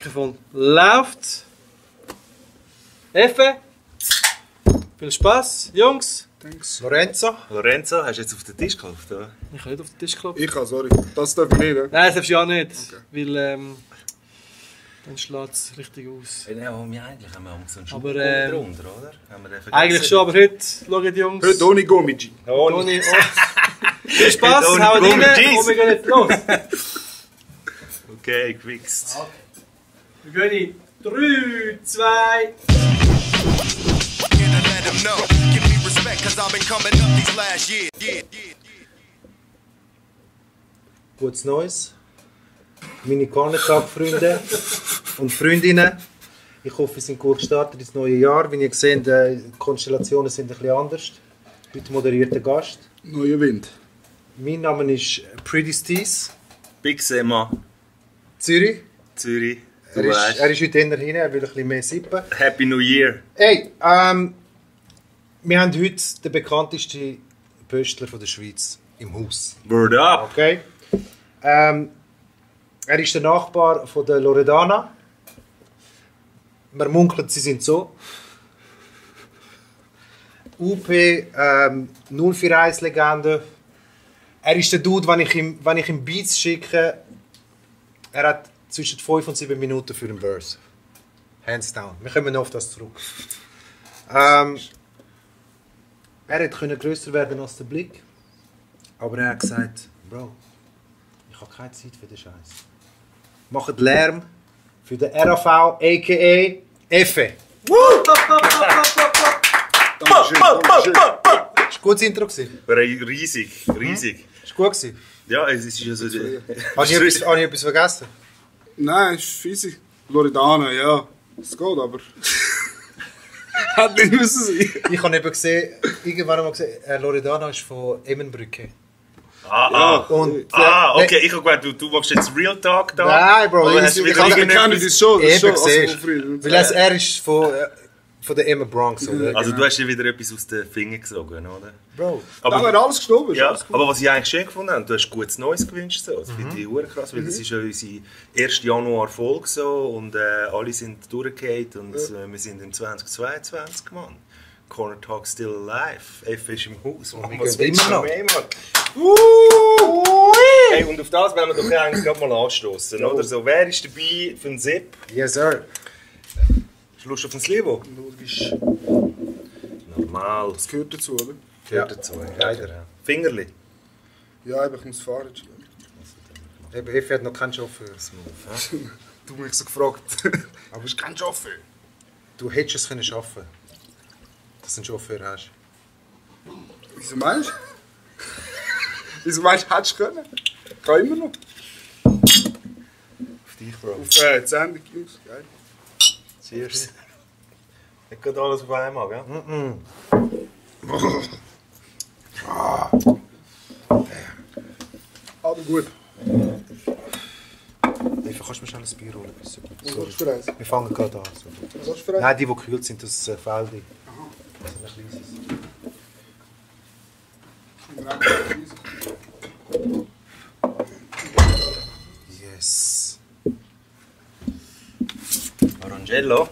Mikrofon läuft. Effe. Viel Spaß, Jungs. Thanks. Lorenzo, hast du jetzt auf den Tisch gekauft, oder? Ich kann nicht auf den Tisch klopfen. Ich kann, sorry. Das darf ich nicht, ne? Nein, das darfst du ja nicht. Okay. Weil dann schlägt es richtig aus. Ja, eigentlich haben wir so einen Aber, Schuhgummi drunter, oder? Haben wir den vergessen? Eigentlich schon, aber heute, schaut Jungs. Heute ohne Gummiji. Toni, viel Spaß, Ohne hauen rein Gummi, und wir gehen jetzt los. Okay, gewichst. Wir gehen in 3, 2... gutes Neues. Meine Carnetag-Freunde und Freundinnen. Ich hoffe, wir sind gut gestartet ins neue Jahr. Wie ihr seht, die Konstellationen sind ein bisschen anders. Heute moderiert der Gast. Neuer Wind. Mein Name ist Pretty Steez, Big Sema, Zürich. Zürich. Du Er weißt. ist heute eher hin, er will ein bisschen mehr sippen. Happy New Year. Hey, wir haben heute den bekanntesten Pöstler von der Schweiz im Haus. Word up. Okay? Er ist der Nachbar von der Loredana. Man munkelt, sie sind so. UP 041-Legende. Er ist der Dude, wenn ich ihm Beats schicke, er hat zwischen 5 und 7 Minuten für den Verse. Hands down. Wir kommen noch auf das zurück. Er hätte grösser werden als der Blick. Aber er hat gesagt, Bro, ich habe keine Zeit für den Scheiß. Macht Lärm für den RAV, a.k.a. Effe. Dankeschön, Dankeschön. Das war ein gutes Intro. Riesig, riesig. Das war gut. Ja, es ist ja so... Habe ich etwas vergessen? Nein, ist fiese. Loredana, ja. Es geht, aber... Hat nicht müssen sein. Ich habe eben gesehen, irgendwann einmal gesehen, Loredana ist von Emmenbrücke. Und, okay, ich habe gedacht, du machst jetzt Real Talk da. Nein, Bro, Oder ich- hast du ich wieder kann- Ich kenne irgendetwas- das schon. Das Eben, schon. Also, siehst Frieden. du. Weil er ist von der Emma Bronx, oder? Also du hast dir wieder etwas aus den Fingern gesogen, oder? Bro, Da haben wir Aber, alles gestorben. ja, Alles gut. aber was ich eigentlich schön gefunden habe, du hast gutes Neues gewünscht. So. Das finde ich hure krass, weil das ist ja unsere 1. Januar-Folge so, und alle sind durchgefallen und wir sind im 2022, Mann. Corner Talk still alive. F ist im Haus. Mann, wir was gehen willst du immer noch noch. mehr, Mann? Hey, und auf das wollen wir doch eigentlich gerade mal anstoßen, oder? So, wer ist dabei für einen Sepp? yes sir. Hast du Lust auf ein Slivo? Logisch. Normal. Das gehört dazu, oder? Gehört Ja, dazu. leider. Ja. Fingerli. Ja, aber ich muss fahren. Eben, Effe hat noch keinen Chauffeur. Du mich so gefragt. Aber ich kein Chauffeur. Du hättest es können schaffen, dass du einen Chauffeur hast. Wieso meinst du? Wieso meinst du, hättest du können? Kann immer noch. Auf dich, Bro. Auf die Sendung, Jungs. Geil. Cheers. Ich geht alles auf einmal, gell? Aber gut. Effe, kannst du mir schnell ein Bier holen? Bitte? Was hast du für eins? Wir fangen gerade an. So. Was hast du für eins? Nein, die gekühlt sind, das ist Feldi. Das ist ein kleines. Yes. Orangello.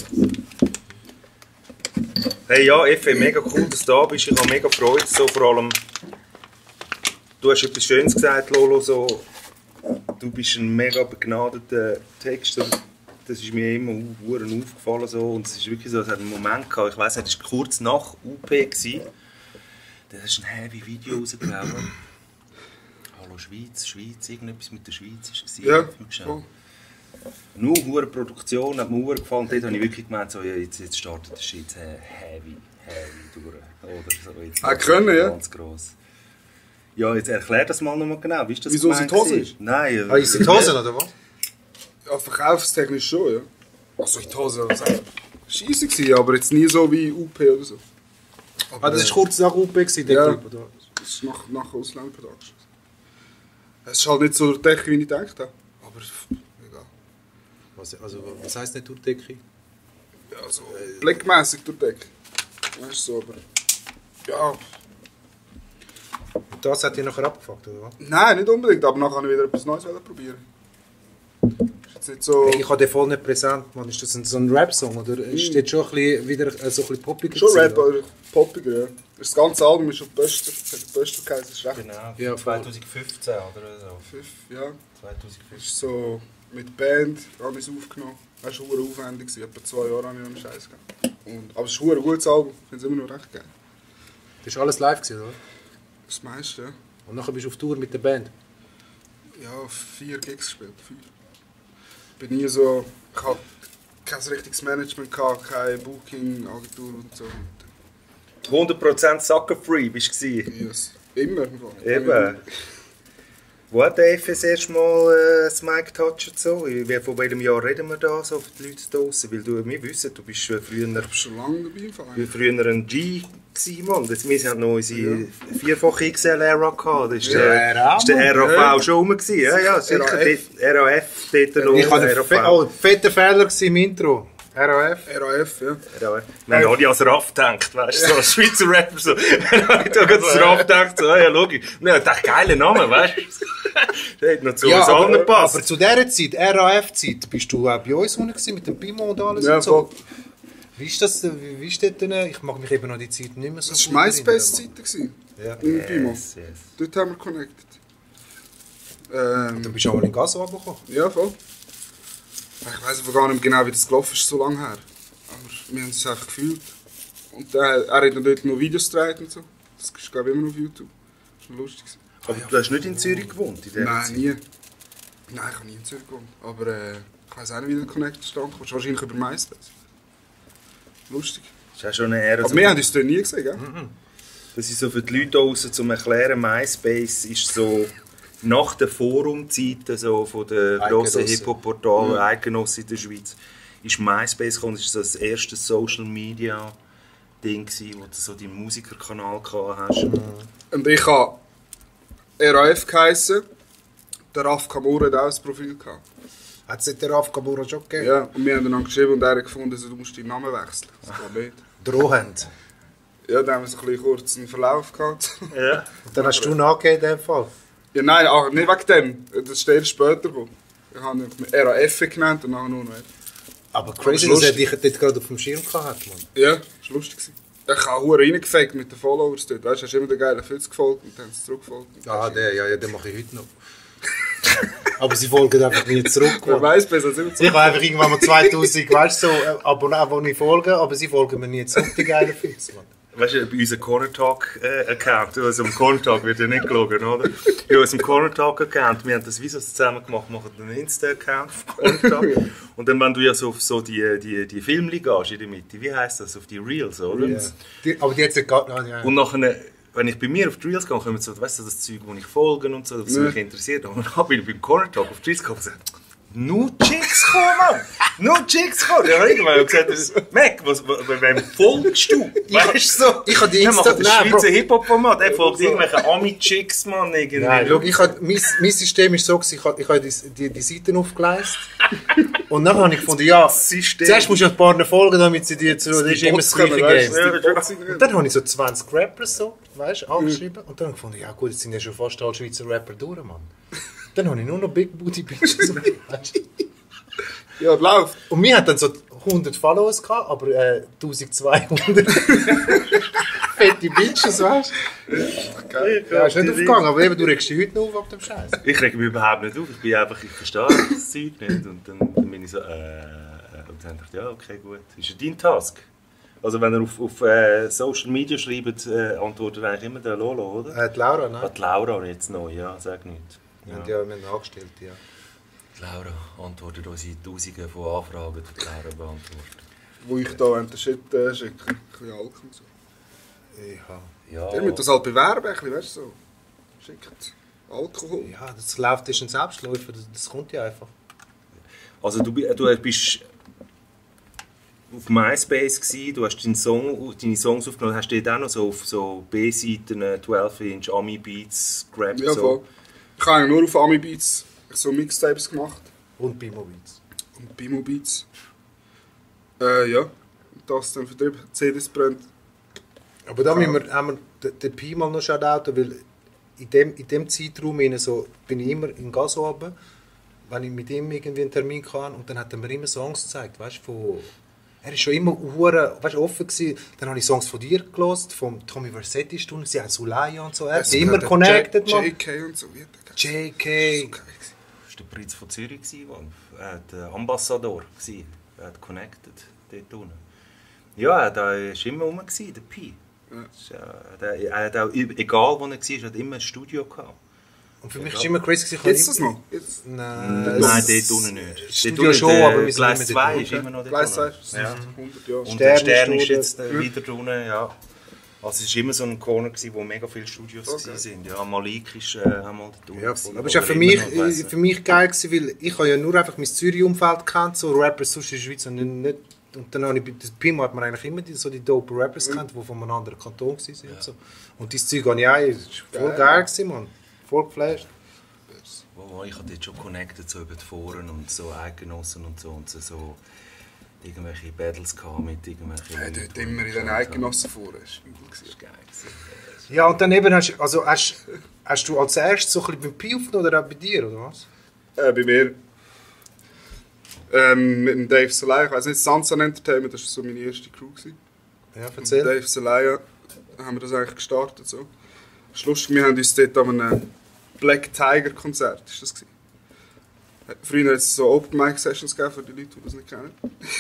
Hey, ja, Effe, mega cool, dass du da bist. Ich habe mega Freude. So, vor allem, du hast etwas Schönes gesagt, Lolo. So, du bist ein mega begnadeter Texter. Das ist mir immer aufgefallen. So. Und es ist wirklich so, es hat einen Moment gehabt. Ich weiss nicht, es war kurz nach UP. Da hast du ein heavy Video rausgehauen. Hallo Schweiz, Schweiz, irgendetwas mit der Schweiz war. Ja. Geschaut. Nur hure Produktion hat mir hure gefallen. Dort habe ich wirklich gemeint, so, ja, jetzt startet der Shit heavy durch. Oder so, jetzt Können, ja. ganz gross. Ja, jetzt erklär das mal nochmal genau. Wie ist das Wieso gemeint sind die Hosen? gewesen? Nein. Ah, ist die Hosen, oder was? Ja, verkaufstechnisch schon, ja. Also in die Hose, das war scheisse gewesen, aber jetzt nie so wie UP oder so. Ah, das war kurz nach UP, der Ja. Clip, oder? Das ist nach Ausländerproduction. Es ist halt nicht so der Decke, wie ich gedacht habe. Aber egal. Was heisst nicht Durchdecke? Ja, so blickmässig durch die Decke. Weißt du, so, aber... Ja... Und das hat dich nachher abgefuckt, oder was? Nein, nicht unbedingt, aber nachher kann ich wieder etwas Neues probieren. Jetzt nicht so... Ich habe den voll nicht präsent, man. Ist das so ein Rap-Song oder ist das schon ein bisschen, wieder so ein bisschen poppiger? Schon Rap, gewesen, aber poppiger, ja. Das ganze Album ist auf Böster. Das hat Böster geheißen, das ist recht. Genau, Ja, 2015 oder so. 5, ja. 2015. Das ist so mit Band, habe ich es aufgenommen. Das war schon aufwendig, etwa 2 Jahre habe ich an den Scheiß gehabt. Aber es ist ein gutes Album, ich finde es immer noch recht geil. Das war alles live, gewesen, oder? Das meiste, ja. Und nachher bist du auf Tour mit der Band? Ja, 4 Gigs gespielt, 5. Ich bin nie so... Ich hatte kein richtiges Management, keine Booking-Agentur und so. 100% Sucker-Free bist du gewesen. Yes. Immer. Eben. Wo hat der FS erst mal das Mic touchen so? Von welchem Jahr reden wir da so für die Leute draussen? Weil wir wissen, du bist früher... Ich bin schon lange dabei im Verein. Früher ein G gewesen, Mann. Wir hatten noch unsere vierfache XL-Ära gehabt. Das ist der RAV schon rum gewesen. Ja, sicher. RAF, dort noch. Ich hatte fetter Fehler im Intro. RAF? RAF, ja. RAF. Wir haben alle als RAF gedacht, weißt du, so als Schweizer Rapper so. Wir haben da gerade als RAF gedacht, so, ja, logisch. Wir haben gedacht, geiler Name, weißt du. Der hat noch zu uns allen gepasst. Aber zu dieser Zeit, RAF-Zeit, bist du auch bei uns gewesen, mit dem Pimo und alles Ja, und so. Wie ist das, wie ist das denn? Ich mag mich eben noch die Zeit nicht mehr so Das war MySpace-Zeiten. Ja. Im Pimo. Yes. Dort haben wir connected. Du bist auch mal in Gaso abgekommen. Ja, voll. Ich weiss aber gar nicht mehr genau, wie das gelaufen ist, so lange her. Aber wir haben es einfach gefühlt. Und er hat dann dort noch Videos gedreht und so. Das ist, glaube ich, immer noch auf YouTube. Das war lustig. Aber du hast nicht in Zürich gewohnt? In der Nein, Zeit? nie. Nein, ich habe nie in Zürich gewohnt. Aber ich weiss auch nicht, wie der Connect stand. Wahrscheinlich über MySpace. Lustig. Das ist auch schon eine Ära. Aber wir haben uns dort nie gesehen, gell? Das ist so für die Leute draussen zum Erklären, MySpace ist so nach der Forumzeiten so von den grossen Eidgenossen. Hip-Hop-Portalen, Eidgenossen in der Schweiz, ist MySpace gekommen. Das war so das erste Social-Media-Ding, wo du so deinen Musikerkanal gehabt hast. Und ich habe RAF geheissen. Der Raf Kamura hat auch ein Profil gehabt. Hat es den Raf Kabura schon gegeben? Ja, und wir haben dann geschrieben und er hat gefunden, also, du musst deinen Namen wechseln. Das geht nicht. Drohend. Ja, dann haben wir so ein bisschen kurz einen Verlauf gehabt. Ja. Und dann hast du nachgegeben in dem Fall. Ja, nein, nicht wegen dem. Das ist erst später gekommen. Ich habe ihn RAF genannt und nachher nur noch. Aber crazy, Aber dass er lustig. dich dort gerade auf dem Schirm gehabt, Mann. Ja, das war lustig. Ich habe auch reingefakt mit den Followers dort. Weißt du, hast immer den geilen Filz gefolgt und dann haben sie zurückgefolgt. Ah, den mache ich heute noch. Aber sie folgen einfach nie zurück. Wer Mann. weiss besser, als immer Ich habe einfach irgendwann mal 2000, weißt du, so, Abonnenten, die ich folge, aber sie folgen mir nie zurück, die geilen Filz, Mann. Weißt du, bei unserem Corner Talk-Account, also im Corner Talk wird ja nicht gelogen, oder? Ja, unserem Corner Talk-Account, wir haben das Videos zusammen gemacht, machen einen Insta-Account auf Corner Talk. Und dann, wenn du ja so auf so die Filmli gehst in der Mitte, wie heisst das, auf die Reels, oder? Ja. Aber die hat es gar nicht. Ja. Und nachher, wenn ich bei mir auf die Reels gehe, kommen so, weißt du, das Zeug, das ich folge und so, das mich interessiert. Und dann bin ich beim Corner Talk auf die Reels gekommen und gesagt, nur Chicks kommen, Mann! Nur Chicks kommen! Ja, irgendwann habe ich gesagt, Mac, wem folgst du? Weißt du so? Ich habe die Der macht das Nein, Schweizer Hip-Hop-Format, der folgt irgendwelchen Ami-Chicks, Mann, irgendwie. Nein, schau, mein System ist so, ich habe die Seiten aufgeleistet und dann habe ich gefunden, ja, System. zuerst musst du ein paar folgen, damit sie dir das ist immer das gleiche Game. Game. Und dann habe ich so 20 Rappers so, weißt, angeschrieben und dann habe ich gefunden, ja gut, jetzt sind ja schon fast alle Schweizer Rapper durch, Mann. Dann habe ich nur noch Big Booty Bitches. Weißt? Ja, läuft. Und wir hatten dann so 100 Followers gehabt, aber 1200 fette Bitches, weißt du? Ja, ist nicht aufgegangen, aber eben, du regst dich heute noch auf dem Scheiß. Ich reg mich überhaupt nicht auf, ich verstehe das Zeug nicht. Und dann bin ich so, und dann dachte ich, ja, okay, gut. Ist ja dein Task. Also wenn ihr auf Social Media schreibt, antwortet eigentlich immer der Lolo, oder? Die Laura, ne? Die Laura jetzt neu, ja, sag nicht. Wir haben ja einen Angestellten, ja. Die Laura antwortet unsere Tausende von Anfragen, die Laura beantwortet. Wo ich da den Shit schicke. Ein bisschen Alkohol und so. Ja. Der müsst das halt bewerben, ein bisschen, weißt du, so. Schickt Alkohol. Ja, das läuft, ist ein Selbstläufer, das kommt ja einfach. Also du bist auf MySpace gsi, du hast deine Songs aufgenommen, hast du dort auch noch so auf so B-Seiten 12-inch Ami-Beats gerappt? Ja, so. voll. Ich habe eigentlich nur auf Ami Beats so Mixtapes gemacht. Und Bimo-Beats. Und Bimo Beats. Ja. Und das dann vertrieben, CDs brennt. Aber da haben wir den Pi mal noch Shoutout, weil in dem Zeitraum so, bin ich immer in Gaso runter. wenn ich mit ihm irgendwie einen Termin hatte und dann hat er mir immer Songs gezeigt, weißt du, von... Er war schon immer offen gewesen. Dann habe ich Songs von dir gehört, von Tommy Versetti Stunden, sie haben Sulaya und so. Er ist immer connected, man. JK und so. JK. Das war der Prinz von Zürich, der Ambassador. Er hat connected dort unten. Ja, er war immer rum, der Pi. Ja. Er hat auch, egal wo er war, hat immer ein Studio gehabt. Und für mich war es immer crazy. Jetzt das noch? Nein, dort unten nicht. Das Studio schon, aber wir sind Gleis nicht 2 mehr ist dort. immer noch dort Gleis 2 unten. ist Ja. 100 Jahre. Und der Stern ist Sternstudio. jetzt wieder drunten, ja. Also es war immer so ein Corner, wo mega viele Studios waren. Ja, Malik ist einmal dort unten. Ja, aber es war für mich geil, gewesen, weil ich habe ja nur einfach mein Zürich-Umfeld gekannt, so Rappers sonst in der Schweiz. Und dann habe ich, das Pimo hat man eigentlich immer so die dope Rappers gekannt, die von einem anderen Kanton waren. Ja. Und, so. Und dieses Zeug habe ich auch, das war voll geil, gewesen, man. Voll geflasht. Ich habe dort schon connected, so über die Foren und so Eidgenossen und so irgendwelche Battles gehabt mit irgendwelchen... Ja, dort immer in den Eidgenossen vor. Das war übel. Das war geil. Ja, und dann eben hast du als erstes so ein bisschen beim Pi aufgenommen oder auch bei dir, oder was? Bei mir. Mit dem Dave Salaya, ich weiss nicht, Sansan Entertainment, das war so meine erste Crew. Ja, Mit erzähl. Dave Salaya haben wir das eigentlich gestartet. So. Das ist lustig, wir haben uns dort an einem Black Tiger Konzert, ist das gewesen. Früher hat es so Open Mic Sessions gegeben für die Leute, die das nicht kennen.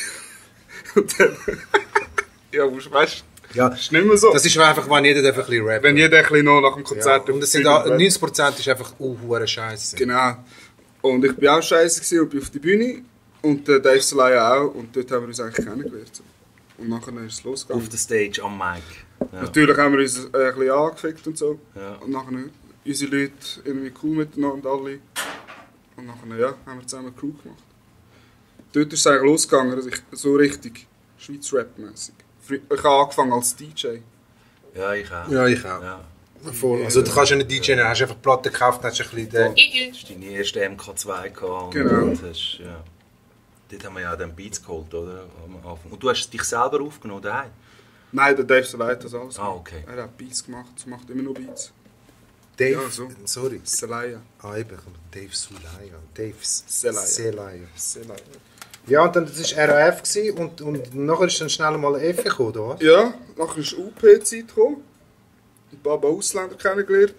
Und dann... ja, weißt du, Ja, das ist nicht mehr so. das ist einfach, wenn jeder ein bisschen rappt. Wenn jeder ein bisschen noch nach dem Konzert... Ja. Und es sind 90% ist einfach hure Scheiße. Genau. Und ich war auch scheiße und bin auf die Bühne. Und der Dave Salaya auch. Und dort haben wir uns eigentlich kennengelernt. So. Und nachher ist es losgegangen. Auf der Stage, am Mic. Ja. Natürlich haben wir uns ein bisschen angefickt und so. Ja. Und nachher unsere Leute irgendwie cool miteinander alle. Und nachher ja, haben wir zusammen eine Crew gemacht. Dort ist es eigentlich losgegangen, also so richtig Schweiz-Rap-mässig. Ich habe angefangen als DJ. Ja, ich auch. Ja, ich auch. Ja. Voll. Also du kannst ja nicht DJ, dann hast du einfach Platten gekauft, dann hast du ein bisschen... Du hast deine erste MK2 gehabt. Und Genau. hast, ja. Dort haben wir ja dann Beats geholt, oder? Am Anfang. Und du hast dich selber aufgenommen daheim? Nein, der Dave Salaya hat das alles Ah, okay. Er hat Beats gemacht, er macht immer noch Beats. Dave, Ja, so. sorry. Salaya. Ah, eben, Dave Sulaya. Dave Selaya. Selaya. Salaya. Ja, und dann, das war RAF gewesen, und nachher ist dann schnell mal ein F gekommen, oder was? Ja, nachher ist UP-Zeit gekommen. Ein paar Ausländer kennengelernt.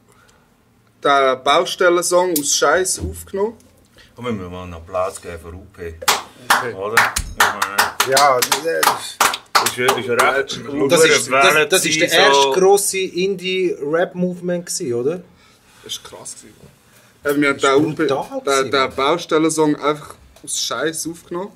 Den Baustellensong aus Scheiß aufgenommen. Da müssen wir mal einen Applaus geben für UP. Okay. Oder? Ja, Das ist recht. das ist der erste grosse Indie-Rap-Movement gewesen, oder? Das war krass. Wir haben brutal den Baustellensong einfach aus Scheiß aufgenommen.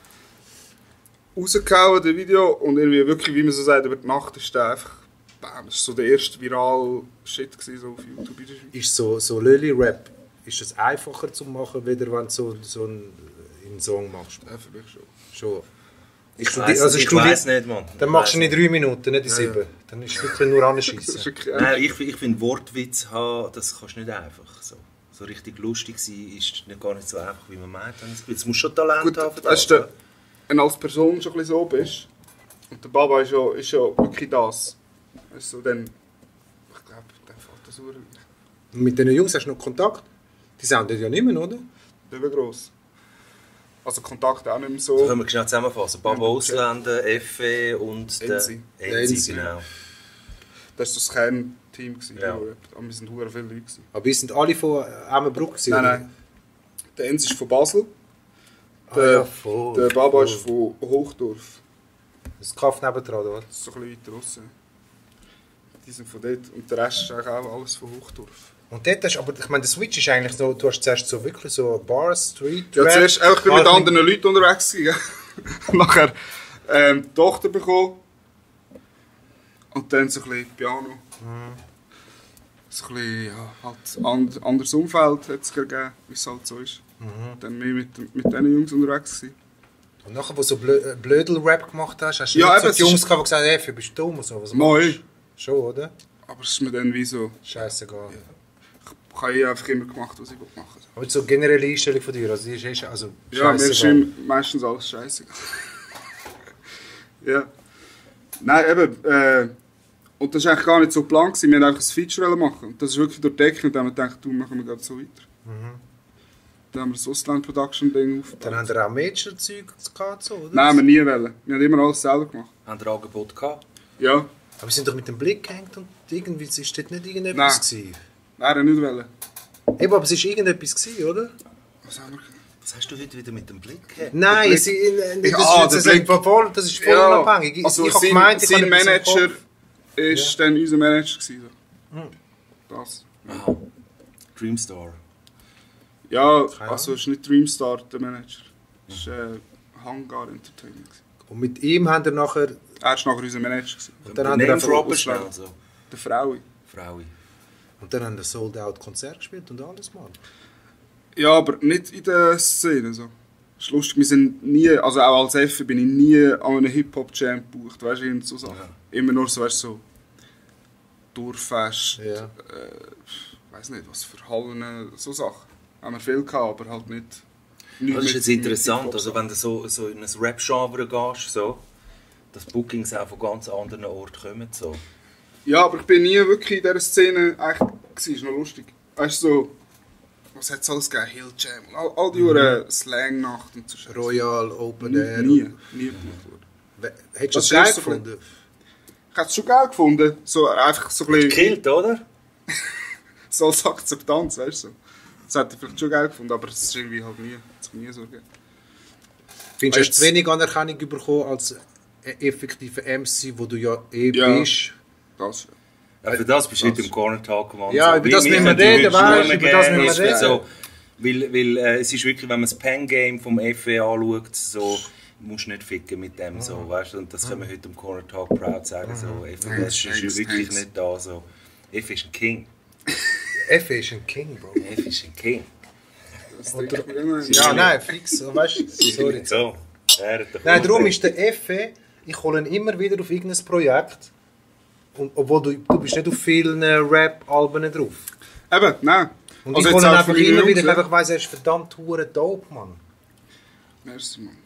Rausgehauen, das Video. Und irgendwie wirklich, wie man so sagt, über die Nacht ist der einfach... Bam, das war so der erste viral Shit gewesen, so auf YouTube in der Schweiz. Ist so Lölli-Rap, ist das einfacher zu machen, weder wenn du so einen Song machst? Ja, für mich schon. Schon. Ich weiss nicht, Mann. Dann machst du nicht 3 Minuten, nicht in 7. Ja. Dann ist es wirklich nur Das anschiessen. ist wirklich Nein, ich finde Wortwitz haben, das kannst du nicht einfach. So richtig lustig sein ist nicht gar nicht so einfach, wie man meint. Es muss schon Talent gut, haben. weißt du, wenn du als Person schon ein bisschen so bist, und der Baba ist ja wirklich das. Weißt du, dann, ich glaube, der fällt das leicht. Mit den Jungs hast du noch Kontakt? Die sind ja nicht mehr, oder? Übergross. Also Kontakt auch nicht mehr So so. können wir schnell zusammenfassen. Baba Ausländer, Effe und der Enzi. Enzi, genau. Das war das Kernteam. Ja. Aber wir sind sehr viele Leute. Aber wir sind alle von Emmenbruck gewesen, Nein, oder? nein. Der Enz ist von Basel. Ja, voll. Der Baba voll. ist von Hochdorf. Das Kaff nebendran, oder was? Das ist so ein bisschen weiter draussen. Die sind von dort. Und der Rest ist eigentlich auch alles von Hochdorf. Und dort hast, aber ich meine, der Switch ist eigentlich so, du hast zuerst so wirklich so Bars, Street, Ja, Rap. zuerst einfach mit Ah, anderen Leuten unterwegs gewesen. Nachher die Tochter bekommen. Und dann so ein bisschen Piano. So ein bisschen, ja, halt anderes Umfeld hat es gegeben, wie es halt so ist. Dann mehr mit diesen Jungs unterwegs gewesen. Und nachher, wo du so Blödel-Rap gemacht hast, hast du Ja, nicht so eben, die Jungs es gehabt, die gesagt haben, hey, bist du dumm und so. Was Moi. machst du? Schon, oder? Aber es ist mir dann wie so, Scheißegal. ich habe einfach immer gemacht, was ich machen wollte. Aber so generelle Einstellung von dir, also die ist also Ja, mir ist scheissegal. meistens alles scheiße. Ja. Nein, eben, und das war eigentlich gar nicht so geplant gewesen. Wir wollten einfach ein Feature machen. Und das ist wirklich durch die Decke und dann haben wir gedacht, du, machen wir gerade so weiter. Dann haben wir das Ausland-Production-Ding aufgebaut. Dann haben wir auch Major-Zeug gehabt, so, oder? Nein, haben wir nie wollen. Wir haben immer alles selber gemacht. Haben ihr Angebot gehabt? Ja, Aber wir sind doch mit dem Blick gehängt und irgendwie ist dort nicht irgendetwas gewesen. nein, nicht wollen. Eben, aber es war irgendetwas gewesen, oder? Was haben wir? Was hast du heute wieder mit dem Blick gehabt? Nein, Blick- das ist voll unabhängig. Also ich habe sein, gemeint, ich sein habe etwas im Manager Kopf. ist dann unser Manager gewesen. So. Das. Aha. Dreamstar. Ja, Keine also es ist nicht Dreamstar der Manager. Es ist Hangar Entertainment gewesen. Und mit ihm haben wir nachher... Er ist nachher unser Manager gewesen. Und dann haben wir einfach Name-Dropper Ausland. schnell so. Der Frau. Fraui. Und dann haben wir Sold-Out-Konzert gespielt und alles, Mann. Ja, aber nicht in der Szene. So. Das ist lustig, wir sind nie, also auch als Effe bin ich nie an einem Hip-Hop-Jam gebucht, weißt du, so Sachen. Ja. Immer nur so, weißt du, so Durchfest, Ja. weiß nicht, was für Hallen, so Sachen. Haben wir viel gehabt, aber halt nicht. Das ist jetzt mit interessant, Hip-Hop. also wenn du so in ein Rap-Genre gehst, so, dass Bookings auch von ganz anderen Orten kommen. So. Ja, aber ich bin nie wirklich in dieser Szene eigentlich gewesen, ist noch lustig. Weißt du, so, was hat es alles gegeben? Hill Jam, all die Slang-Nacht und so Scheiße. Royal, Open Air. Nie gebucht worden. Hättest du Das das geil ist so gefunden? Ich hätte es schon geil gefunden, so einfach so ein bisschen Killt, oder? so als Akzeptanz, weißt du. So. Das hätte ich vielleicht schon geil gefunden, aber es ist irgendwie halt nie, es hat nie so gegeben. Findest du, hast Weißt- zu wenig Anerkennung bekommen als effektiver MC, wo du ja Ja. bist? Das. Ja, für das bist du heute im Corner Talk geworden. Ja, über das müssen wir reden, weißt du, über das müssen wir reden. So, weil es ist wirklich, wenn man das Pen-Game vom FE anschaut, so, musst du nicht ficken mit dem, so, weißt du, und das können wir heute im Corner Talk proud sagen, so, FE ist Thanks, wirklich thanks. nicht da, so. FE ist ein King. F ist ein King, Bro. FE ist ein King. Das denke ich mir immer. Ja, nein, fix, weißt du, sorry. So, er hat doch Nein, darum ist der Effe, ich hole ihn immer wieder auf irgendein Projekt. Und, obwohl du bist nicht auf vielen Rap-Alben drauf. Eben, nein. Und Also ich jetzt hole ihn auch einfach für meine immer wieder, Jungs, ich einfach weiss, er ist verdammt hure dope, Mann. Merci, Mann.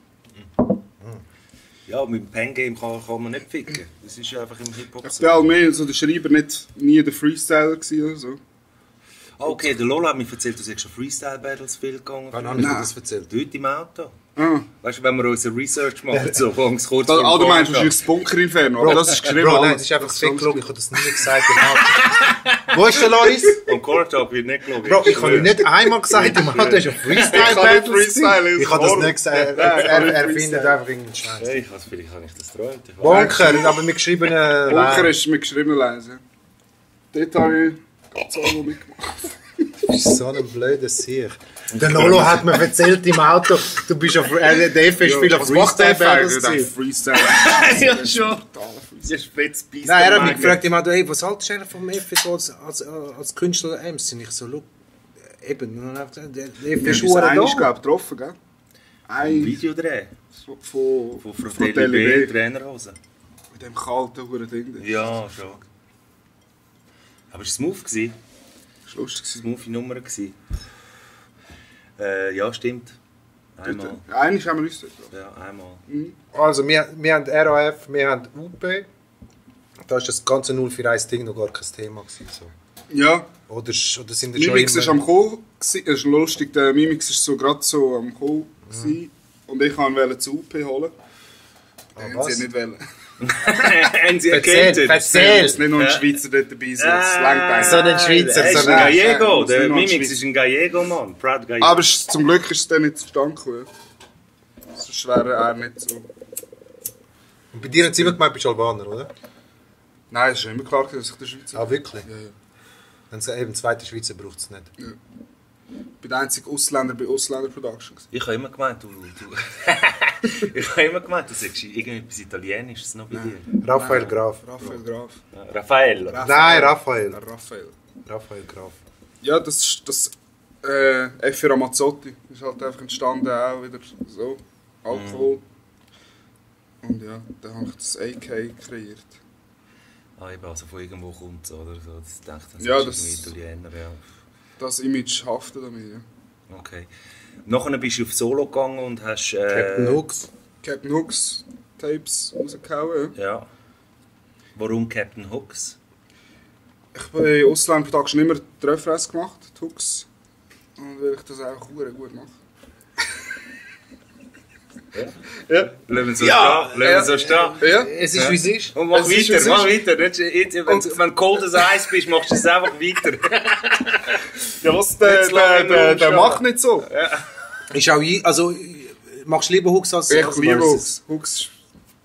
Ja, mit dem Pen-Game kann man nicht ficken. Das ist einfach im Hip-Hop Ich so. bin auch mehr so der Schreiber, nie der Freestyler gewesen oder so. Ah, okay, der Lola hat mir erzählt, du sagst schon Freestyle-Battles viel gegangen. Wann habe ich dir Nein. das erzählt? Heute im Auto. Ah. Weißt du, wenn wir unsere Research machen, so, ganz kurz Du vor dem meinst Podcast. wahrscheinlich das Bunker-Inferno, aber das ist geschrieben. Bro, nein, alles. das ist einfach Das fake alles gelogen, ich habe das nie gesagt im Auto. Wo ist der Loris? Und Corner Talk wird nicht gelogen. Bro, ich habe ihn nicht einmal gesagt im Auto, ist ein Freestyle-Battle. freestylen, Ich habe das nicht gesagt, er findet einfach irgendeinen Scheiß. Hey, vielleicht habe ich das geträumt. Ich weiß Bunker, aber mit geschriebenen Bunker ist mit geschriebenen Leise. Dort habe ich ganz auch mitgemacht. Das ist so ein blöder Sieg. Der Lolo hat mir erzählt im Auto, du bist auf der F ist viel auf Freestyle-Battles gewesen. Freestyle. ja, schon. Ja, Spätzbeiß. Nein, er hat mich gefragt im Auto, hey, was haltest du eigentlich vom F so als Künstler MC? Und ich so, look, eben, und dann hat er gesagt, der F Wir ist haben uns verdammt einmal, da. glaube ich, getroffen, gell? Ein Video drehen. von Von Fratelli Fratelli B. Trainerhosen. Mit dem kalten Huren-Ding. Ja, schon. Aber es war smooth. Das war lustig. Smoothie Nummer. Ja, stimmt. Einmal. Einmal haben wir uns dort getroffen. Ja, einmal. Also, wir haben RAF, wir haben UP. Da war das ganze 041 Ding noch gar kein Thema gewesen, so. Ja, Oder sind das Mimix schon war am Kommen. Es ist lustig, der Mimix war so gerade so am Kommen. Und ich wollte ihn zu UP holen. Den was? sie nicht wollen. Haben Sie Erzähl, erkannt? erzähl! Es muss nicht nur ein Schweizer dort dabei sein. Das langt eigentlich. So ein Schweizer, Er ist so ein ein... Gallego. Ja, Der das ist Mimix noch ist ein Gallego, Mann. Proud Gallego. Aber zum Glück ist es dann nicht zustande gekommen. Sonst wäre er nicht so. Und bei dir haben sie immer gemeint, du bist Albaner, oder? Nein, es ist immer klar, dass ich der Schweizer Ah, wirklich? Ja, ja. Dann sagen eben, zweite Schweizer braucht es nicht. Ich bin der einzige Ausländer bei Ausländer Productions. Ich habe immer gemeint, ich habe immer gemeint, du sagst irgendetwas Italienisches noch bei dir. Raphael Graf. Raphael Graf. Ja, Raffaello. Nein, Raphael. Raphael. Raphael Graf. Ja, das ist das Effi Ramazzotti. Ist halt einfach entstanden, auch wieder so. Alkohol. Und ja, dann habe ich das AK kreiert. Ah, eben, also von irgendwo kommt es, oder so. Das denkt man, Ja, das das- ist ein Italiener, ja. Das Image haftet an mir. Ja. Okay. Nachher bist du auf Solo gegangen und hast... Captain Hooks. Captain Hooks Tapes rausgehauen. Ja. Ja. Warum Captain Hooks? Ich habe bei Ausland Production immer die Refrains gemacht, die Hooks. Und will ich das auch gut machen. Ja. Lassen wir so Ja, stehen. Lassen wir so stehen. Ja? Es ist, wie es ist. Und mach Es ist, weiter, wie mach es weiter. Wenn du cold as Eis bist, machst du es einfach weiter. Ja, was? Nicht zu lange Der rumstehen. macht nicht so. Ist auch also, machst du lieber Hooks als Ich als liebe Verses? Hooks. Hooks,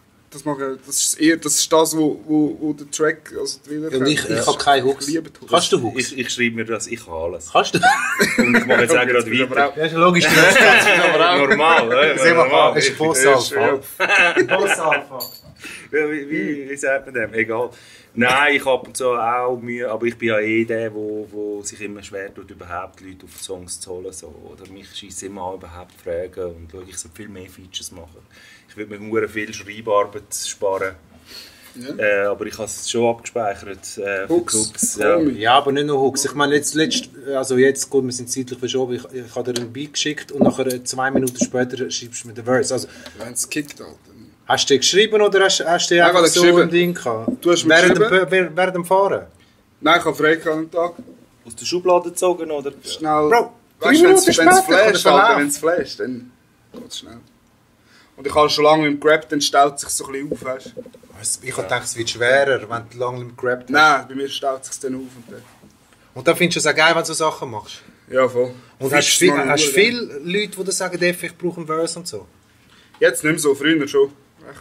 das ist das, wo der Track, also die Und ich habe keine Hooks. Ich liebe die Hooks. Kannst du Hooks? Ich schreibe mir das, ich kann alles. Kannst du? Und ich mache jetzt auch gerade weiter. Ja, ist logisch. Normal, Das ist einfach Das ein Bossalpha. Bossalpha. Wie sagt man dem? Egal. Nein, ich habe ab und zu auch Mühe, aber ich bin ja eh der, wo sich immer schwer tut, überhaupt Leute auf Songs zu holen. So. Oder mich scheisst immer an, überhaupt fragen und schaue, ich soll viel mehr Features machen. Ich würde mir nur viel Schreibarbeit sparen. Ja. Aber ich habe es schon abgespeichert. Hooks. Ja, aber nicht nur Hooks. Ich meine, jetzt gut, wir sind zeitlich verschoben. Ich habe dir einen Beat geschickt und nachher 2 Minuten später schreibst du mir den Verse. Also, Wenn es kickt, Alter. hast du den geschrieben oder hast du den einfach so geschrieben. ein Ding gehabt? Du hast mir Während dem Fahren? Nein, ich habe frei an dem Tag. Aus der Schublade gezogen, oder? Schnell. Bro, weißt, 3 Minuten wenn es später flasht, kann Alter, er wenn es flasht, dann geht es schnell. Und ich habe schon lange im Grab, dann staut es sich so ein bisschen auf, weißt du? Ich habe gedacht, es wird schwerer, wenn du lange im Grab hast. Nein, bei mir staut es sich dann auf. Und dann findest du es auch geil, wenn du so Sachen machst. Ja, voll. Und Features hast machen du wir viele Leute, die dir sagen, ich brauche einen Verse und so? Jetzt nicht mehr so, früher schon. Echt.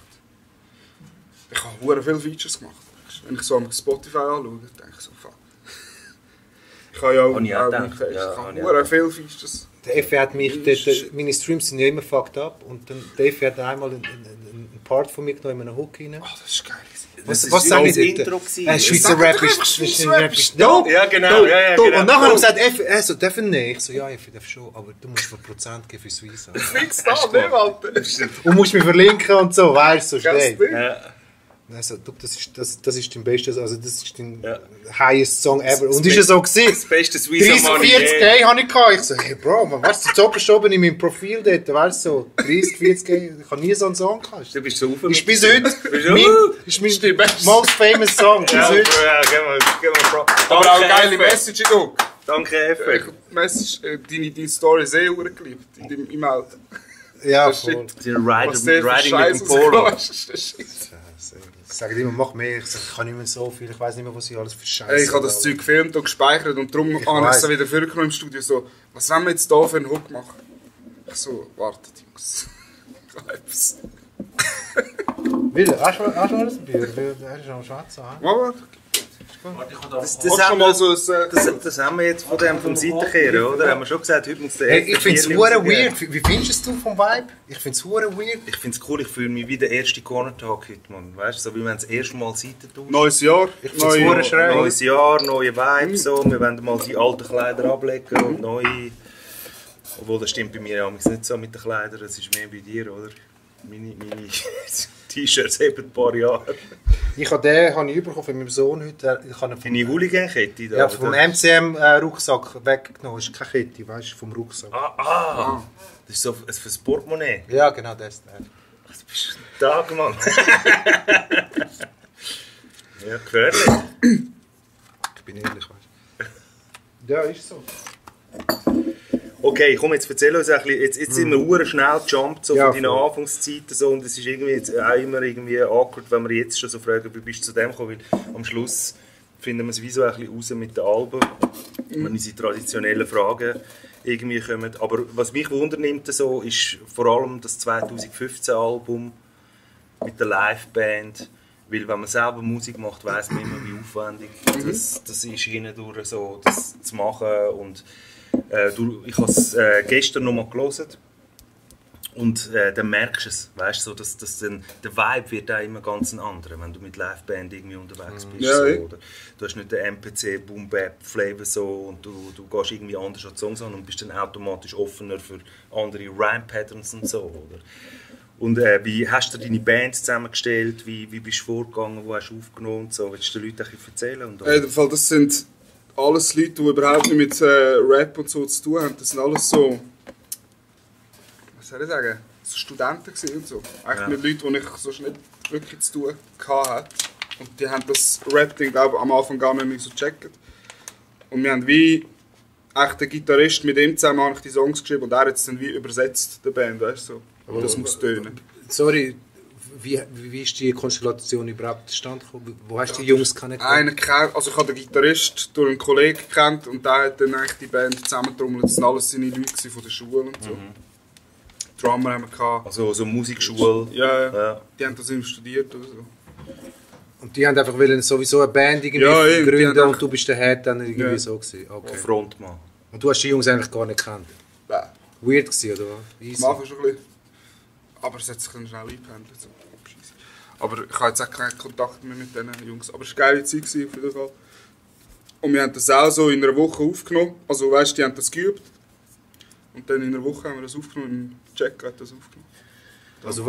Ich habe sehr viele Features gemacht. Wenn ich so am Spotify anschaue, denke ich so, fuck. Ich habe ja auch, Habe ich auch auch gedacht. ich Ja, habe habe ich sehr viele Features. Der Effe hat mich, meine Streams sind ja immer fucked up und dann der Effe hat einmal einen Part von mir genommen in einen Hook rein. Ach, das ist geil. Was sagen die dort? Intro gewesen. Schweizer Rap ist dope. Ja, genau. Ja, Dope. genau. Und nachher haben sie gesagt, Effe, so dürfen nicht. Ich so, ja, Effe, darf schon, aber du musst mir Prozent geben für Suisse. Fix da, nicht, Alter. Und musst mich verlinken und so, weißt du, so Ganz schnell. Ding. Ja. Also, du, das ist dein bestes, also das ist dein Ja. highest Song ever. Und ist ja so gewesen. Das beste Swiss 30, 40 K habe ich gehabt. Ich so, hey Bro, man, weißt du, jetzt oben schon in meinem Profil dort, weißt du, so 30, 40 K, ich habe nie so einen Song gehabt. Du bist so auf. Ist bis heute ist mein beste. most famous Song. Bis Ja, heute. ja, gehen wir. Aber auch eine geile Message in Hook. Danke, Ich Effe. habe die Message, deine Story sehr geliebt. Im Alter. Ja, Das voll. shit. Die Was der für Riding Scheiße mit dem Polo. rausgekommen ist, das ist shit. Ich sage immer, mach mehr. Ich sage, ich kann nicht mehr so viel. Ich weiß nicht mehr, was ich alles für Scheiße Hey, ich habe das Zeug gefilmt und gespeichert und darum habe ich weiss. es wieder vorgenommen im Studio. So, was wollen wir jetzt hier für einen Hook machen? Ich so, wartet, Jungs. Ich habe etwas. Will, hast du alles ein Bier? Hast du schon am Schwarzen? Warte. Das Hast du schon mal so ein... Das haben wir jetzt von dem vom Seitenkehren, oder? Haben wir schon gesagt, heute muss der Hey, ich finde es Vierli hure rausgeben. weird. Wie findest du es vom Vibe? Ich finde es hure weird. Ich finde es cool, ich fühle mich wie der erste Corner-Tag heute, Mann. Weißt du, so wie wenn das erste Mal Seiten tauschen. Neues Jahr. find's hure schräg. Neues Jahr, neue Vibes, so. Wir wollen mal die alten Kleider ablegen und neue... Obwohl, das stimmt bei mir ja nicht so mit den Kleidern, das ist mehr bei dir, oder? Meine T-Shirts haben ein paar Jahre. Ich habe den bekommen von meinem Sohn heute. Ich habe ihn Deine Hooligan-Kette da, ja, vom oder? MCM-Rucksack weggenommen. Das ist keine Kette, weißt du, vom Rucksack. Das ist so fürs Portemonnaie. Ja, genau, das ist der. Du bist ein Tag, Mann. Ja, gefährlich. Ich bin ehrlich, weißt du. Ja, ist so. Okay, komm, jetzt erzähl uns ein bisschen. Jetzt sind wir hure schnell gejumpt so Ja, von deinen voll. Anfangszeiten. So, und es ist irgendwie jetzt auch immer irgendwie awkward, wenn wir jetzt schon so fragen, wie bist du zu dem gekommen? Weil am Schluss finden wir es wie so ein bisschen raus mit den Alben, wenn unsere traditionellen Fragen irgendwie kommen. Aber was mich wundernimmt, so, ist vor allem das 2015-Album mit der Liveband. Weil wenn man selber Musik macht, weiss man immer, wie aufwendig das ist, hindurch so das zu machen. Und ich habe es gestern noch mal gelesen und dann merkst du es, weißt, so, dass dann, der Vibe wird auch immer ganz ein anderer, wenn du mit Liveband irgendwie unterwegs bist. Ja, so, ja. oder? Du hast nicht den MPC Boom Bap Flavor so und du gehst irgendwie anders an die Songs an und bist dann automatisch offener für andere Rhyme Patterns und so, oder? Und wie hast du deine Band zusammengestellt? Wie bist du vorgegangen? Wo hast du aufgenommen? Und so? Willst du den Leuten ein bisschen erzählen? Und In dem Fall, das sind alles Leute, die überhaupt nicht mit Rap und so zu tun haben. Das sind alles so, was soll ich sagen, so Studenten gewesen und so. Eigentlich Ja. mit Leuten, die ich sonst nicht wirklich zu tun hatte. Und die haben das Rap-Ding, glaube ich, am Anfang gar nicht mehr so gecheckt. Und wir haben wie echt der Gitarrist, mit ihm zusammen habe ich die Songs geschrieben und er hat es dann wie übersetzt, der Band, weißt du, so. Aber das muss tönen. Sorry, wie ist die Konstellation überhaupt zustande gekommen? Wo hast du die Jungs kennengelernt? Also ich habe den Gitarrist durch einen Kollegen gekannt und der hat dann eigentlich die Band zusammentrommelt. Das waren alles seine Leute von der Schule und so. Drummer haben wir gehabt. Also so Musikschule. Ja. Die haben das irgendwie studiert oder so. Und die haben einfach wollen sowieso eine Band irgendwie gründen und du bist der Head dann irgendwie so gewesen. Okay. Frontmann. Und du hast die Jungs eigentlich gar nicht gekannt? Nein. Weird gewesen, oder was? Easy. Am Anfang schon ein bisschen. Aber es hat sich dann schnell eingependelt. So. Aber ich habe jetzt auch keinen Kontakt mehr mit diesen Jungs. Aber es war eine geile Zeit auf jeden Fall. Und wir haben das auch so in einer Woche aufgenommen. Also weißt du, die haben das geübt. Und dann in einer Woche haben wir das aufgenommen. Jack hat das aufgenommen. Also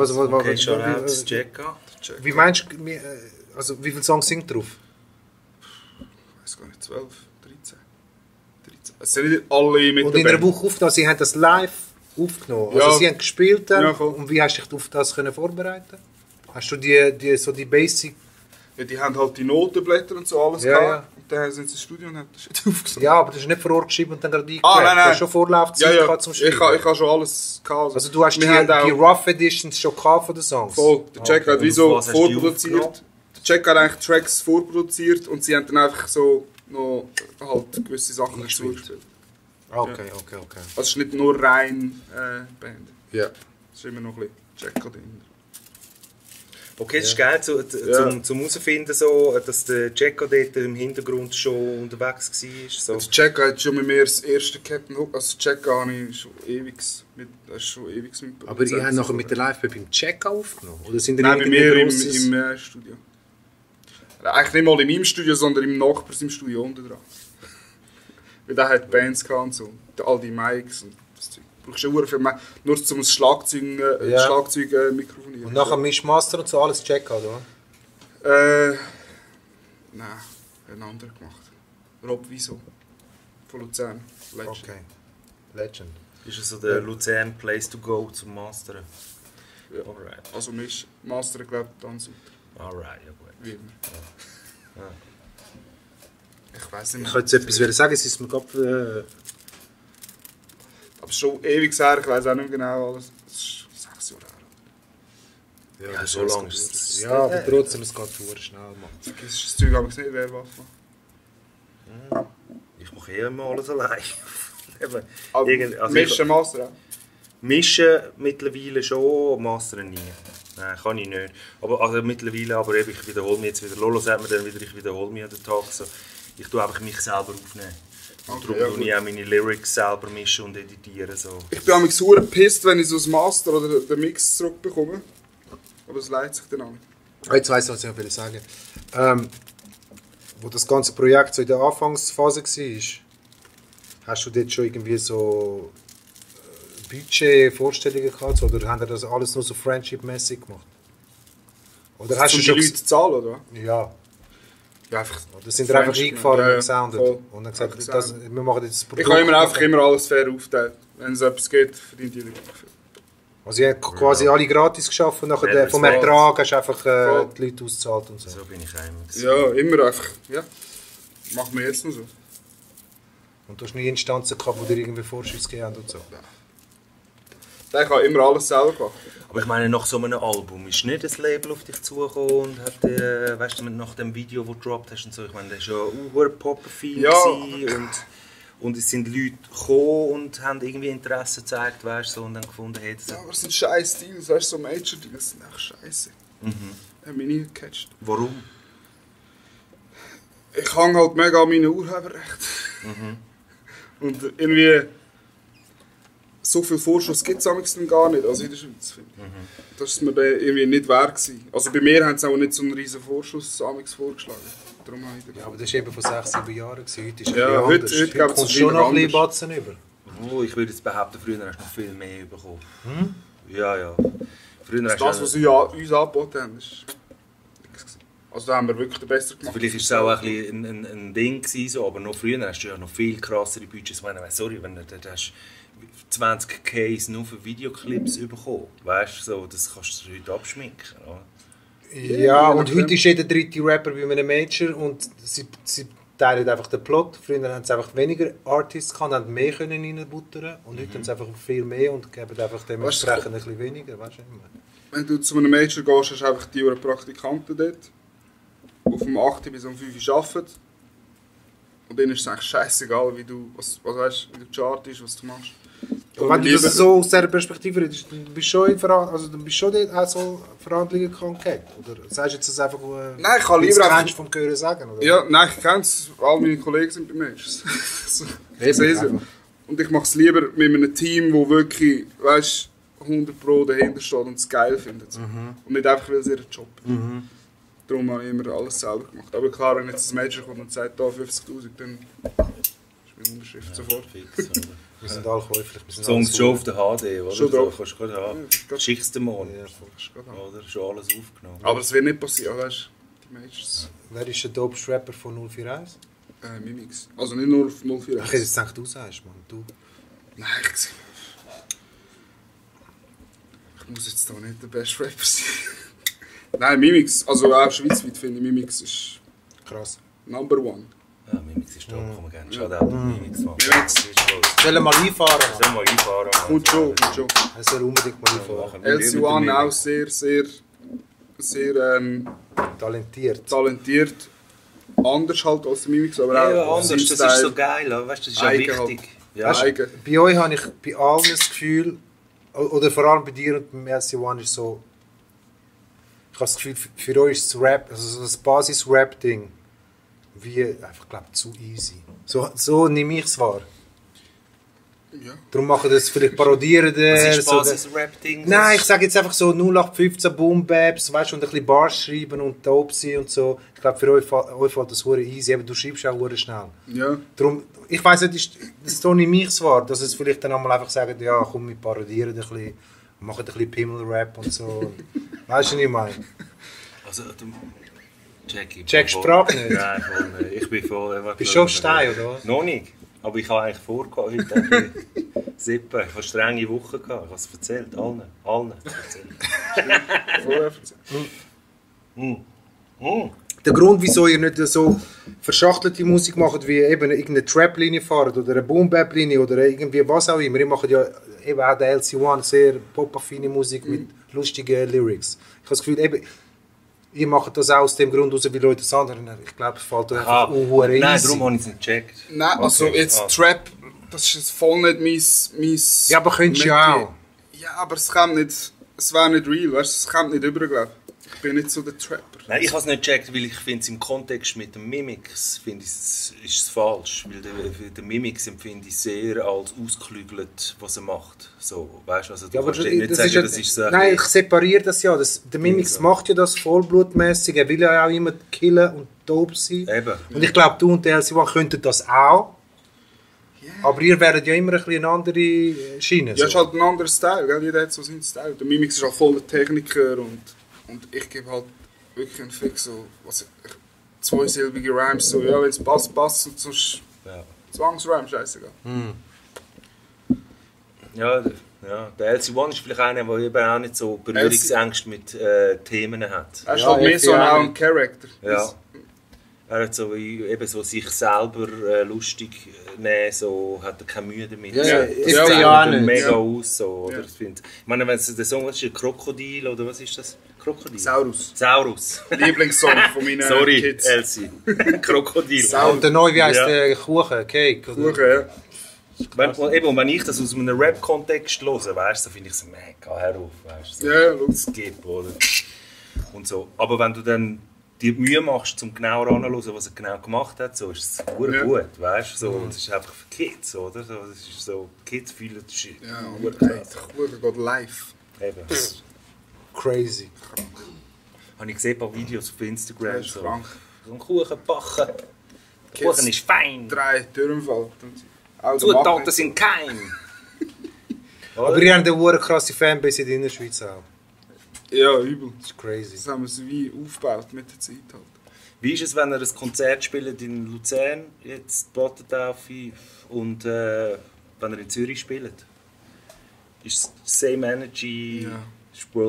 wie meinst du, also wie viele Songs sind drauf? Ich weiß gar nicht, 12, 13. Es sind nicht alle mit. Und in einer Woche aufgenommen, sie haben das live aufgenommen. Also ja. Sie haben gespielt dann. Ja, und wie hast du dich auf das vorbereiten? Hast du die Basic... Ja, die haben halt die Notenblätter und so alles gehabt. Und dann sind sie ins Studio und haben das aufgenommen. Ja, aber das ist nicht vor Ort geschrieben und dann gerade eingeprägt. Nein. Du hast schon Vorlaufzeit gehabt zum Schreiben. Ich habe schon alles gehabt. Also du hast die Rough Editions schon gehabt von den Songs? Voll. Der Jack hat wie so vorproduziert. Der Jack hat eigentlich Tracks vorproduziert und sie haben dann einfach so noch halt gewisse Sachen dazu gespielt. Okay. Also es ist nicht nur rein Band. Ja. Es ist immer noch ein bisschen Jack dahinter. Okay, das ist geil zum herausfinden, so, dass der Jacko dort im Hintergrund schon unterwegs war. So. Der Jacko hat schon mit mir das erste Captain Hook, also Jacko habe ich schon ewig mit Aber ihr habt nachher mit der Live-Band beim Jacko aufgenommen? Oder sind Nein, bei mir im Studio. Eigentlich nicht mal in meinem Studio, sondern im Nachbars im Studio unten dran. Weil der hat Bands gehabt und so, all die Mics und das Zeug. Du brauchst schon viel mehr, nur zum Schlagzeug mikrofonieren. Und nachher Mischmaster und so alles Jacko, oder? Nein, ein anderer gemacht. Rob Wieso von Luzern. Legend. Okay, Legend. Ist es so der Luzern Place to Go zum Masteren? Ja. Alright. Also Master, glaube ich, dann Sutter. Alright, ja gut. Wie immer. Ja. Ich weiß nicht mehr. Ich könnte jetzt etwas sagen, es ist mir gerade... Aber schon ewig her, ich weiß auch nicht mehr genau alles. Das ist 6 Jahre her. Ja, so lange ist es. Ja, aber trotzdem, es geht sehr schnell, Mann. Das Zeug habe ich gesehen, wer was macht. Ich mache immer alles allein. Also Mischen, Master auch? Mischen mittlerweile schon, Mastern nie. Nein, kann ich nicht. Aber, also mittlerweile, aber eben, ich wiederhole mich jetzt wieder. Lolo sagt mir dann wieder, ich wiederhole mich an den Tag. So. Ich tue einfach mich selber aufnehmen. Und darum tue ich auch meine Lyrics selber mischen und editieren. So. Ich bin auch sauer gepisst, wenn ich so das Master oder den Mix zurückbekomme. Aber es leidet sich dann auch nicht. Jetzt weiss ich, was ich noch sagen will. Wo das ganze Projekt so in der Anfangsphase war, hast du dort schon irgendwie so Budget-Vorstellungen gehabt? Oder haben ihr das alles nur so Friendship-mäßig gemacht? Oder hast du schon die Leute zahlen, oder? Ja. Ja, einfach. Oder sind ihr einfach eingefahren und gesoundet? Voll. Und dann gesagt, wir machen jetzt das Produkt. Ich habe immer alles fair aufteilen. Wenn es etwas geht, verdient die Leute viel. Also ihr habt quasi alle gratis geschafft und nachher vom Ertrag hast du einfach die Leute ausgezahlt und so. So bin ich einmal. Ja, immer einfach. Ja. Machen wir jetzt noch so. Und du hast nie Instanzen gehabt, wo dir irgendwie Vorschüsse gegeben haben und so? Ich habe immer alles selber gemacht. Aber ich meine, nach so einem Album ist nicht ein Label auf dich zugekommen und hat, weißt du, nach dem Video, das du gedroppt hast und so, ich meine, das war ja ein Popper-Film und es sind Leute gekommen und haben irgendwie Interesse gezeigt, weißt du, und dann gefunden, hey, ja, aber es sind scheiß Deals, weißt du, so Major-Deals, das sind echt scheiße. Haben mich nie gecatcht. Warum? Ich hänge halt mega an meinen Urheberrechten. Und irgendwie so viel Vorschuss gibt es dann gar nicht, also in der Schweiz, finde ich. Das ist mir irgendwie nicht wert gewesen. Also bei mir haben sie auch nicht so einen riesen Vorschuss vorgeschlagen. Darum ja, aber das war eben vor 6-7 Jahren. Heute ist ja, heute kommst du schon noch ein bisschen Batzen über. Oh, ich würde jetzt behaupten, früher hast du noch viel mehr bekommen. Ja. Früher das, was sie uns angeboten haben, ist nichts. Also da haben wir wirklich den Besseren gemacht. Vielleicht war es auch ein Ding gewesen, so, aber noch früher hast du ja noch viel krassere Budgets. Ich meine, sorry, wenn du hast 20 Ks nur für Videoclips bekommen, weißt du, so, das kannst du heute abschminken. Oder? Ja, und heute ist jeder dritte Rapper bei einem Major und sie teilen einfach den Plot. Früher haben sie einfach weniger Artists gehabt, haben mehr können reinbuttern und heute haben sie einfach viel mehr und geben einfach dementsprechend ein bisschen weniger. Weißt du, Wenn du zu einem Major gehst, hast du einfach die Praktikanten dort, die vom 8 bis um 5 Uhr arbeiten. Und denen ist es eigentlich scheißegal, wie du, weißt, wie du chartest, was du machst. Und wenn du das so aus dieser Perspektive redest, du bist schon dort auch so Verhandlungen gehabt, oder sagst du jetzt das einfach, nein, ich kann lieber das kennst vom Hören sagen, oder? Ja, nein, ich kenne es. All meine Kollegen sind bei Majors. Ich sehe es. Und ich mache es lieber mit einem Team, das wirklich, weißt, 100 Pro dahinter steht und es geil findet. Und nicht einfach, weil es ihr Job ist. Darum habe ich immer alles selber gemacht. Aber klar, wenn jetzt ein Major kommt und sagt, da 50'000, dann ist meine Unterschrift sofort. Fix, oder? Wir sind alle käuflich. Sonst schon auf der HD, oder? Schon drauf. So, kannst du gerade haben. Ja, Schicksdemon. Ja. Oder? Schon alles aufgenommen. Aber es wird nicht passieren, weißt du? Die Majors. Wer ist der dopeste Rapper von 041? Mimix. Also nicht nur auf 041. Ich hätte jetzt gedacht, du sagst, Mann. Du. Nein, ich muss jetzt da nicht der beste Rapper sein. Nein, Mimix. Also auch schweizweit finde ich, Mimix ist Krass. Number one. Ja, Mimix ist top, kann man gerne. Schade auch, Mimix, Mann. Mimix. Sollen wir mal einfahren? Sollen wir mal einfahren? Mann? Kommt schon. Er soll unbedingt mal einfahren. LC1 auch sehr Talentiert. talentiert. Anders halt als der Mimix, aber Ja, auch anders, das ist so geil, weißt du, das ist ja Eigen halt. wichtig. Ja, Weißt, eigen. bei euch habe ich bei allen das Gefühl, oder vor allem bei dir und beim LC1 ist so, ich habe das Gefühl, für euch ist das Rap, also das Basis-Rap-Ding, wie, einfach, ich glaube, zu easy. So nehme ich es wahr. Ja. Darum machen das vielleicht parodieren. das ist so Basis-Rap-Ding. Nein, ich sage jetzt einfach so 0815 Boom-Baps, weißt du, und ein bisschen Bars schreiben und dope sein und so. Ich glaube, für euch fällt das hure easy, eben, du schreibst auch hure schnell. Ja. Darum, ich weiss nicht, das tue ich mich wahr, dass es vielleicht dann einmal einfach sagen, ja komm, wir parodieren ein bisschen, machen ein bisschen Pimmel-Rap und so. Weißt du, was ich meine? Also, du... Jackie. Checkst du die Sprache nicht? Nein, voll nicht. Ich bin voll... Bist du schon Stein, oder was? Noch nicht. Aber ich habe eigentlich vorgehabt, heute ein bisschen sippen. Ich habe strenge Wochen gehabt. Ich habe es erzählt. Allen erzählt. Vorher Der Grund, wieso ihr nicht so verschachtelte Musik macht, wie eben irgendeine Trap-Linie fahrt oder eine Boom-Bap-Linie oder irgendwie was auch immer. Ihr macht ja eben auch der LC1 sehr pop-affine Musik mit lustigen Lyrics. Ich habe das Gefühl, eben, ihr macht das auch aus dem Grund raus, weil Leute das andere, ich glaube, es fällt euch einfach easy. Nein, darum habe ich es nicht gecheckt. Nein, also Okay. jetzt Trap, das ist jetzt voll nicht mein Ja, aber könntest du ja auch. Ja, aber es wäre nicht real, weißt du, es kommt nicht rüber, glaube ich. Ich bin nicht so der Trapper. Nein, ich habe es nicht gecheckt, weil ich finde es im Kontext mit dem Mimix ist es falsch. Weil der Mimix empfinde ich sehr als ausgeklügelt, was er macht. So, weißt, also, du Ja, aber kannst nicht das sagen, ist ja, das ist so ein nein, ich bisschen- separiere das ja. Der Mimix Ja. macht ja das vollblutmäßig. Er will ja auch immer killen und dope sein. Eben. Und ich glaube, du und der LC1 könnten das auch. Aber ihr werdet ja immer ein bisschen eine andere Schiene. Ja, es ist So. halt ein anderer Style, gell? Jeder hat so seinen Style. Der Mimix ist halt voll der Techniker und ich gebe halt wirklich einen Fix, so, zweisilbige Rhymes, so, ja, wenn es passt, passt und sonst Ja. Zwangsrhyme, scheißegal. Ja, der LC1 ist vielleicht einer, der eben auch nicht so Berührungsängste mit Themen hat. Er ist Ja, halt mehr so FBA auch ein Charakter. Ja. Er hat so, eben so sich selber lustig nehmen, so hat er keine Mühe damit. Ja, So, ja, das FBA sieht auch nicht. mega Ja. aus. So, oder? Ja. Ich meine, wenn es der Song was ist, ein Krokodil oder was ist das? Krokodil? Saurus. Saurus. Lieblingssong von meinen Sorry, Kids. Elsie. Krokodil. Und der neue, wie heisst Ja. der Kuchen? Cake? Oder? Kuchen, ja. Wenn ich das aus einem Rap-Kontext höre, weißt du, finde ich so, mega herauf, weißt du, so, Ja, los. Skip, oder? Und so. Aber wenn du dann die Mühe machst, um genauer anzuhören, was er genau gemacht hat, so ist es verdammt Ja. gut, weißt du? So, es ist einfach für Kids, oder? So, das ist so, Kids fühlen das Shit. Ja, Verdammt und krass. Kuchen geht live. Eben. Crazy. Habe ich gesehen, ein paar Videos auf Instagram. Das ist So, krank. so einen Kuchen backen. Der Kids. Kuchen ist fein. 3 Türenfall. Zutaten sind kein. Aber ihr habt eine hure krasse Fanbase in der Innerschweiz auch. Ja, übel. Das ist crazy. Das haben wir so wie aufgebaut mit der Zeit halt. Wie ist es, wenn ihr ein Konzert spielt in Luzern, jetzt Bottentaufe, und wenn ihr in Zürich spielt? Ist es same energy? Ja. Ist World?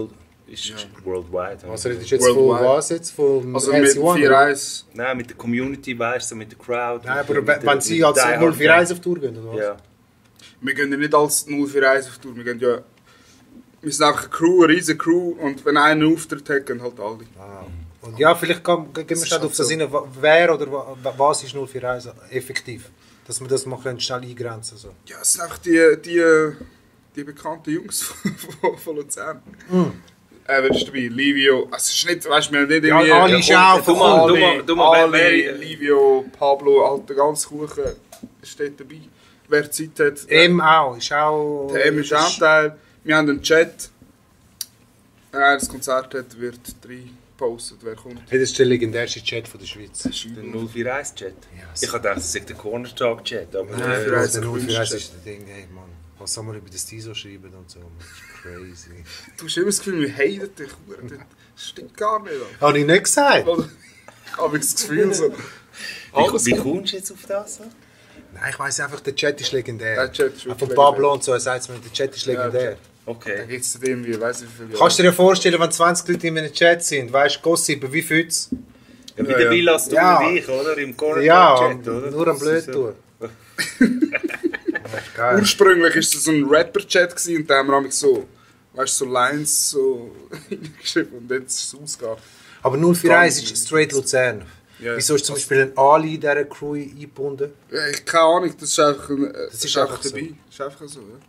ist worldwide. Was redest du jetzt von Worldwide. was jetzt? Von Also mit LC1? 4-1. Nein, mit der Community, weißt du, mit der Crowd. Nein, aber mit wenn sie als Die Hard 041 auf Tour gehen, oder was? Ja. Wir gehen ja nicht als 041 auf Tour. Wir sind einfach eine Crew, eine riesige Crew. Und wenn einer einen Auftritt hat, gehen halt alle. Ah. Und ja, vielleicht gehen wir ist schnell halt auf das so. rein, wer oder was ist 041 effektiv? Dass wir das mal schnell eingrenzen können. So. Ja, es sind einfach die bekannten Jungs von Luzern. Wer ist dabei? Livio. Es ist nicht, weißt du, wir haben nicht irgendwie... Ali ist auch du mal, Ali, Livio, Pablo, alter ganz Kuchen steht dabei. Wer Zeit hat. M auch, ist auch... Der M ist auch ein Teil. Wir haben einen Chat. Wenn er das Konzert hat, wird gepostet, wer kommt. Hey, das ist der legendärste Chat von der Schweiz. Das ist Der übel. 041-Chat. Ja, Ich habe gedacht, das ist der Corner Talk-Chat. Aber Nein, der der 041 041 ist das Ding, hey Mann. Was soll man über das Tiso schreiben und so? Das ist crazy. Du hast immer das Gefühl, wir haten dich. Das stimmt gar nicht. Habe ich nicht gesagt? Ich habe das Gefühl so. wie kommst du jetzt auf das? Nein, ich weiss einfach, der Chat ist legendär. Der Chat ist Auch wirklich von Pablo und so, er sagt es mir, der Chat ist legendär. Da Okay. gibt es irgendwie, weiss ich wie viele Kannst du dir vorstellen, wenn 20 Leute in einem Chat sind, weißt du, Gossip, wie fühlt's? Ja, wie der Villas, du Ja. und ich, oder? Im Corner Ja, Talk-Chat, oder? nur am Das Blöd ist tun. Das ist geil. Ursprünglich war es so ein Rapper-Chat und da haben wir so, weißt, so Lines so geschrieben und jetzt ist es ausgegangen. Aber 041 ist straight Luzern. Ja. Wieso ist zum Beispiel ein Ali in dieser Crew eingebunden? Ja, ich keine Ahnung, das ist einfach, das ist einfach so. dabei. Das ist einfach so, ja.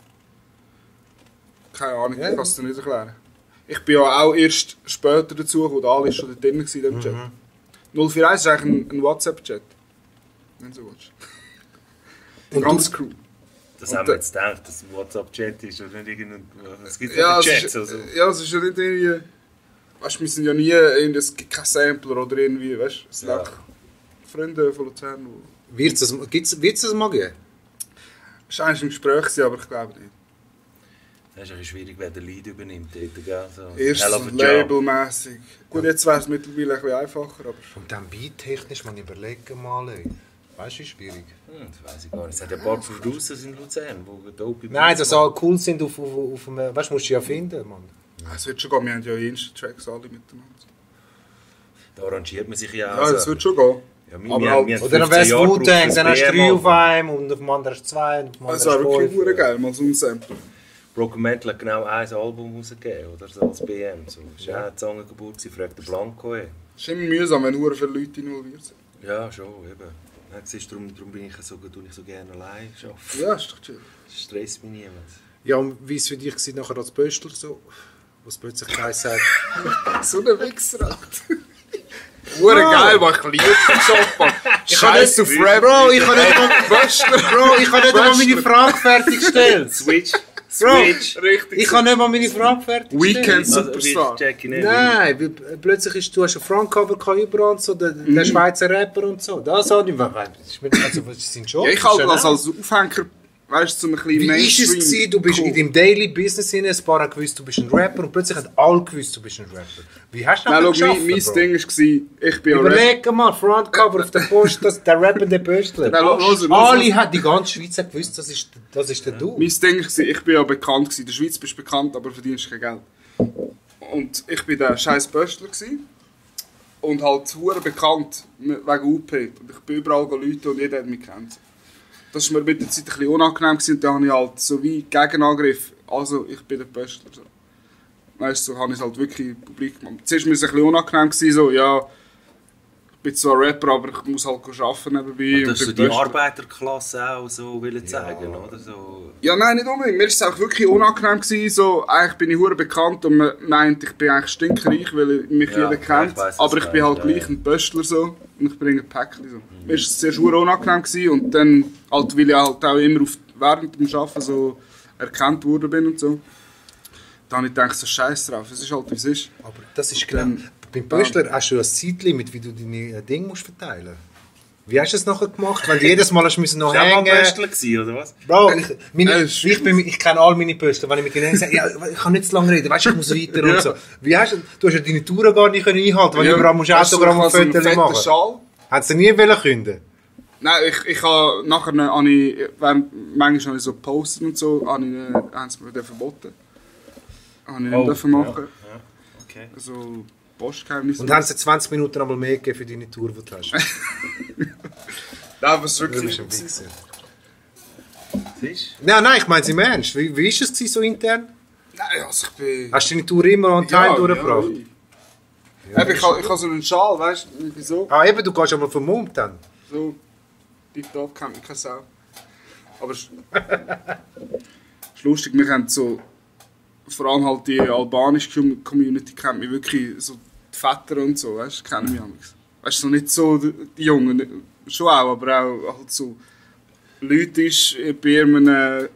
Keine Ahnung, Ja. ich kann es dir nicht erklären. Ich bin ja auch erst später dazu gekommen, der Ali ist schon da drin in dem Chat. 041 ist eigentlich ein WhatsApp-Chat. Wenn du so willst. Die Und ganze Crew. Das Und haben wir jetzt gedacht, dass ein WhatsApp-Chat ist oder nicht irgendein... Es gibt Ja, ja es Chats, ist, also... ja, es ist ja nicht irgendwie... Weißt du, wir sind ja nie... Es gibt kein Sampler oder irgendwie, weißt du? Es sind Ja. einfach Freunde von Luzern, die... Wird es das mal geben? Es war eigentlich im Gespräch, gewesen, aber ich glaube nicht. Das ist ein bisschen schwierig, wer den Lead übernimmt. Dort, gell? So, Erstens hell of a job. labelmässig. Gut, jetzt wäre es mittlerweile ein bisschen einfacher, aber... Und dann beat-technisch, man überlegen mal, ey. Weißt du, wie schwierig? Das weiß ich gar nicht. Es hat ja ein paar Producers in Luzern, die dope Nein, dass Beats alle cool sind auf einem... Weißt du, musst du ja finden, Mann. Es wird schon gehen, wir haben ja Insta-Tracks alle miteinander. Da arrangiert man sich ja auch. Ja, das wird schon gehen. Ja, aber halt- wir haben Oder dann 15 wär's Jahre Wu-Tang, gebraucht dann hast du fürs 3 BM auf einem und auf dem anderen hast du 2 und auf dem Das anderen wäre hast du wirklich 5. geil, mal so ein Sample. Broken Metal hat genau ein Album rausgegeben, oder? So als BM. So. Das ist ja auch eine Zangengeburt, sie fragt den Blanco. Ey. Es ist immer mühsam, wenn nur viele Leute involviert sind. Ja, schon, eben. Ja, siehst, darum bin ich so gerne allein arbeiten. Ja, ist doch chill. Das stresst mich niemand. Ja, und wie es für dich war nachher als Pöstler so? Was plötzlich geheißen hat. So ein Wichser, Alter. Hure geil, was ich liebe den Job, Mann. Scheiß auf Rap. Bro, ich kann nicht mal, Böschler. Bro, ich kann nicht mal meine Frage fertigstellen. Switch! Bro, Switch! Richtig. ich kann nicht mal meine Frage fertigstellen. Weekend Also, Superstar. check ich nicht. Nein, weil plötzlich ist, du hast ein Frontcover gehabt überall und so, der Schweizer Rapper und so. Das habe ich, also, was ist sein Job? Ja, ich halte das als Aufhänger, weißt du, so ein bisschen Wie ist es gewesen? Du bist in deinem Daily Business hinein, ein paar haben gewusst, du bist ein Rapper und plötzlich haben alle gewusst, du bist ein Rapper. Wie hast du Nein, das schau, geschafft, mein Bro? Ding war, ich bin ja Rapper. Überleg mal, Frontcover auf der Post, der rappende Pöstler. Nein, los. Alle hat die ganze Schweiz hat gewusst, das ist der Du. Mein Ding war, ich bin ja bekannt gewesen. In der Schweiz bist du bekannt, aber verdienst kein Geld. Und ich bin der scheiß Böstler gewesen. Und halt hure bekannt wegen UP. Und ich bin überall Leute und jeder hat mich gekannt. Das war mir mit der Zeit ein bisschen unangenehm gewesen, und dann habe ich halt so wie Gegenangriff. Also, ich bin der Böstler. So. Weißt du, so habe ich es halt wirklich publik gemacht. Zuerst war mir es ein bisschen unangenehm gewesen, so, ja, ich bin zwar Rapper, aber ich muss halt arbeiten nebenbei. Das ist so bin die Böstler. Arbeiterklasse auch so wollen zeigen, oder? So. Ja, nein, nicht unbedingt. Mir war es auch wirklich unangenehm gewesen, so, eigentlich bin ich hure bekannt und man meint, ich bin eigentlich stinkreich, weil mich Ja, jeder ja, kennt. ich weiss, Aber was ich du bin halt meinst, gleich ja. ein Böstler so und ich bringe ein Päckchen so. Mir war es zuerst hure unangenehm gewesen und dann, halt, weil ich halt auch immer während dem Arbeiten so erkannt worden bin und so. Da habe ich gedacht, so scheiß drauf, es ist halt wie es ist. Aber das ist genau. Beim Pöstler hast du ein Zeitlimit, wie du deine Dinge musst verteilen musst. Wie hast du das nachher gemacht? Wenn du jedes Mal hast müssen noch Bist du auch mal hängen. Pöstler gewesen, oder was? Bro, ist ich kenne all meine Pöstler, wenn ich mit ihnen sage, ja, ich kann nicht zu lange reden, weißt du, ich muss weiter und so. Wie hast du hast ja deine Touren gar nicht einhalten, weil du überall musst weißt du, Autogramm und ich habe so einen Fotos fetten machen. Schal. Hättest du nie wollen künden? Nein, ich habe nachher, manchmal habe ich so gepostet und so, haben sie mir den verboten. Habe ich nicht dürfen machen. Ja. Okay. Also Postgeheimnis. Und haben sie 20 Minuten einmal mehr gegeben für deine Tour, die du hast? Nein, was Du wirklich bist ein Wichser. Siehst Nein, ich meine es im Ernst. Wie war es gewesen, so intern? Nein, also ich bin... Hast du deine Tour immer on time durchgebracht? Ja, ich habe so einen Schal, weißt du, wieso? Ah, eben, du gehst einmal vom Mund dann. So, tipptopp, kennt mich keine Sau. Aber es ist lustig, wir haben so, vor allem halt die albanische Community kennt mich wirklich, so die Väter und so, weißt du, kennen mich amigs. Weißt du, so nicht so die Jungen, schon auch, aber auch halt so Leute ist bei einem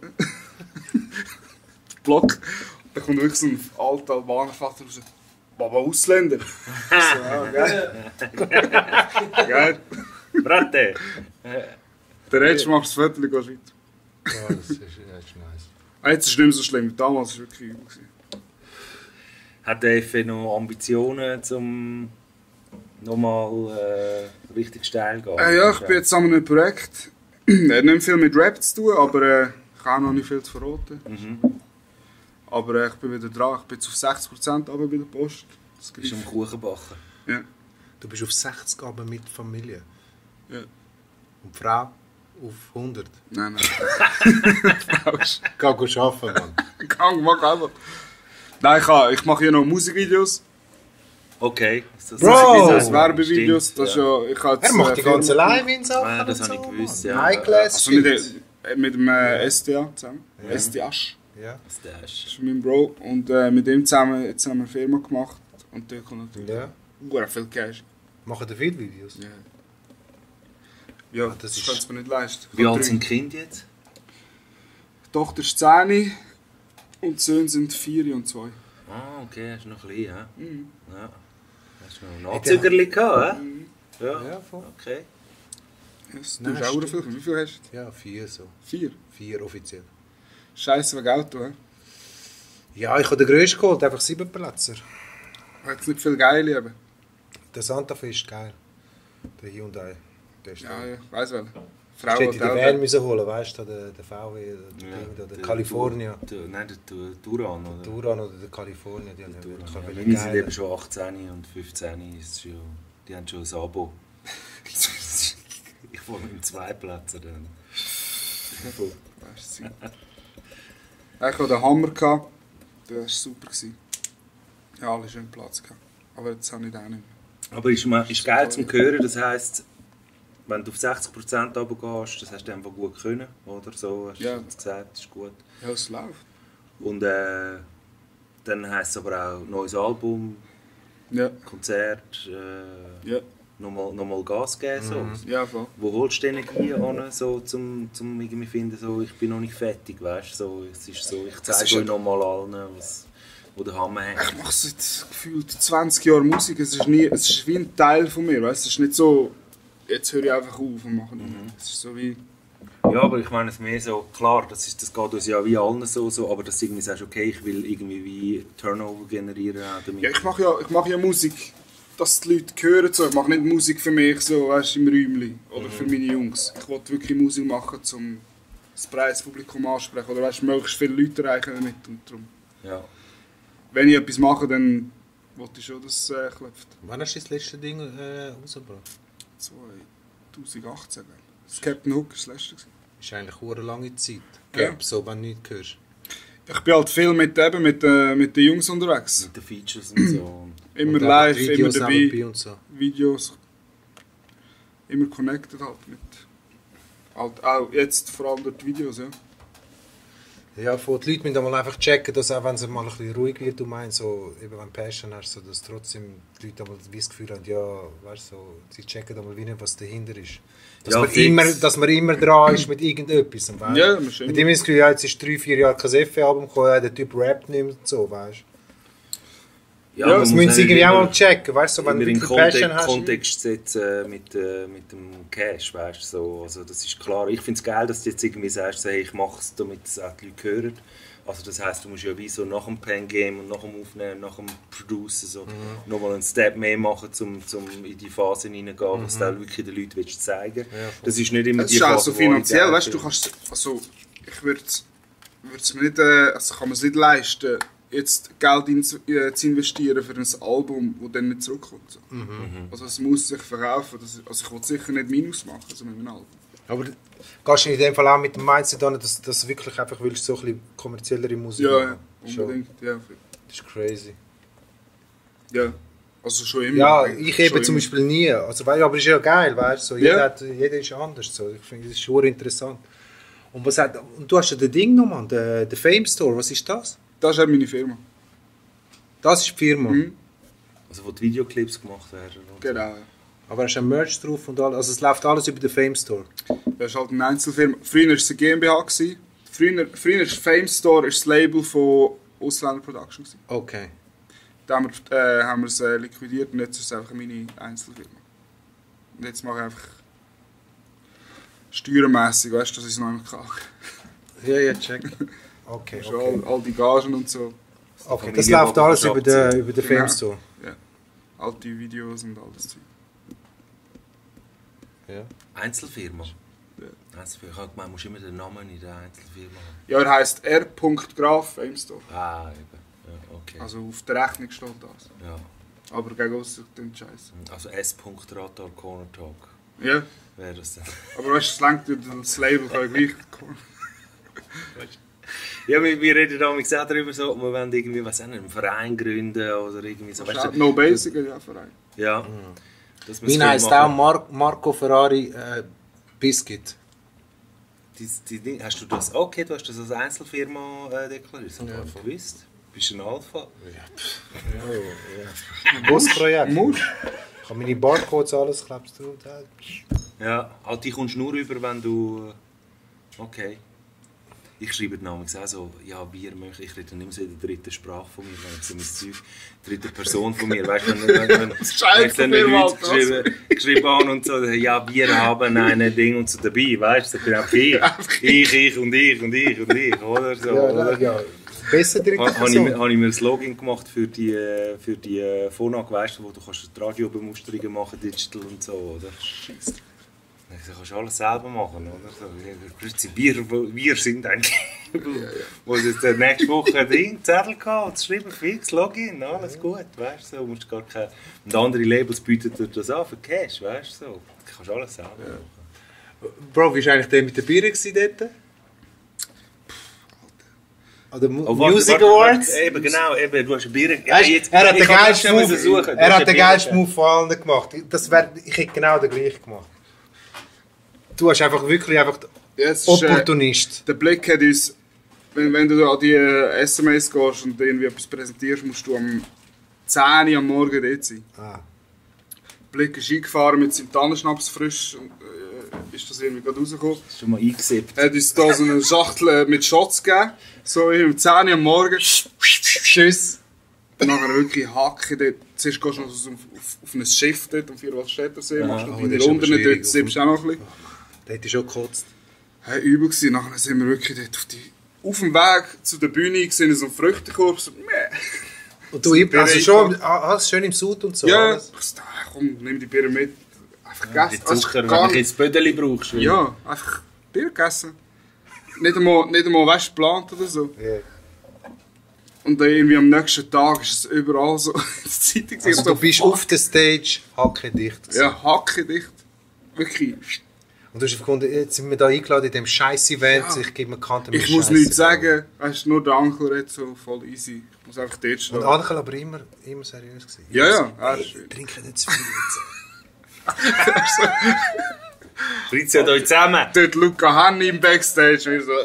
Block, da kommt wirklich so ein alter albaner Vater raus. Baba Ausländer. So, ja, geil. Geil. Brate! Der Rest macht das Foto und geht weiter. Ja, das ist nice. Jetzt ist es nicht mehr so schlimm, damals war es wirklich übel. Hat der FE noch Ambitionen, um nochmal richtig steil zu gehen? Ja, ich bin jetzt an einem Projekt. Er hat nicht viel mit Rap zu tun, aber ich kann auch noch nicht viel zu verraten. Aber ich bin wieder dran, ich bin jetzt auf 60% runter bei der Post. Das Du bist am Kuchen backen. Ja. Du bist auf 60 aber mit Familie. Ja. Und die Frau auf 100. Nein, nein. Falsch. Geh arbeiten, Mann. Gang, mach einfach. Nein, ich mache hier noch Musikvideos. Okay. Bro! Das Werbevideos. Stimmt, Das ist ja, ich habe jetzt, Er macht die ganze Firma- Live-In-Sachen. Ja, das und habe ich so, gewusst, Mann. ja. High-Class Also Shit. mit dem SDA zusammen. SDAsch. Ja. Das ist mein Bro. Und mit ihm zusammen jetzt haben wir eine Firma gemacht. Und der kommt natürlich Ja. viel Cash. Machen die viele Videos? Ja. Ja, das das ist- kannst du mir nicht leisten. Wie alt sind die Kinder jetzt? Die Tochter ist 10 und die Söhne sind 4 und 2. Ah, okay, hast du noch ein bisschen, ja? Ja. Hast du noch Hey, Nachzügerli gehabt, hä? Ja. Ja, voll. Okay. Yes, du Nein, hast auch stimmt. viel. Wie viel hast du? Ja, 4 so. 4. 4 offiziell. Scheiße wegen Auto, hä? Ja, ich habe den grössten geholt, einfach 7 Plätzer. Hat nicht viel Geile eben. Der Santa Fe ist geil. Der Hyundai. Der ist Ja, ja, ich weiss wel. Ich Frau hätte den hat Van auch. müssen holen, weißt du, der VW, der California. Nein, der Duran, oder? Der Duran oder der California, die haben ja Duran. wirklich Ja, meine sind geil. eben schon 18 und 15, ist schon, die haben schon ein Abo. Ich wohne im Zweiplätzer dann. Weißt du, ich hatte den Hammer, gehabt. Der war super. Ja, alle schön Platz gehabt. Aber jetzt habe ich den auch nicht mehr. Aber ist geil zum Hören, das heisst, wenn du auf 60% runtergehst, das hast du einfach gut können, oder so, hast Ja. du jetzt gesagt, das ist gut. Ja, es läuft. Und dann heisst es aber auch neues Album, Ja, Konzert, ja, nochmal Gas geben. So. ja, voll. Wo holst du die Energie an, so, zum irgendwie finden, so, ich bin noch nicht fertig, weißt? So, es ist so, ich ist zeige ja- euch nochmal allen, wo der Hammer hängt. Ich mache seit gefühlt 20 Jahren Musik. Es ist wie ein Teil von mir. Weißt? Es ist nicht so, jetzt höre ich einfach auf und mache nicht mehr. Es ist so wie... Ja, aber ich meine es mehr so, klar, das geht uns ja wie allen so, aber dass du irgendwie sagst, okay, ich will irgendwie wie Turnover generieren auch damit. Ja, ich mache ja Musik, dass die Leute hören. So. Ich mache nicht Musik für mich so, weißt, im Räumchen oder für meine Jungs. Ich wollte wirklich Musik machen, um das breites Publikum ansprechen. Oder weißt, möglichst viele Leute erreichen damit. Und darum, Ja. wenn ich etwas mache, dann wollte ich schon, dass es klopft. Wann hast du das letzte Ding rausgebracht? 2018. Das Captain Hook war das letzte. Das ist eigentlich eine lange Zeit. Ja. So, wenn du nichts hörst. Ich bin halt viel mit den Jungs unterwegs. Mit den Features und so. Immer Und einfach live, die immer Videos dabei, nebenbei und so. Videos. Immer connected halt mit. Halt auch jetzt vor allem durch die Videos, ja. Ja, die Leute müssen mal einfach checken, dass auch wenn es mal ein bisschen ruhig wird, du meinst, so, eben wenn du Passion hast, so, dass trotzdem die Leute einmal das Gefühl haben, ja, weißt, so, sie checken einmal wie nicht, was dahinter ist. Dass, Ja, dass man immer dran ist mit irgendetwas. Weißt? Ja, man ist immer- mit dem ist das Gefühl, ja, jetzt ist 3-4 Jahre kein FE-Album gekommen, ja, der Typ rappt nicht mehr und so, weißt Ja, du. man Das muss müssen sie nicht irgendwie auch immer- mal checken, weißt du, so, wenn du immer in wirklich Passion hast. Kontext setzen mit dem Cash, weißt du, so. Also das ist klar. Ich finde es geil, dass du jetzt irgendwie sagst, hey, ich mache es, damit es auch die Leute hören. Also das heisst, du musst ja wie so nach dem Pen-Game und nach dem Aufnehmen, nach dem Producen so nochmal einen Step mehr machen, um in die Phase hineingehen, was du auch wirklich den Leuten willst zeigen willst. Das ist nicht immer Es die ist auch Phase, so wo finanziell, alle weißt du, denken. kannst, also ich würde es mir nicht, also kann man es nicht leisten, jetzt Geld zu investieren für ein Album, das dann nicht zurückkommt. So. Also es muss sich verkaufen. Also ich will sicher nicht Minus machen also mit einem Album. Aber gehst du in dem Fall auch mit dem Mindset an, dass du wirklich einfach willst, so ein bisschen kommerziellere Musik Ja, machen? unbedingt. Ja. Das ist crazy. Ja, also schon immer. Ja, ich eben schon zum immer. Beispiel nie. Also, aber es ist ja geil, weißt du? So, Ja. jeder ist anders. So. Ich finde, das ist schon interessant. Und du hast ja das Ding noch, Mann, der Fame Store, was ist das? Das ist auch meine Firma. Das ist die Firma. Also wo die Videoclips gemacht werden. Und Genau. Aber hast du ein Merch drauf und alles? Also es läuft alles über den Fame Store. Das ist halt eine Einzelfirma. Früher war es eine GmbH. Früher ist Fame Store das Label von Ausländer Production. Okay. Dann haben wir es liquidiert und jetzt ist es einfach meine Einzelfirma. Und jetzt mache ich einfach steuermässig, weißt du, dass ich es noch nicht kann. Ja, check. Okay, Also okay. all die Gagen und so. Okay, das läuft alles über den Genau. Fame Store. Ja. Alte Videos und all das Zeug. Ja. Einzelfirma? Ja. Einzelfirma. Ich habe gemeint, du musst immer den Namen in der Einzelfirma haben. Ja, er heisst R.Graf Fame Store. Ah, eben. Ja, okay. Also auf der Rechnung steht das. ja. Aber gegen uns klingt scheiße. Also S.Radar Corner Talk. Ja, Wäre das dann? aber weißt du, es lenkt durch das Label, kann ich gleich kommen. Ja, wir reden damals auch darüber, so, wir wollen irgendwie was einen Verein gründen oder irgendwie so. Weißt du, No Basic, ja, Verein. ja. Das Mein heisst auch Marco Ferrari Biscuit. Hast du das? Okay, du hast das als Einzelfirma deklariert. Das habe ich nicht gewusst. Bist du ein Alpha? Ein Bossprojekt. Muss. Ich habe meine Barcodes, alles klebst du. Ja, halt, die kommst du nur über, wenn du... Okay. Ich schreibe damals auch so, ja, wir möchten, ich rede nicht mehr so in der dritten Sprache von mir, wenn ich so mein Zeug, dritte Person von mir, weißt du, wenn ich dann Leute geschrieben habe und so, ja, wir haben ein Ding und so dabei, weißt du, so bin auch ich und ich, oder so, oder? Ja. Besser dritte Person. Habe ich mir ein Login gemacht für die Phonak, weißt du, wo du kannst Radiobemusterungen machen, digital und so, oder? Scheisse. Du kannst alles selber machen, oder? So, wir sind ein wo es jetzt nächste Woche ein Ding, Zettel gehabt, geschrieben, fix, Login, alles gut, weißt du, so, musst gar keine... Und andere Labels bieten dir das an für Cash, weißt du, so. Du kannst alles selber machen. Bro, wie war eigentlich der mit der Bier dort? An der Oh, Music warte, Awards? Eben, genau, eben, du hast ein Bier... Weißt, er hat den geilsten Move von allen gemacht. Ich hätte genau den gleichen gemacht. Du hast einfach wirklich Jetzt ist, Opportunist. der Blick hat uns, wenn du an die SMS gehst und irgendwie etwas präsentierst, musst du am 10 Uhr am Morgen dort sein. Ah. Der Blick ist eingefahren mit seinem Tannenschnaps frisch und ist das irgendwie gerade rausgekommen. Das ist schon mal eingesippt. Er hat uns da so eine Schachtel mit Shots gegeben, so um 10 Uhr am Morgen. Tschüss. Und nachher wirklich Hacke dort. Zuerst gehst du noch auf ein Schiff dort, am Vierwaldstättersee, machst noch deine das ist aber Runden dort, schwierig, siebst auch noch ein bisschen. Der hätte schon gekotzt. Hey, übel gewesen. Nachher sind wir wirklich dort auf dem Weg zu der Bühne, gesehen so einen Früchtekorb, so, Und du also schon alles schön im Sud und so? ja, Alles? ich dachte, komm, nimm die Bier mit. Einfach Die gegessen. Also, Zucker, gar wenn du nicht- jetzt Bödeli brauchst. weil- Ja, einfach Bier gegessen. Nicht einmal weißt, geplant oder so. Ja. Und dann irgendwie am nächsten Tag ist es überall so in der Zeitung. Also so, du bist auf der Stage hackedicht gewesen. Ja, hackendicht. Wirklich. Und du hast gefunden, jetzt sind wir da eingeladen in diesem scheiß Event, Ja. ich gebe mir Kante. Ich muss nichts sagen. Weißt, nur der Onkel redet so voll easy. Ich muss einfach dort stehen. Und Ankel aber immer seriös gewesen. Ja, ja. Hey, trinken nicht zu viel jetzt. Bringt euch zusammen. Dort Luca Henny im Backstage. Wir so,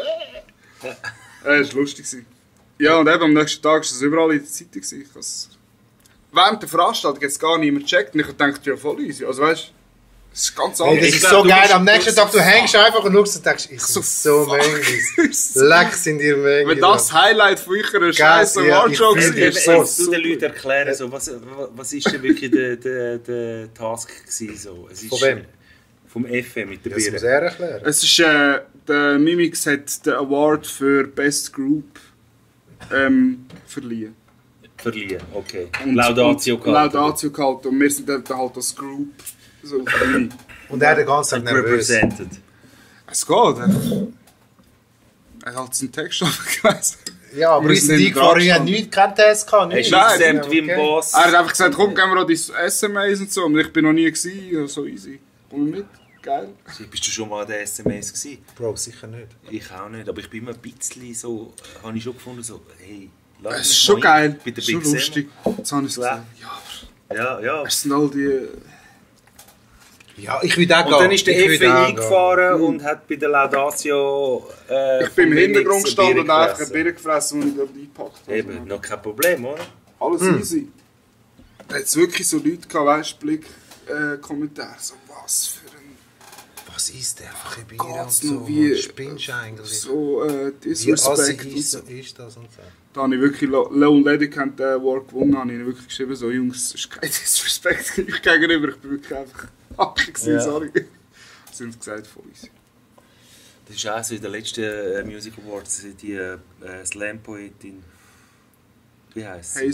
das war lustig. Ja, und eben am nächsten Tag war es überall in der Zeitung. Ich has- Während der Veranstaltung hat es gar niemand gecheckt. Und ich dachte, ja, voll easy. Also weißt du, es ist ganz Hey, anders. das Ich ist glaub, so du geil. bist- Am nächsten Tag, du hängst einfach und schaust und denkst, ich bin so fuck. Mengis. Leck sind ihr Mengis. Wenn das Highlight von eurer scheiß ja, Awardshow ich war, finde ist so Kannst du den Leuten erklären, so, was ist denn wirklich der Task gewesen? So? Es ist, Von wem? Vom FM mit der Das muss Bier. er erklären. Es ist, der Mimix hat den Award für Best Group verliehen. Verliehen, okay. Und- Laudatio und gehalten. Laudatio gehalten. Und wir sind dort halt als Group so auf der Bühne. Und er hat den ganzen Tag nervös. Represented. Es geht einfach. Er hat seinen Text abgelesen. Ja, aber Wir wir sind sind eingefahren, ich dran habe nichts, kein Test gehabt. Hast Nichts. du Nein, eingesamt wie ein okay. Boss? Er hat einfach gesagt, komm, gehen wir an die SMAs und so. Und ich bin noch nie gewesen, so easy. Komm mit, geil. Bist du schon mal an der SMS gewesen? Bro, sicher nicht. Ich auch nicht, aber ich bin immer ein bisschen so, habe ich schon gefunden, so, hey, lass Es mich ist schon mal geil, rein, bei der schon Big Sam. lustig. Jetzt habe ich es Ja. gesagt. Ja, Ja. es sind all die... Ja, ich will auch Und dann ist der Ich will FE auch eingefahren und hat bei der Laudatio Ich bin im vom Hintergrund Remix gestanden und ein einfach Bier ein Bier gefressen, und ich dort eingepackt habe. Eben, noch kein Problem, oder? Alles easy. Da hat es wirklich so Leute gehabt, weißt du, Blick-Kommentare. So, was für ein... Was ist der für ein Bier Geht's und so? noch wie- Was spinnst du eigentlich? So, Wie assi Disrespect und ist, so. ist das und so? Da habe ich wirklich, Lone Lady kennt den Award gewonnen, habe ich ihnen wirklich geschrieben, so Jungs, es ist kein Disrespect euch gegenüber, ich bin wirklich einfach hackig gewesen, Ja. sorry. Sie haben gesagt, voll easy. Das ist auch so in den letzten Music Awards, die Slam-Poetin, wie heisst sie?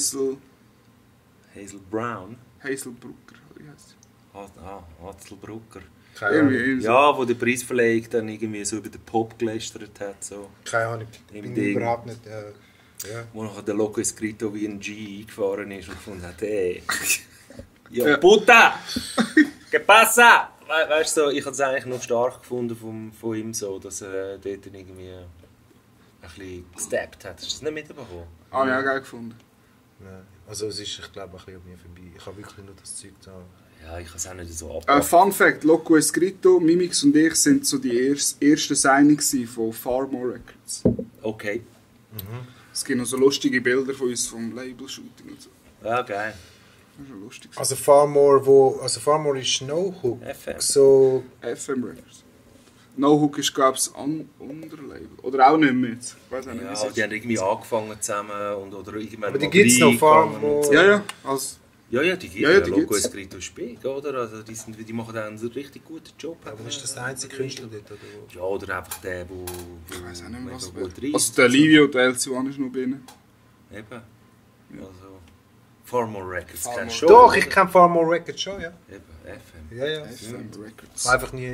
Hazel Brown. Hazel Brucker, wie heisst sie? Hazel Brucker. Keine Ahnung. Irgendwie so. Ja, wo der Preisverleihung dann irgendwie so über den Pop gelästert hat, so. Keine Ahnung. Im Bin Ding. überhaupt nicht... ja. Wo nachher der Loco Escrito wie ein G eingefahren ist und gefunden hat, hey, Ja. ja, puta, que pasa? Weißt du, so, ich habe es eigentlich noch stark gefunden von ihm, so, dass er dort irgendwie ein bisschen gesteppt hat. Hast du das nicht mitbekommen? Habe ich auch geil gefunden. Nein. Also es ist, ich glaube, ein bisschen an mir vorbei. Ich habe wirklich nur das Zeug da. Ja, ich kann es auch nicht so ab. Fun Fact, Loco Escrito, Mimix und ich sind so die ersten Signings von Far More Records. Okay, Es gibt noch so lustige Bilder von uns vom Label-Shooting und so. ja, geil. Das ist schon lustig. Also Far More ist No Hook. FM. So... FM Records. No Hook ist, glaube ich, ein Unterlabel. Oder auch nicht mehr jetzt. Ich weiß auch nicht, wie es Ja, ist. die haben irgendwie angefangen zusammen oder irgendwann Aber die mal gibt's noch, Far reingegangen und More. so. Ja, ja. Also, Ja, die gibt Ja, ja, es. die Loco gibt's. Escrito ist big, oder? Also die machen dann einen richtig guten Job. Aber ist das der einzige Künstler dort? Oder? Ja, oder einfach der, wo ich weiß auch nicht mehr, was mega gut es reisst. Also der Livio und der LC1 ist noch drin. Eben. Also, Farmer Records Far kennst More. du schon. Doch, oder? ich kenne Far More Records schon, ja. Eben, FM. Ja, ja. FM Records. Einfach nie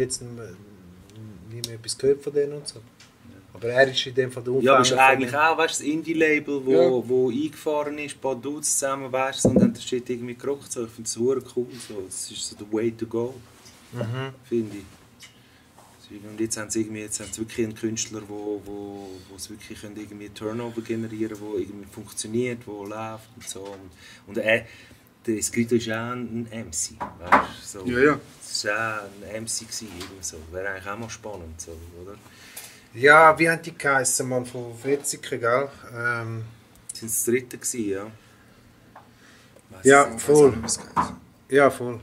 mehr etwas gehört von denen und so. Aber er ist in dem Fall der Ja, aber ist Umfänger von eigentlich dem. auch, weißt du, das Indie-Label, wo eingefahren ist, ein paar Dudes zusammen, weißt du, und dann steht irgendwie gerockt. So. Ich finde es super cool. So. Das ist so der way to go, finde ich. Und jetzt haben sie wirklich einen Künstler, wo es wirklich können irgendwie Turnover generieren kann, der irgendwie funktioniert, der läuft und so. Und der Escrito ist auch ein MC, weißt du? So. Ja, ja. Es war auch ein MC gewesen, irgendwie so. Wäre eigentlich auch mal spannend, so, oder? Ja, wie haben die geheißen, Mann, von Wetzikon, gell? Das waren das dritte gewesen, ja. Weiss Ja, nicht. Ich weiß voll. auch nicht, wie es geht. Ja, voll.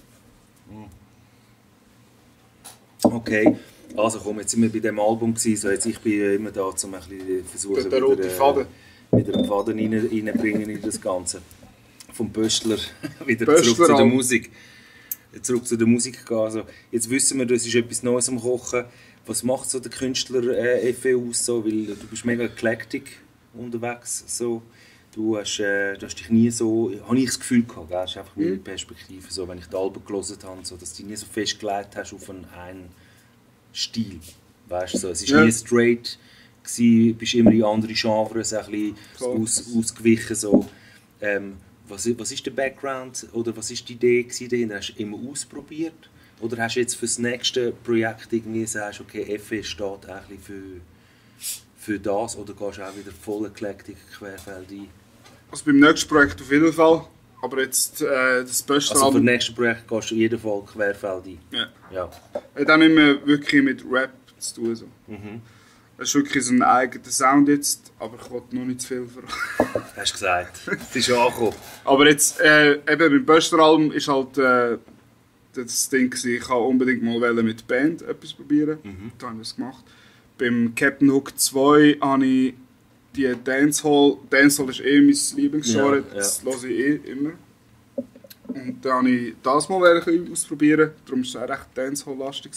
Okay, also komm, jetzt sind wir bei dem Album gewesen, so jetzt ich bin immer da, um ein bisschen versuchen, Der rote Faden. wieder einen Faden reinbringen in das Ganze. Vom Pöstler wieder Pöstler zurück zu der Album. Musik. Zurück zu der Musik gehen. Also, jetzt wissen wir, es ist etwas Neues am Kochen. Was macht so der Künstler FE aus? So? Weil du bist mega eclectic unterwegs. So. Du hast dich nie so, habe ich das Gefühl gehabt, gell? Das ist einfach meine Perspektive, so, wenn ich die Alben gelesen habe, so, dass du dich nie so festgelegt hast auf einen Stil. Weißt du, so, es war Ja. nie straight, du bist immer in andere Genres ein bisschen Klar. ausgewichen. So. Was ist der Background oder was ist die Idee dahinter? Hast du immer ausprobiert? Oder hast du jetzt für das nächste Projekt irgendwie sagst, okay, FE steht eigentlich für das, oder gehst du auch wieder voll eclectic querfeld ein? Also beim nächsten Projekt auf jeden Fall. Aber jetzt das beste Also für das Album nächste Projekt gehst du in jedem Fall querfeld ein. ja, Ja. hat auch nicht mehr wirklich mit Rap zu tun. So. Mhm. Es ist wirklich so ein eigener Sound jetzt, aber ich wollte noch nicht zu viel verraten. Hast du gesagt. Es ist angekommen. Aber jetzt, eben beim Böster-Album ist halt das Ding gewesen, ich wollte unbedingt mal mit Band etwas probieren. Da habe ich das gemacht. Beim Captain Hook 2 habe ich die Dancehall ist mein Lieblingsgenre, Ja, das höre ich immer. Und dann habe ich das mal ein bisschen ausprobieren, darum war es auch recht Dancehall-lastig.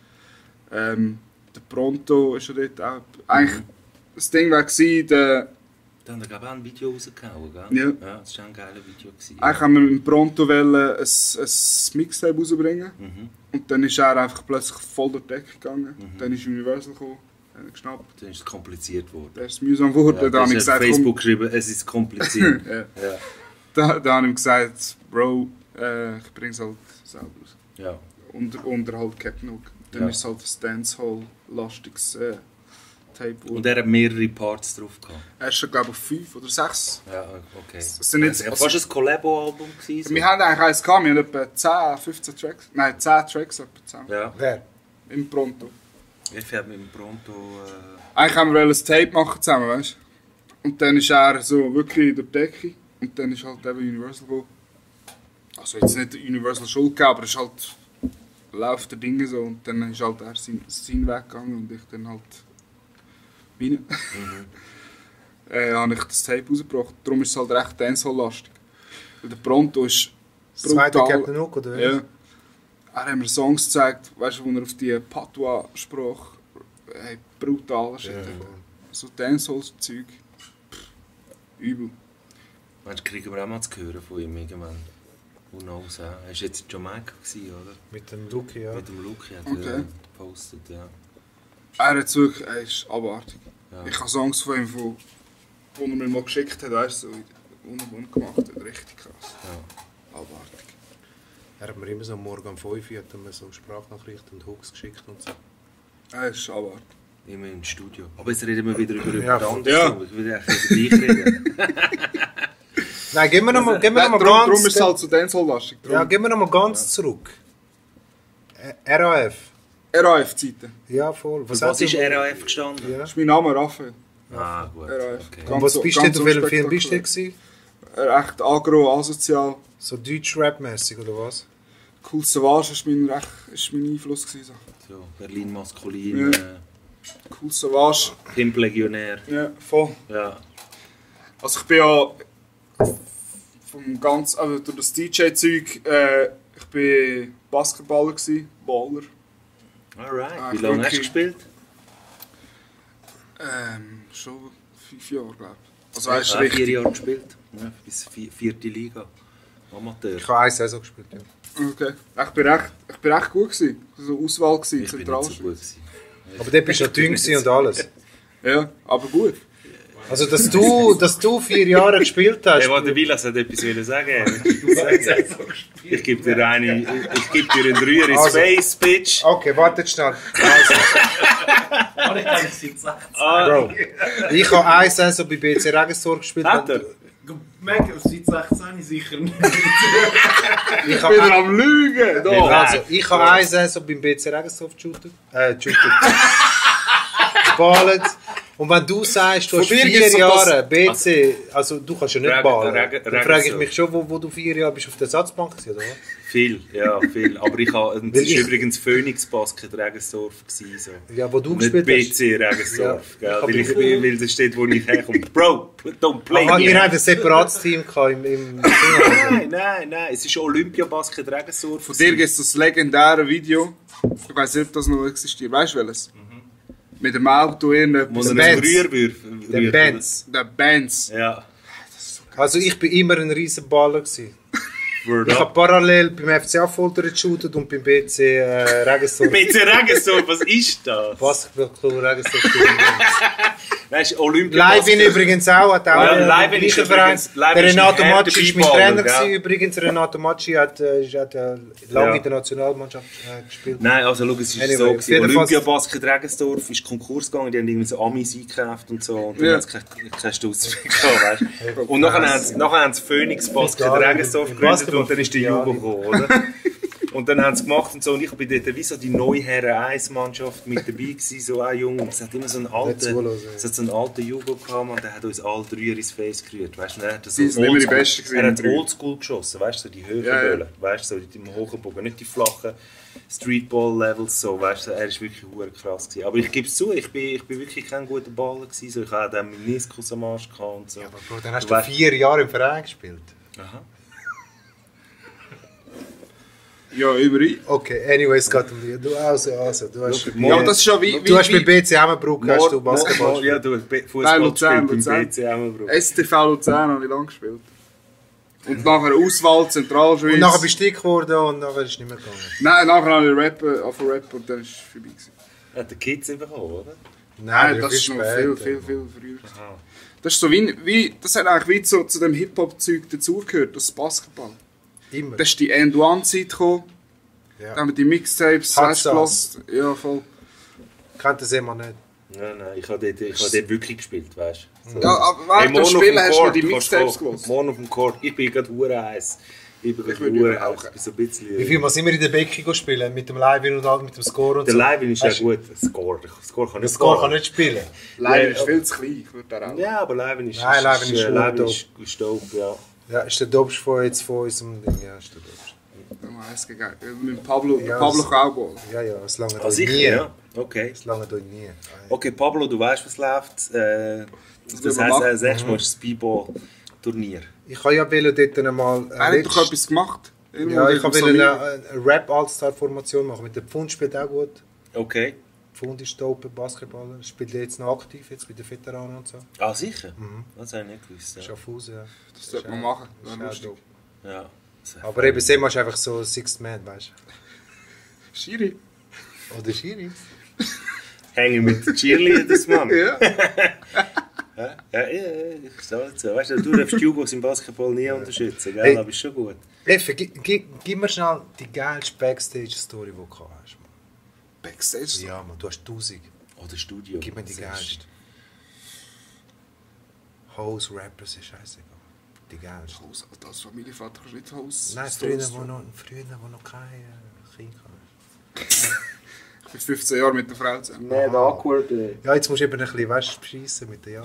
Der Pronto ist ja dort auch... Eigentlich, das Ding war der... Da haben wir glaube ich auch ein Video rausgehauen, gell? Ja. Ja, das war ein geiles Video gewesen. Eigentlich haben wir mit dem Pronto ein Mixtape rausbringen. Mhm. Und dann ist er einfach plötzlich voll durch die Decke gegangen. Dann ist Universal gekommen, geschnappt. Dann ist es kompliziert worden. Da ist es mühsam geworden. Ja, Da habe ich das hat gesagt, Facebook geschrieben, es ist kompliziert. ja. Ja. Da habe ich ihm gesagt, Bro, ich bringe es halt selber raus. Ja. Unter halt Captain Hook. Dann Ja. ist es halt ein Dancehall-lastiges Tape. Und er hat mehrere Parts drauf gehabt. Er ist schon, glaube ich, 5 oder 6. Ja, okay. Es sind jetzt- ja, fast ein Collabo-Album gewesen. Wir haben eigentlich eins gehabt, wir haben etwa 10, 15 Tracks. Nein, 10 Tracks etwa zusammen. Ja, Wer? Im Pronto. ich habe mit dem Pronto... Eigentlich haben wir ein Tape machen zusammen, weißt du? Und dann ist er so wirklich durch die Decke. Und dann ist halt eben Universal gekommen. Also jetzt nicht Universal Schuld gegeben, aber es ist halt... läuft der Dinge so. Und dann ist halt er seinen Weg gegangen und ich dann halt... meine. Habe ich das Tape rausgebracht. Darum ist es halt recht Dancehall-lastig. Weil der Pronto ist Das zweite brutal. Captain Hook, oder? Ja. Er hat mir Songs gezeigt, weißt du, wo er auf die Patois-Sprache brutal ist. Ja. So Dancehall-Zeug. Übel. Meinst du, kriegen wir auch mal zu hören von ihm irgendwann? Who knows, ja. Er war jetzt in Jamaika, gewesen, oder? Mit dem Luki, ja. Mit dem Luki hat Okay. er gepostet, ja. Er ist abartig. Ja. Ich habe Songs von ihm, die er mir mal geschickt hat, weißt du, so ungewohnt gemacht hat. Richtig krass. Ja. Abartig. Er hat mir immer so am Morgen um 5 Uhr hat er mir so Sprachnachrichten und Hooks geschickt und so. Er ist abartig. Immer im Studio. Aber jetzt reden wir wieder über Ja, jemand anderes. ja. Ich will eigentlich über dich reden. Nein, gehen wir nochmal Darum ganz... ist es halt so Dancehall-lastig. Ja, gehen wir nochmal ganz zurück. RAF. RAF-Zeiten. Ja, voll. Was hat ist er- RAF gestanden? Ja. Das ist mein Name, Raphael. Ah, gut. RAF. Okay. Und was bist du ganz denn, auf welchem Film bist du unspektakulär. denn? Recht agro, asozial. So deutsch-rap-mäßig, oder was? Cool Savage ist mein Einfluss gewesen. So, Berlin maskulin, Ja. Cool Savage. Pimp Legionär. Ja, voll. Ja. Also ich bin ja vom ganz, also durch das DJ-Zeug, ich bin Basketballer gewesen, Baller. Alright. Ah, Wie lange hast du wirklich. gespielt? Schon 5 Jahre, glaube ich. Also er ist Ich habe 4 richtig. Jahre gespielt. Ja, bis 4. Liga. Amateur. Ich habe eine Saison gespielt, ja. Okay. Ich bin recht gut gewesen. So Auswahl gewesen, Ich bin nicht zentral. so gut gewesen. Aber dort bist du ja dünn gewesen und alles. Ja, aber gut. Also, dass du 4 Jahre gespielt hast... Hey, warte, Vilas hat etwas wollen sagen. Ich gebe dir einen Dreier ins Also. Face, Bitch. Okay, wartet schnell. Ich denke, es sind 16. Bro, ich habe eine Saison bei BC Regensburg gespielt. Hat er? Mega, seit 16 sicher nicht. Ich Ich habe bin am Lügen! Da. also, ich habe eine Saison beim BC Regensburg geshootet. Geballt. Und wenn du sagst, du hast Von dir 4 gibt's doch Jahre BC, also du kannst ja nicht ballen, dann frage ich Regensburg. mich schon, wo du 4 Jahre bist auf der Ersatzbank gewesen, oder was? Viel, ja, viel. Aber ich habe, das Weil war ich- übrigens Phoenix Basket Regensdorf. So. Ja, wo du Nicht gespielt hast. BC Regensdorf, Ja, gell? ich Weil das steht, wo ich herkomme. Bro, don't play Aber me. ihr habt ein separates Team gehabt im Nein, es ist Olympia Basket Regensdorf. Von dir gibt es das legendäre Video. Ich weiß nicht, ob das noch existiert. Weißt du welches? Mit dem Auto Wo irgendetwas. er Benz. ein Rühr Den Benz. Der Benz. Ja, Also ich bin immer ein riesen Baller gewesen. word Ich habe up. parallel beim FC Affolter geshootet und beim BC Regensburg. BC Regensdorf, was ist das? Basketballclub Regensburg. Nein, ist Olympia Leibin Basket. übrigens auch, hat auch Ja, einen Leibin ist gleichen Verein. übrigens- Leibin Der ist ein Renato harter Macci ist mein Ballballer, Trainer gell? gewesen. Übrigens, Renato Macci hat lange Ja. in der Nationalmannschaft gespielt. Nein, also schau, es ist Anyway, so auf gewesen. jeden Fall- Olympia Basket Regensdorf ist Konkurs gegangen, die haben irgendwie so Amis eingekauft und so und dann Ja. haben sie keinen Stutz mehr gehabt, weißt du. Und nachher haben sie Phoenix Basket Egal, Regensdorf im gegründet Basketball und dann ist der ja, Jugo gekommen, oder? Und dann haben sie gemacht und so und ich bin dort wie so die neue Herren-1-Mannschaft mit dabei gewesen, so ein Junge. Und es hat immer so einen alten, zuhören, ja. es hat so einen alten Jugo gehabt und der hat uns alle 3 ins Face gerührt, weißt du. Und er hat so Die sind immer die Oldschool- Besten gewesen, Er hat die drei. Oldschool geschossen, weißt du, so die höheren Ja, ja. Böllen, weißt du, so im hohen Bogen, nicht die flachen Streetball-Levels, so, weißt du, er ist wirklich hure krass gewesen. Aber ich gebe es zu, ich bin wirklich kein guter Baller gewesen, so, ich hatte auch den Meniskus am Arsch gehabt und so. Aber Bro, dann hast Du du weißt- 4 Jahre im Verein gespielt. Aha. Ja, überall. Okay, anyway, es geht um dich. Du, also, du hast... Ja, aber das ist ja wie... du hast bei wie BC Hemmenbruck hast du Basketball Ja, gespielt. du hast Nein, Fußball Luzern, gespielt beim Luzern. BC Hemmenbruck. STV Luzern habe ich lange gespielt. Und nachher Auswahl, Zentralschweiz. Und nachher bist du dick geworden und nachher ist es nicht mehr gegangen. Nein, nachher habe ich rappen und dann ist es vorbei gewesen. Hat der Kids bekommen, oder? Nein, das ist noch viel früher. Das ist so wie das hat eigentlich wie so zu dem Hip-Hop-Zeug dazugehört, das Basketball. Immer. Da ist die End-One-Zeit gekommen, Ja. da haben wir die Mixtapes, Hardstyle. ja voll. Kennt das immer nicht. Nein, ich habe dort wirklich gespielt, weißt du. Ja, aber während dem Spielen hast du noch die Mixtapes gehört. Morgen auf dem Court, ich bin gerade hure heiß. Ich bin gerade würde hure auch. heiß. Ich bin so ein bisschen... Wie viel Mal sind wir in der Becky spielen? Mit dem Live-In und all, mit dem Score und Der so? Live ist ja Weißt du, gut. Score kann Der nicht Score kann nicht spielen. Leider ist viel zu klein, ich würde da auch. Ja, aber Live ist... Nein, Live ist ist dope, ja. Ja, ist der Dobsch von unserem Ding. Ja, ist der Dobsch. Mit Pablo, Ja, Pablo das- Cowboy. Ja, es lange Ah, euch sicher, nie. ja. Okay. Es lange euch nie. Okay, Pablo, du weißt, was läuft. Das wir heisst, machen. das nächste Mal ist das Speedball-Turnier. Ich habe ja dort einmal... Er hat doch etwas gemacht. Ja, ich wollte eine Rap-All-Star-Formation machen. Mit dem Pfund spielt auch gut. Okay. Pfund ist dope, Basketballer. Spielt jetzt noch aktiv, jetzt bei den Veteranen und so. Ah, sicher? Das habe ich nicht gewusst. Ja. Schaffhausen, ja. Das sollte man machen, das Ist wäre auch lustig. dope. Ja. Aber eben, Sema ist einfach so Sixth Man, weißt Schiri. du? Oder Schiri. Hängen mit den Cheerleaders, Mann. Ja. Ja, ich sage so. Weißt du, du darfst Jugos im Basketball nie unterstützen, gell? Hey. Aber ist schon gut. Effe, gib mir schnell die geilste Backstage-Story, die du gehabt hast. Mann. Backstage. Ja, man, du hast 1000. Oder Studio. Gib mir die geilste. Hoes, Rappers, ist scheißegal. Die geilste. Haus, als Familienvater kannst du nicht Haus. Nein, früher, wo noch kein Kind hatte. Ich bin 15 Jahre mit der Frau zusammen. Nicht awkward. Ja, jetzt musst du eben ein bisschen, weißt du, beschissen mit den Jahren.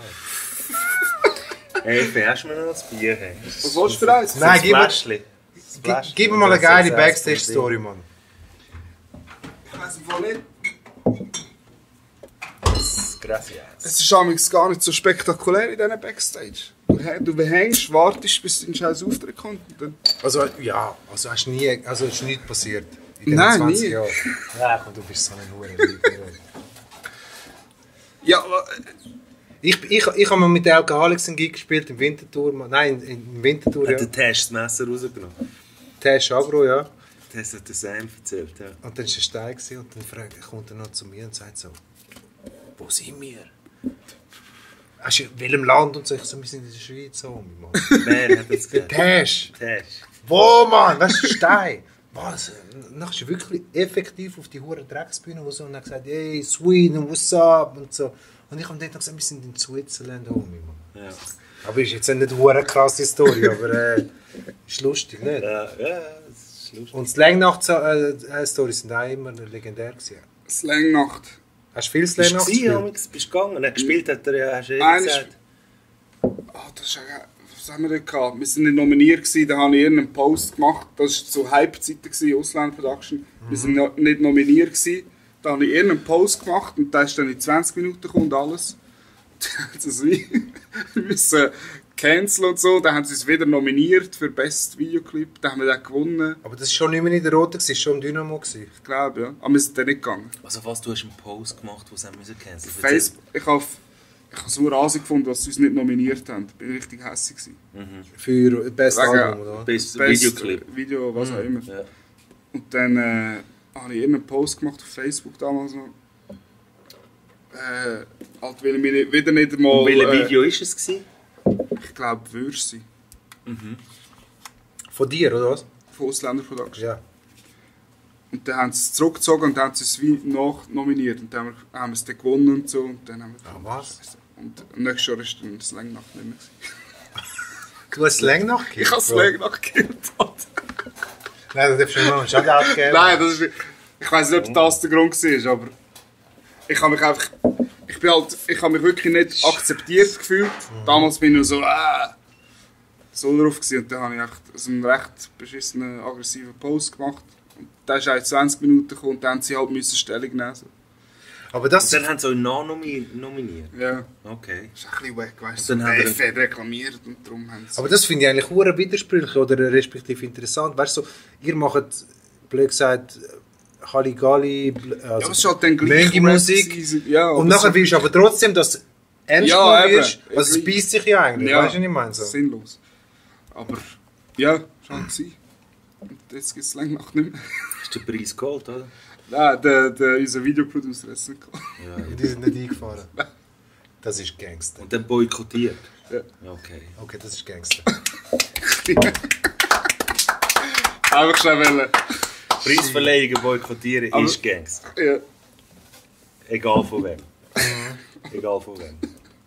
Hey, hast du mir noch das Bier? Hey? Was willst du für eins? Nein, gib mir mal eine geile Das Backstage-Story, Mann. Ich weiss im Fall nicht. Gracias. Es ist amigs gar nicht so spektakulär in diesen Backstage. Du hängst, wartest, bis dein scheiß Auftritt kommt. Und dann Also, ja, also hast nie, also ist nichts passiert. In den Nein, 20 nie. Jahren. Ja, komm, du bist so ein Hurenlieb. ja, aber Ich habe mal mit der Alkoholics einen Gig gespielt im Winterthur. Nein, im Winterthur, ja. Hat der Test das Messer rausgenommen? Tash Agro, ja. Das hat der Sam erzählt, ja. Und dann war er Stein gewesen und dann kommt er noch zu mir und sagt so, wo sind wir? Hast du in welchem Land? Und so, ich so, wir sind in der Schweiz, Homie, Mann. Wer hat das gesagt? Tash! Test. Wo, Mann? Weißt du, Stein? Was? Dann ist er wirklich effektiv auf die hure Drecksbühne raus und hat gesagt, hey, Sweden, what's up? Und so. Und ich habe dort noch gesagt, wir sind in Switzerland, Homie, Mann. Ja. Aber ist jetzt nicht eine hure krasse Story, aber ist lustig, nicht? Ja, das ist lustig. Und Slang-Nacht-Storys sind auch immer legendär gewesen. Slangnacht. Hast du viel Bist du Slang-Nacht gewesen, gespielt? Amix? Bist du gegangen? Gespielt hat er ja, hast du Eines- gesagt. Das ist ja, was haben wir denn gehabt? Wir sind nicht nominiert gewesen, da habe ich irgendeinen Post gemacht. Das war zu Hype-Zeiten gewesen, Ausland Production. Wir sind nicht nominiert gewesen. Da habe ich irgendeinen Post gemacht und der ist dann in 20 Minuten gekommen und alles. Das müssen canceln und so. Dann haben sie es wieder nominiert für Best Videoclip. Dann haben wir den gewonnen. Aber das war schon nicht mehr in der Roten, das war schon im Dynamo. Gewesen. Ich glaube, ja. Aber wir sind dann nicht gegangen. Also was, du hast einen Post gemacht, wo sie haben müssen canceln. Facebook, ich habe es nur Asien gefunden, dass sie uns nicht nominiert haben. Ich bin richtig hässlich gewesen. Für Best Wegen- Album, oder? Best Best Videoclip. Video, was auch immer. Ja. Und dann habe ich einen Post gemacht auf Facebook damals noch. Halt will ich mich wieder nicht einmal... Und welches Video war es? Gewesen? Ich glaube, Würste. Von dir, oder was? Von Ausländer Production. Ja. Und dann haben sie es zurückgezogen und haben sie es wie nachnominiert. Und dann haben wir es dann gewonnen und so. Und dann haben wir... Was? Und nächstes Jahr ist dann Slangnacht nicht mehr gewesen. Du hast Slang-Nacht Ich habe Slangnacht gekillt. Nein, das darfst du mir noch einen Shoutout geben. Nein, das ist... Ich weiß nicht, ob das der Grund war, aber... Ich habe mich einfach... Ich habe mich wirklich nicht akzeptiert gefühlt. Damals bin ich nur so drauf gewesen. Und dann habe ich einfach so einen recht beschissenen, aggressiven Post gemacht. Und der ist eigentlich 20 Minuten gekommen und dann haben sie halt müssen Stellung nehmen. So. Aber das... Und dann haben sie euch nominiert. Ja, Okay. das ist ein bisschen weg, weißt Und du. dann Der haben FF hat reklamiert und darum haben sie... Aber das finde ich eigentlich hure widersprüchlich oder respektive interessant. Weißt du, so, ihr macht, blöd gesagt, Halligalli, ja, aber es also ist halt dann gleich Menge Rap Musik. gewesen. Ja, und aber nachher so- willst du aber trotzdem, dass du ernst Ja, genommen eben. wirst. Also es beißt sich ja eigentlich, Ja, weißt du, was ich meine? So. sinnlos. Aber ja, schon gewesen. Und jetzt gibt es lange Nacht nicht mehr. Hast du den Preis geholt, oder? Nein, unser Videoproducer hat es nicht gehabt. Ja. Die sind nicht eingefahren. Das ist Gangster. Und dann boykottiert? Ja. Okay. Okay, das ist Gangster. Einfach schnell wollen. Preisverleihungen boykottieren Aber- ist Gangster. Ja. Egal von wem. Egal von wem.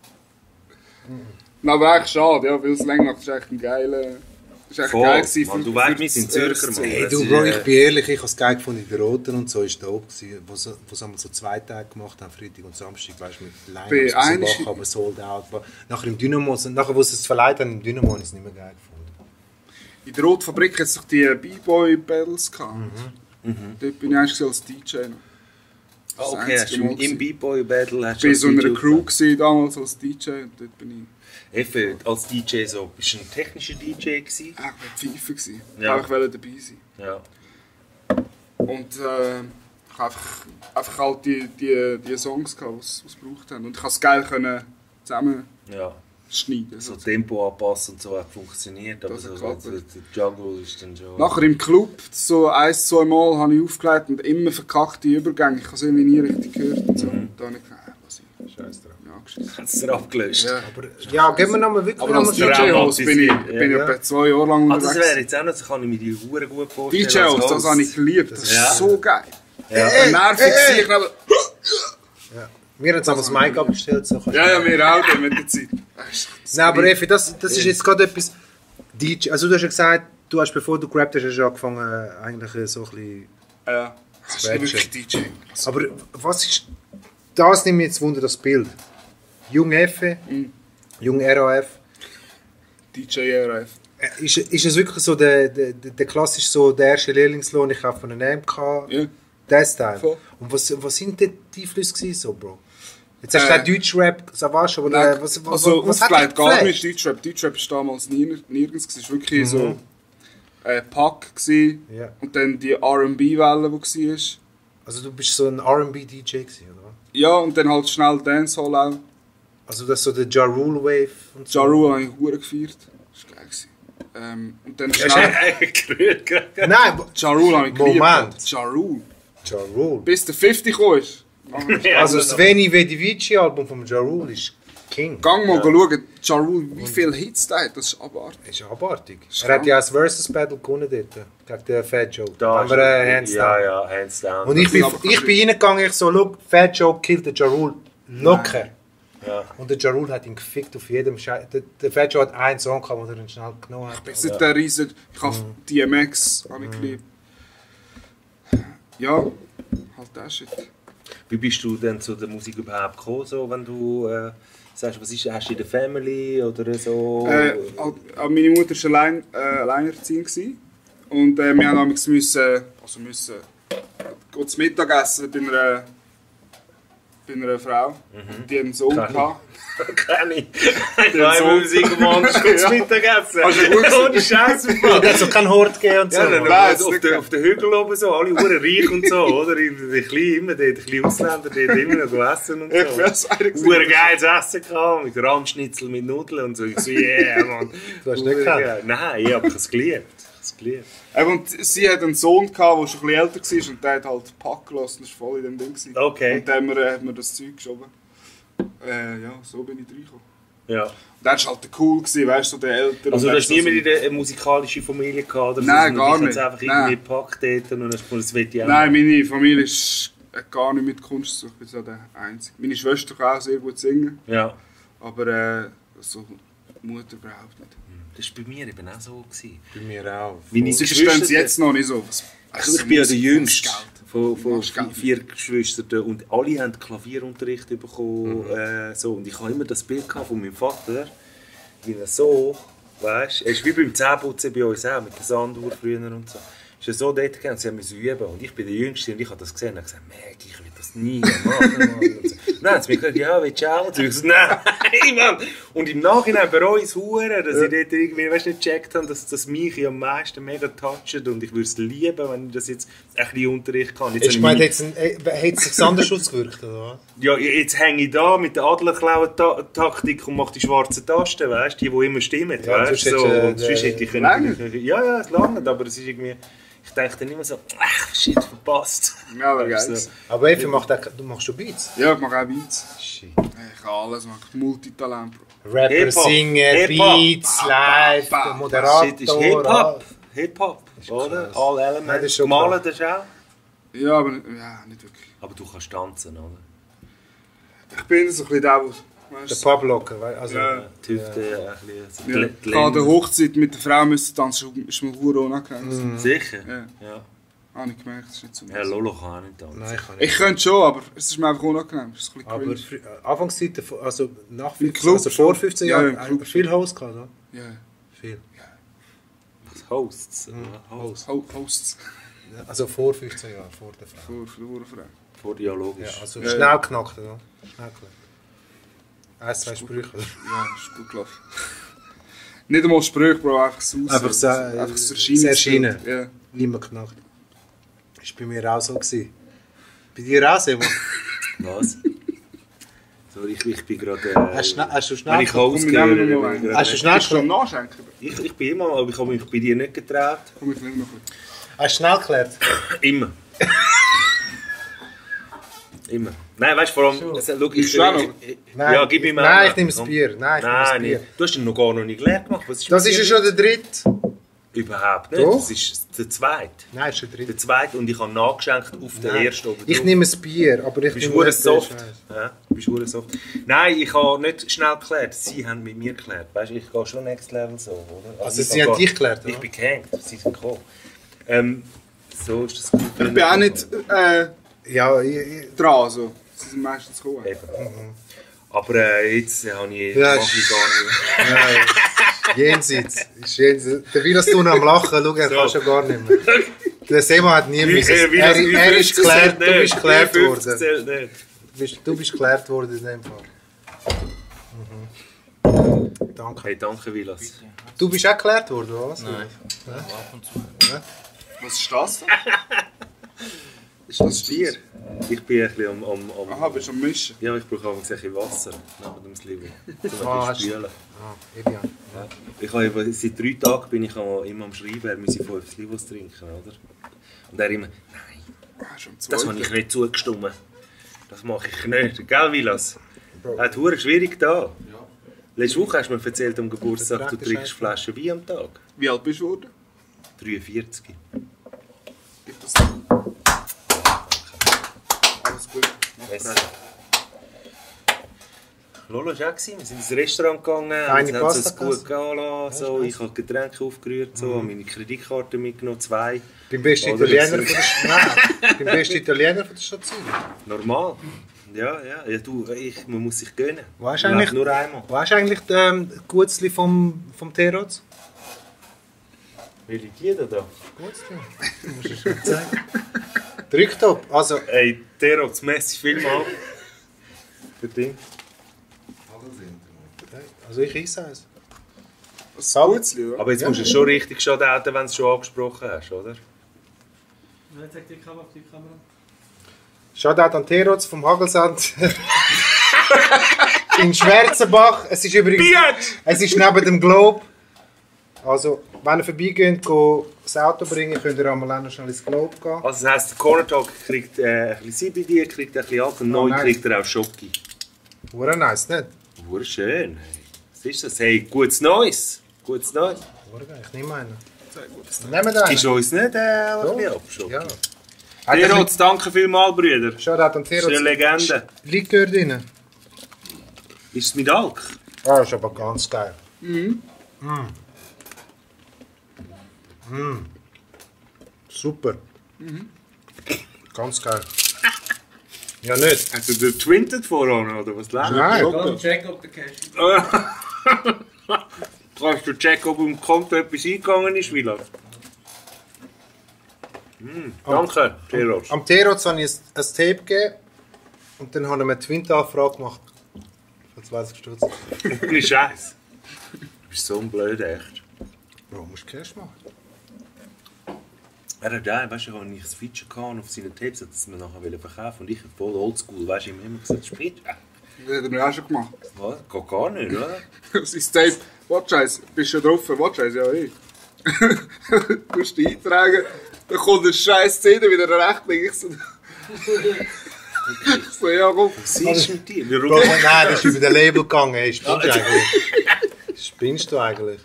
Na, aber eigentlich schade, ja, weil es länger ist echt ein geiler... Ist echt Voll. geil gewesen. Mann, du weißt, wir sind Zürcher, Mann. Hey Das du ist, Bro, ich bin ehrlich, ich habe es geil gefunden, in der Roten und so ist da oben gewesen, wo sie einmal so 2 Tage gemacht haben, Freitag und Samstag, weißt du, mit Bei Line einer- machen, aber sold out. Nachher im Dynamo, nachher wo sie es verleiht haben, im Dynamo habe ich es nicht mehr geil gefunden. In der Rotfabrik hat es doch die B-Boy-Battles gehabt. Dort bin ich eigentlich als DJ noch. Ah, Das okay, hast einzige du Mal im gewesen. B-Boy-Battle hast Ich war in so einer DJ Crew gewesen, damals als DJ und dort bin ich Effe, als DJ so, bist du ein technischer DJ gewesen? eigentlich Pfeife gewesen. Ja. Ich wollte dabei sein. Ja. Und ich habe einfach halt die Songs gehabt, die es gebraucht haben. Und ich konnte es geil können Ja. zusammenschneiden. So Tempo anpassen und so hat funktioniert, aber Das hat so, geklappt. der Jungle ist dann schon... Nachher im Club, so 1-2 Mal habe ich aufgelegt und immer verkackte Übergänge. Ich habe es irgendwie nie richtig gehört. Und so. Und da habe ich gedacht, was ich Scheiß drauf. ja, geschissen. Hat es dir abgelöst? Ja. Aber ja, geben wir nochmal wirklich Aber noch als mal DJ-Host bin ich Ja. etwa 2 Jahre lang Ah, das unterwegs. wäre jetzt auch noch, das kann ich mir die Hure gut vorstellen. DJ-Host, als das habe ich geliebt. Das ist Ja. so geil. Ja. Nervig gewesen, ich glaube... Wir haben es aber das Mic abgestellt. So Ja, wir auch mit der Zeit. Nein, aber Effi, das ist jetzt gerade etwas... DJ, also du hast ja gesagt, du hast, bevor du gerappt hast, hast du angefangen, eigentlich so ein bisschen... Ja, das ist nicht wirklich DJ. Aber was ist... Das nimmt mich jetzt Wunder, das Bild. Jung Effe, Jung RAF. DJ RF. Ist es wirklich so der klassische, so der erste Lehrlingslohn, ich kaufe einen MK, Ja. das Teil? Voll. Und was sind denn die Einflüsse gewesen, so, Bro? Jetzt hast du gesagt Deutschrap, Savage, aber Nein, was also hat aufgelegt dich gar geflasht? nicht Deutschrap. Deutschrap war damals nirgends. Es war wirklich so Pack. Gewesen. Ja. Und dann die R&B-Welle, die war. Also du bist so ein R&B-DJ gewesen, oder? Ja, und dann halt schnell Dancehall auch. Also das ist so der Ja Rule Wave und so. Ja Rule habe ich verdammt gefeiert. Das war geil. Gewesen. Und dann schnell... Gerührt gerade. Nein, Ja Rule habe ich geliebt. Moment. Ja Rule. Ja Rule. Bis der 50 kam. Also das Veni Vidi Vici Album von Ja Rule ist King. Gang mal schauen, Ja Rule, wie viele Hits der hat. Das ist abartig. Das ist abartig. Ist Er hat ja krank. das Versus Battle gewonnen dort. Gegen den Fat Joe. Da Haben wir Hands ja, down. ja, hands down. Und ich bin aber- reingegangen, ich so, look, Fat Joe killt den Ja Rule locker. Ja. Und der Ja Rule hat ihn gefickt auf jedem Scheiß. Der Fat Joe hat einen Song gehabt, den er ihn schnell genommen hat. Bis der riesen... Ich habe DMX habe ich geliebt. Ja, halt das Shit. Wie bist du denn zu der Musik überhaupt gekommen, so, wenn du sagst, was ist, hast du in der Family oder so? Meine Mutter war alleinerziehend. Gewesen. Und wir haben damals müssen zu Mittagessen bei einer Frau. Die hat einen Sohn Kann ich. gehabt. Kenn ich. Ich Der war immer Sohn. im Singermann, das kommt zum Mittagessen. Hast du gut gesehen? Ohne Scheiß, Mann. Er hat so keinen Hort gegeben und so. Ja, dann Nein, auf, das auf den Hügel oben so, alle Uhren reich und so, oder? Die kleinen, immer die kleinen Ausländer, die immer noch essen und Ich so. weiß eigentlich Uhren geiles Essen gehabt, mit Randschnitzel mit Nudeln und so. Ich so, yeah, Mann. Du hast nicht gekannt? Nein, ich hab es geliebt. Und sie hat einen Sohn gehabt, der schon ein bisschen älter war und der hat halt Pack gelassen, das war voll in dem Ding. Gewesen. Okay. Und dann hat man das Zeug geschoben. Ja, so bin ich reingekommen. Ja. Und der war halt cool, gewesen, weißt du, so der Ältere. Also und du hast der niemand so- in der musikalischen Familie gehabt? Oder Nein, so, gar sondern nicht. dich hat's einfach Nein. irgendwie gepackt dort und hast gefunden, das will ich auch. Nein, meine Familie hat gar nicht mit Kunst, ich bin so der Einzige. Meine Schwester kann auch sehr gut singen, Ja. aber so Mutter überhaupt nicht. Das war bei mir eben auch so. Gewesen. Bei mir auch. Meine Sie verstehen es Geschwister- jetzt noch nicht so. Also ich bin ja der Jüngste von Machst Geld. 4 Geschwistern und alle haben Klavierunterricht bekommen. So. Und ich habe immer das Bild gehabt von meinem Vater, wie er so, weißt du, er ist wie beim Zähneputzen bei uns auch, mit der Sanduhr früher und so. Ist er so dort gegangen und sie mussten üben. Und ich bin der Jüngste und ich habe das gesehen und habe gesagt, Meg, ich will das nie machen. Mann. Und so. Dann haben sie mir gesagt, ja, willst du auch? Und ich so, nein, Mann. Und im Nachhinein bereue ich es verdammt, dass ich dort irgendwie, weißt du, nicht gecheckt habe, dass das mich am meisten mega toucht und ich würde es lieben, wenn ich das jetzt ein bisschen Unterricht kann. Jetzt Hast du gemeint, hat es sich anders ausgewirkt, oder was? ja, jetzt hänge ich da mit der Adlerklauen-Taktik und mache die schwarzen Tasten, weißt du, die immer stimmen, Ja, weißt sonst du? So. hättest du, Und sonst hätte ich Lange? können... Ja, es langt, aber es ist irgendwie... Ich denke dann immer so, ach, shit, verpasst. Ja, aber Weißt geil. du, Aber Effi, du machst schon Beats? Ja, ich mache auch Beats. Shit. Ich kann alles machen. Multitalent, Bro. Rapper, Hip-Hop. Singen, Hip-Hop. Beats, live, Moderator. Shit ist Hip-Hop. Hip-Hop, oder? krass. All Nein, das Elements. ist schon Gemalt das auch? Ja, aber ja, nicht wirklich. Aber du kannst tanzen, oder? Ich bin so ein bisschen der, Der weißt Publocker, also... Ja. Die Hüfte ein bisschen... du, ich kann an der Hochzeit mit der Frau müssen tanzen, ist mir hure unangenehm. Sicher? Ja. Ja. Habe ich gemerkt, das ist nicht so. Ja, Lolo kann auch nicht tanzen. Nein, ich kann nicht. Ich könnte schon, aber es ist mir einfach unangenehm. Es ist ein bisschen Aber cringe. Anfangszeiten, also nach Im 15, Club also vor schon. 15 Ja, Jahren, im Club viel Host gehabt, oder? Ja. Viel. Hosts. oder? Host. Hosts. Also vor 15 Jahren, vor der Frau. Für die Frau. Vor ja, logisch. Ja, also Ja. schnell knackt, oder? Schnell knackt. Ein, zwei Sprüche, oder? Ja, ist gut gelaufen. Nicht einmal Sprüche, Bro, einfach das Aussehen. Einfach so, einfach das das Erscheinen. Ja. Nimmer knackt. Das war bei mir auch so. Gewesen. Bei dir auch, Sebo? Was? Sorry, ich bin gerade... Hast du wenn schnell ich Host Komm, wir nehmen höre, noch bin einen. ich gerade- Hast du schnell Bist du am Nachschenken? Ich bin immer, aber ich habe mich bei dir nicht getraut. Komm, ich nehme noch ein Hast du schnell geklärt? Immer. Immer. Nein, weißt du, vor allem... Schau, Bist du auch noch? Nein, Ja, gib ihm Nein, auch ich nehme das Komm. Bier. Nein, ich nehme das Nein, Bier. nicht. Du hast ihn noch gar noch nicht leer gemacht. Was ist Das mit ist ja dir? schon der dritte. Überhaupt nicht. Doch. Das ist der zweite. Nein, das ist der dritte. Der zweite und ich habe nachgeschenkt auf den Nein. ersten oben Ich drauf. nehme das Bier, aber ich Du bist nehme hure nicht den soft. Scheiß. Ja, du bist hure soft. Nein, ich habe nicht schnell geklärt. Sie haben mit mir geklärt. Weißt du, ich gehe schon next level so, oder? Also ich sie habe haben dich geklärt, Ich oder? bin gehängt. Sie sind gekommen. So ist das gut. Ich bin auch nicht Ja, dran, so. Sie sind meistens gekommen. Eben. Aber jetzt habe ich Ja, mach ich gar nicht. jenseits. Ist jenseits. Der Vilas tun am Lachen, schau, er So. kann schon gar nicht mehr. Der Sema hat nie müssen. Wie Er viel ist geklärt, du bist geklärt 50 worden. zählt nicht. Du bist geklärt worden in dem Fall. Danke. Hey, danke, Vilas. Du bist auch geklärt worden, oder was? Nein. Ab und zu. Was ist das denn? Ist das Bier? Ich bin ein bisschen Aha, bist du am Mischen? Ja, ich brauche auch ein bisschen Wasser neben dem Slivo. Ah, hast du- Spülen. Evian. Ich habe eben, seit 3 Tagen bin ich immer am Schreiben, er müsse 5 Slivos trinken, oder? Und er immer, nein, Schon das habe ich nicht zugestimmt. Das mache ich nicht. Gell, Vilas? Er hat es schwierig da. Letzte Woche hast du mir erzählt am Geburtstag, du trinkst Flaschen Wein am Tag. Wie alt bist du geworden? 43. Gibt das alles gut. Besser. Lolo war auch. Wir sind ins Restaurant gegangen, Eine haben uns Pasta es gut gehen lassen. So. Ich habe Getränke aufgerührt, so, habe meine Kreditkarte mitgenommen, 2. Beim besten Oder Italiener das- von der Stadt. Beim besten Italiener von der Stadt Zürich. Normal. Ja, du, man muss sich gönnen. Weißt du Man eigentlich, lebt nur einmal. weißt du eigentlich die Gutzli vom Teroz? Welche die da? Gutzli? Du musst es schon zeigen. Drücktop. Also, Ey, Teroz, messi vielmal. Für dich. also ich esse es. Was Gutzli, oder? Aber jetzt musst du es schon richtig shoutouten, wenn du es schon angesprochen hast, oder? Wer zeigt die Kamera auf die Kamera? Shoutout an Teroz vom Hagelsand. In Schwarzenbach. Es ist übrigens... Es ist neben dem Globe. Also, wenn ihr vorbeigeht, das Auto bringen, könnt ihr einmal auch noch schnell ins Globe gehen. Also das heisst, der Corner Talk kriegt ein bisschen CBD, kriegt ein bisschen Alkohol, neu nice. kriegt er auch Schoki. Hure nice, nicht? Hure schön. Was ist das? Hey, gutes Neues. Gutes Neues. Hure geil, ich nehme einen. Nehmen wir Ist einen. uns nicht ein Doch. bisschen ab, Schoki? Ja. Teroz, danke vielmals, Brüder. Shoutout an Das ist Teroz. eine Legende. Likör drin. Ist es mit Alk? Ah, ist aber ganz geil. Super. Ganz geil. Ja, nicht? Hast du den Twinted voran, oder was läuft? Nein. Don't check ob der Cash. Kannst du checken, ob im Konto etwas eingegangen ist, Villa? Danke, Teroz. Am Teroz habe ich ein Tape gegeben und dann habe ich mir eine Twint-Anfrage gemacht. Für 20 Stutz. Ohne Scheiß. Du bist so ein blöd, echt. Bro, musst du Cash machen. Er hat ja, weißt du, ich hatte nicht das Feature gehabt auf seinen Tapes, dass wir nachher verkaufen und ich voll oldschool, weißt du, ich habe immer gesagt, Sprit. Das haben wir auch schon gemacht. Was? Geht gar nicht, oder? Das ist Tape. Watch Eyes. Bist du schon drauf für Watch Eyes? Ja, ich. Du musst dich eintragen. Dann kommt eine scheiß Szene wieder recht. Ich so, ja, komm. Was ist mit dir? Bro, nein, das ist über den Label gegangen. Hey, spinnst du eigentlich? Spinnst du eigentlich?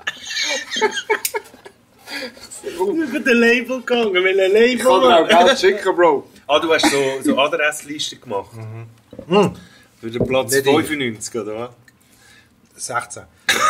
Über den Label gegangen, weil ein Label... Ich kann dir auch Geld schicken, Bro. Ah, du hast so Adresslisten gemacht. Für den Platz Nicht 95, oder was? 16.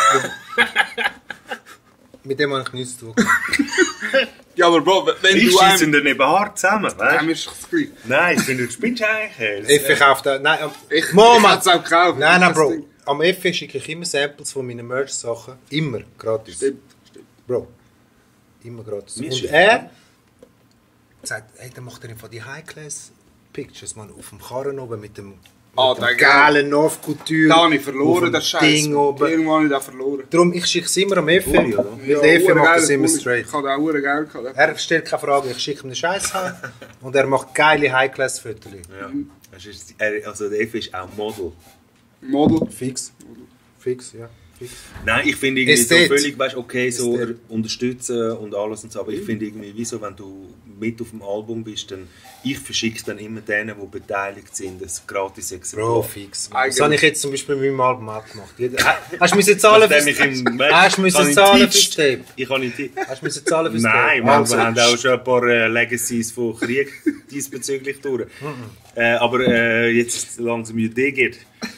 Mit dem habe ich nichts zu tun. Ja, aber Bro, wenn Ich du schießen dann eben hart zusammen, Dann weißt ist es gleich. du? Nein, ich finde, du spinnst eigentlich. Ich verkaufe da. Nein, Ich Moment! hätte es auch gekauft. Nein, Das Bro. Ding. Am FE schicke ich immer Samples von meinen Merch-Sachen. Immer gratis. Stimmt. Bro. Immer gratis. Mir Und ist- er sagt, hey, dann macht er einfach die High-Class-Pictures, man, auf dem Karren oben mit dem, Ah, mit der dem geilen North Couture. Da habe ich verloren, auf der dem Scheiß. Ding oben. Irgendwann habe ich den verloren. Darum, ich schicke es immer am FE. Pulli, oder? Weil der FE macht das immer Ich straight. habe auch Uhren Geld gehabt. Er stellt keine Frage, ich schicke ihm den Scheiß heim und er macht geile High-Class-Fotos. Ja. Also der F ist auch Model. Model. Fix. Fix, ja. Fix. Nein, ich finde irgendwie so Ästhet. völlig, weißt, okay, so Ästhet. unterstützen und alles und so, aber ich finde irgendwie, wieso, wenn du mit auf dem Album bist, dann ich verschicke dann immer denen, die beteiligt sind, das gratis Exemplar. Bro, fix. Man. Eigentlich- Das habe ich jetzt zum Beispiel mit meinem Album auch gemacht. Hast du müssen zahlen Nachdem ich fürs im müssen zahlen fürs Tape? Ich kann nicht... Hast du müssen zahlen fürs Nein, Tape? wir Also, haben auch schon ein paar Legacies von Krieg diesbezüglich durch. Aber jetzt ist es langsam Idee geht.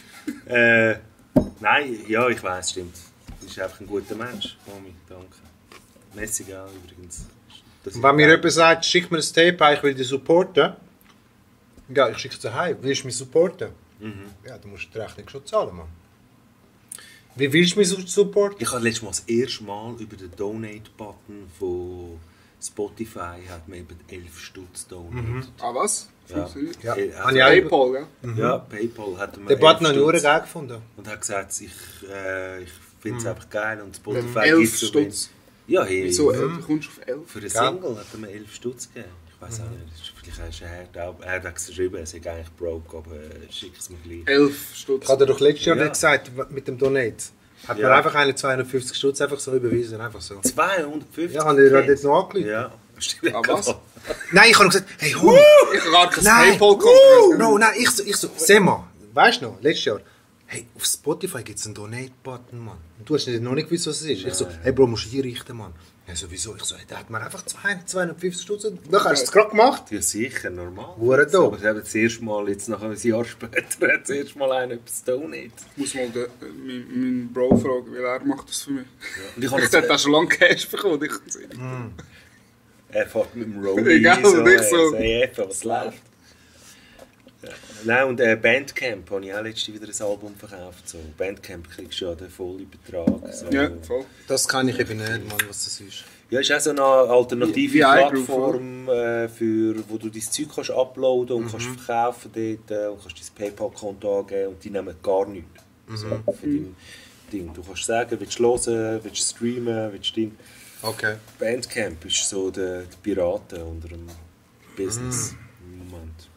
Nein, ja, ich weiß, stimmt. Du bist einfach ein guter Mensch, Mami, danke. Messi auch übrigens. Das Und wenn mir jemand sagt, schick mir ein Tape, ich will dich supporten. Ja, ich schicke es dir heim. Willst du mich supporten? Ja, du musst die Rechnung schon zahlen, Mann. Wie willst du mich supporten? Ich habe letztes Mal das erste Mal über den Donate-Button von Spotify hat mir eben 11 Stutz donated. Ah, was? Ja. Funktioniert? Ja, Also habe ich auch- Paypal, gell? Ja, PayPal hat mir Den 11 Button habe ich Stutz. auch geil gefunden. Und hat gesagt, ich finde es einfach geil und Spotify 11 gibt's so wenig. Stutz. Ja, hey, Wieso? Du kommst auf 11? für eine Gell? Single hat er mir 11 Stutz gegeben. Ich weiß auch nicht, vielleicht ist er hat geschrieben, er sei eigentlich broke, aber schick es mir gleich. 11 Stutz. Ich habe dir doch letztes Jahr Ja. nicht gesagt, mit dem Donate. Hat Ja. mir einfach eine 250 Stutz einfach so überwiesen, einfach so. 250? Ja, habe ich dir dort noch angelegt. Ja. Stimmt. Ah, was? Nein, ich habe gesagt, hey, Homie, Ich habe gar kein nein, Paypal-Konto. Bro, nein, ich so, Sema, weißt du noch, letztes Jahr, hey, auf Spotify gibt es einen Donate-Button, Mann. Und du hast noch nicht gewusst, was es ist. Ich so, hey, Bro, musst du hier richten, Mann. Ja, so, wieso? Ich so, hey, der hat mir einfach 250 Stutz. Dann hast du es gerade gemacht. Ja, sicher, normal. Hure doof. Aber das erste Mal, jetzt nach einem Jahr später, hat das erste Mal einer etwas donate. Ich muss mal meinen Bro fragen, weil er macht das für mich. Und ich habe Ich hätte auch schon lange Cash bekommen. Ich kann sehen. Er fährt mit dem Rolli Egal, so, und ich so. Hey, was läuft? Ja. Nein, und Bandcamp habe ich auch letztens wieder ein Album verkauft. So. Bandcamp kriegst du ja den vollen Betrag. So. Ja, voll. Das kann ich eben nicht, Mann, was das ist. Ja, ist auch so eine alternative Wie iGroove, Plattform, wo du dein Zeug kannst uploaden und kannst verkaufen dort und kannst dein PayPal-Konto angeben und die nehmen gar nichts so, für dein Ding. Du kannst sagen, willst du hören, willst du streamen, willst du Ding. Okay. Bandcamp ist so der Piraten unter dem Business im Moment.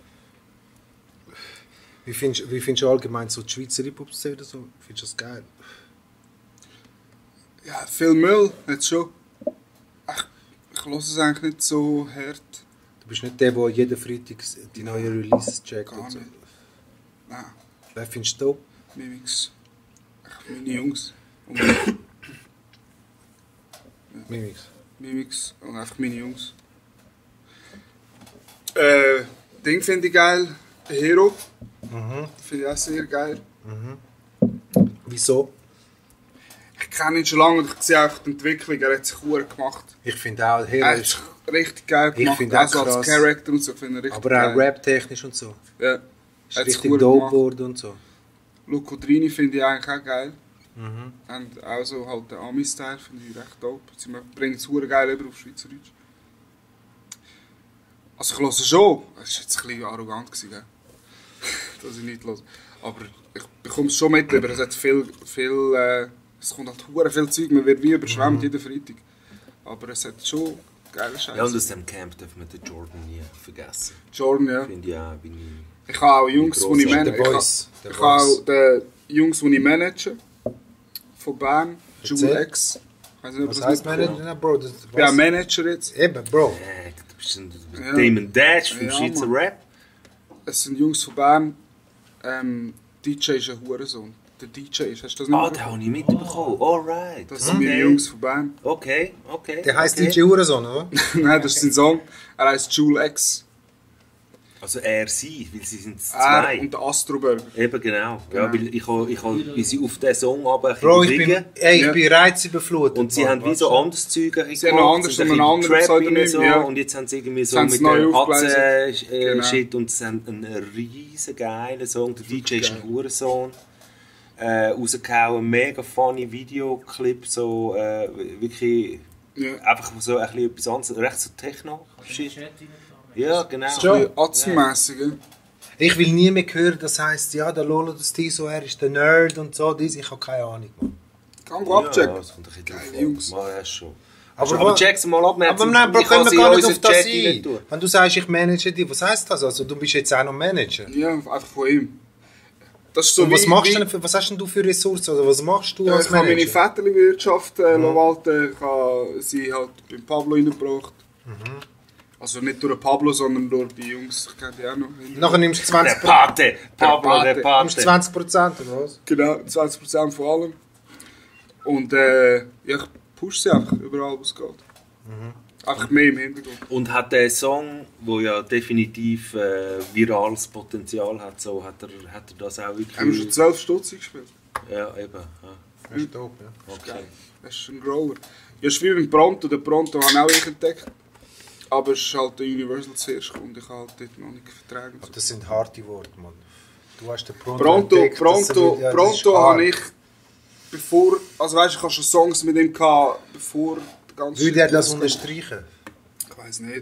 Wie findest du allgemein so die Schweizer Hip-Hop-Szene so? Findest du das geil? Ja, viel Müll, jetzt schon. Ich höre es eigentlich nicht so hart. Du bist nicht der, der jeden Freitag die neuen Releases checkt Gar und so. nicht. Nein, Wer findest du top? Mimix. Meine Jungs. Und Mimix. Mimix und einfach meine Jungs. Ding finde ich geil. Der Hero. Finde ich auch sehr geil. Wieso? Ich kenne ihn schon lange und ich sehe einfach die Entwicklung. Er hat sich gut gemacht. Ich finde auch, Er Hero hat ist... sich richtig geil gemacht. finde auch Also als krass. Charakter und so finde ich richtig Aber auch geil. rap-technisch und so. Ja. Ist Er hat sich richtig gut dope gemacht. geworden und so. Luco Drini finde ich eigentlich auch geil. Und auch so halt den Ami-Style finde ich recht dope. Sie bringen es verdammt geil über auf Schweizerdeutsch. Also ich höre schon. Es war jetzt ein bisschen arrogant, gell? Dass ich nicht höre. Aber ich bekomme es schon mit. Aber es hat viel es kommt halt verdammt viel Zeug. Man wird wie überschwemmt jeden Freitag. Aber es hat schon geile Scheiße. Ja, und aus dem Camp dürfen wir den Jordan nie vergessen. Jordan, ja. Finde ich auch, Ich habe auch Jungs, die ich Der manage. Boys. Der Ich habe Boys. auch die Jungs, die ich manage. Von Bern. Erzähl. Jewel X. Ich weiß nicht, ob Was das heisst mitbekommen. Manager? Bro, das, Ich bin auch was? Manager jetzt. Eben, Bro. bist ein Ja. Damon Dash vom Ja, Schweizer Mann. Rap. Es sind Jungs von Bern. DJ ist ein Hurensohn. Der DJ, hast du das nicht Ah, mehr den habe ich mitbekommen. Alright. Das sind meine Jungs von Bern. Okay. Der heisst okay. DJ Hurensohn, oder? Nein, das ist sein Song. Er heisst Jule X. Also er, sie, weil sie sind Er zwei. und der Astroberger. Eben genau. Ja, weil ich habe wie sie auf diesen Song runter Bro, ich bewegen. bin reizüberflutet. Und sie Mann, haben wie so anderes Zeug Sie haben noch anders sind und ein ein bisschen anderes Trap rein Pseudonym, so, ja. und jetzt haben sie irgendwie so Jetzt haben mit sie neu dem aufgelesen. Genau. Shit und sie haben einen riesen geilen Song. Der DJ ist ein Hurensohn. Rausgehauen, mega funny Videoclip, so wirklich Ja. einfach so ein bisschen etwas anderes, recht so Techno-Shit. Ja, genau. Schon. Atzenmässig, ja. Ich will nie mehr hören, das heisst, ja, der Lolo, das Tiso, er ist der Nerd und so, dies. Ich habe keine Ahnung, Mann. Kann man abchecken. Ja, das kommt ein bisschen drauf Geile an. Jungs. Mal erst schon. Aber Aber check's mal ab, Aber nein, Bro, können wir sie gar in nicht auf unseren das Chat rein ein. tun. Wenn du sagst, ich manage dich, was heisst das? Also, du bist jetzt auch noch Manager. Ja, einfach von ihm. Das ist so Und was machst du wie, denn was hast denn du für Ressourcen? Oder was machst du ich als habe meine Manager? Väterli-Wirtschaft walten. Ich habe sie halt beim Pablo reingebracht. Also nicht durch den Pablo, sondern durch die Jungs. Ich kenne die auch noch. Nachher nimmst du 20%, Der Pate! Pablo, der nimmst du Pate! 20% oder was? Genau, 20% von allem. Und ja, ich pushe sie einfach überall, wo es geht. Einfach mehr im Hintergrund. Und hat der Song, der ja definitiv virales Potenzial hat, so hat er das auch wirklich... Haben wir schon 12 Stutz gespielt. Ja, eben. Ja. Das ist top, ja. Okay. Das ist ein Grower. Ja, es ist wie beim Pronto. Den Pronto habe ich auch entdeckt. Aber es ist halt der Universal zuerst und ich habe halt dort noch nicht vertragen. Aber das sind harte Worte, Mann. Du hast den Pronto entdeckt, das ist Pronto hart. habe ich, bevor, also weißt du, ich habe schon Songs mit ihm gehabt, bevor der ganze Würde er das losging. unterstreichen? Ich weiß nicht.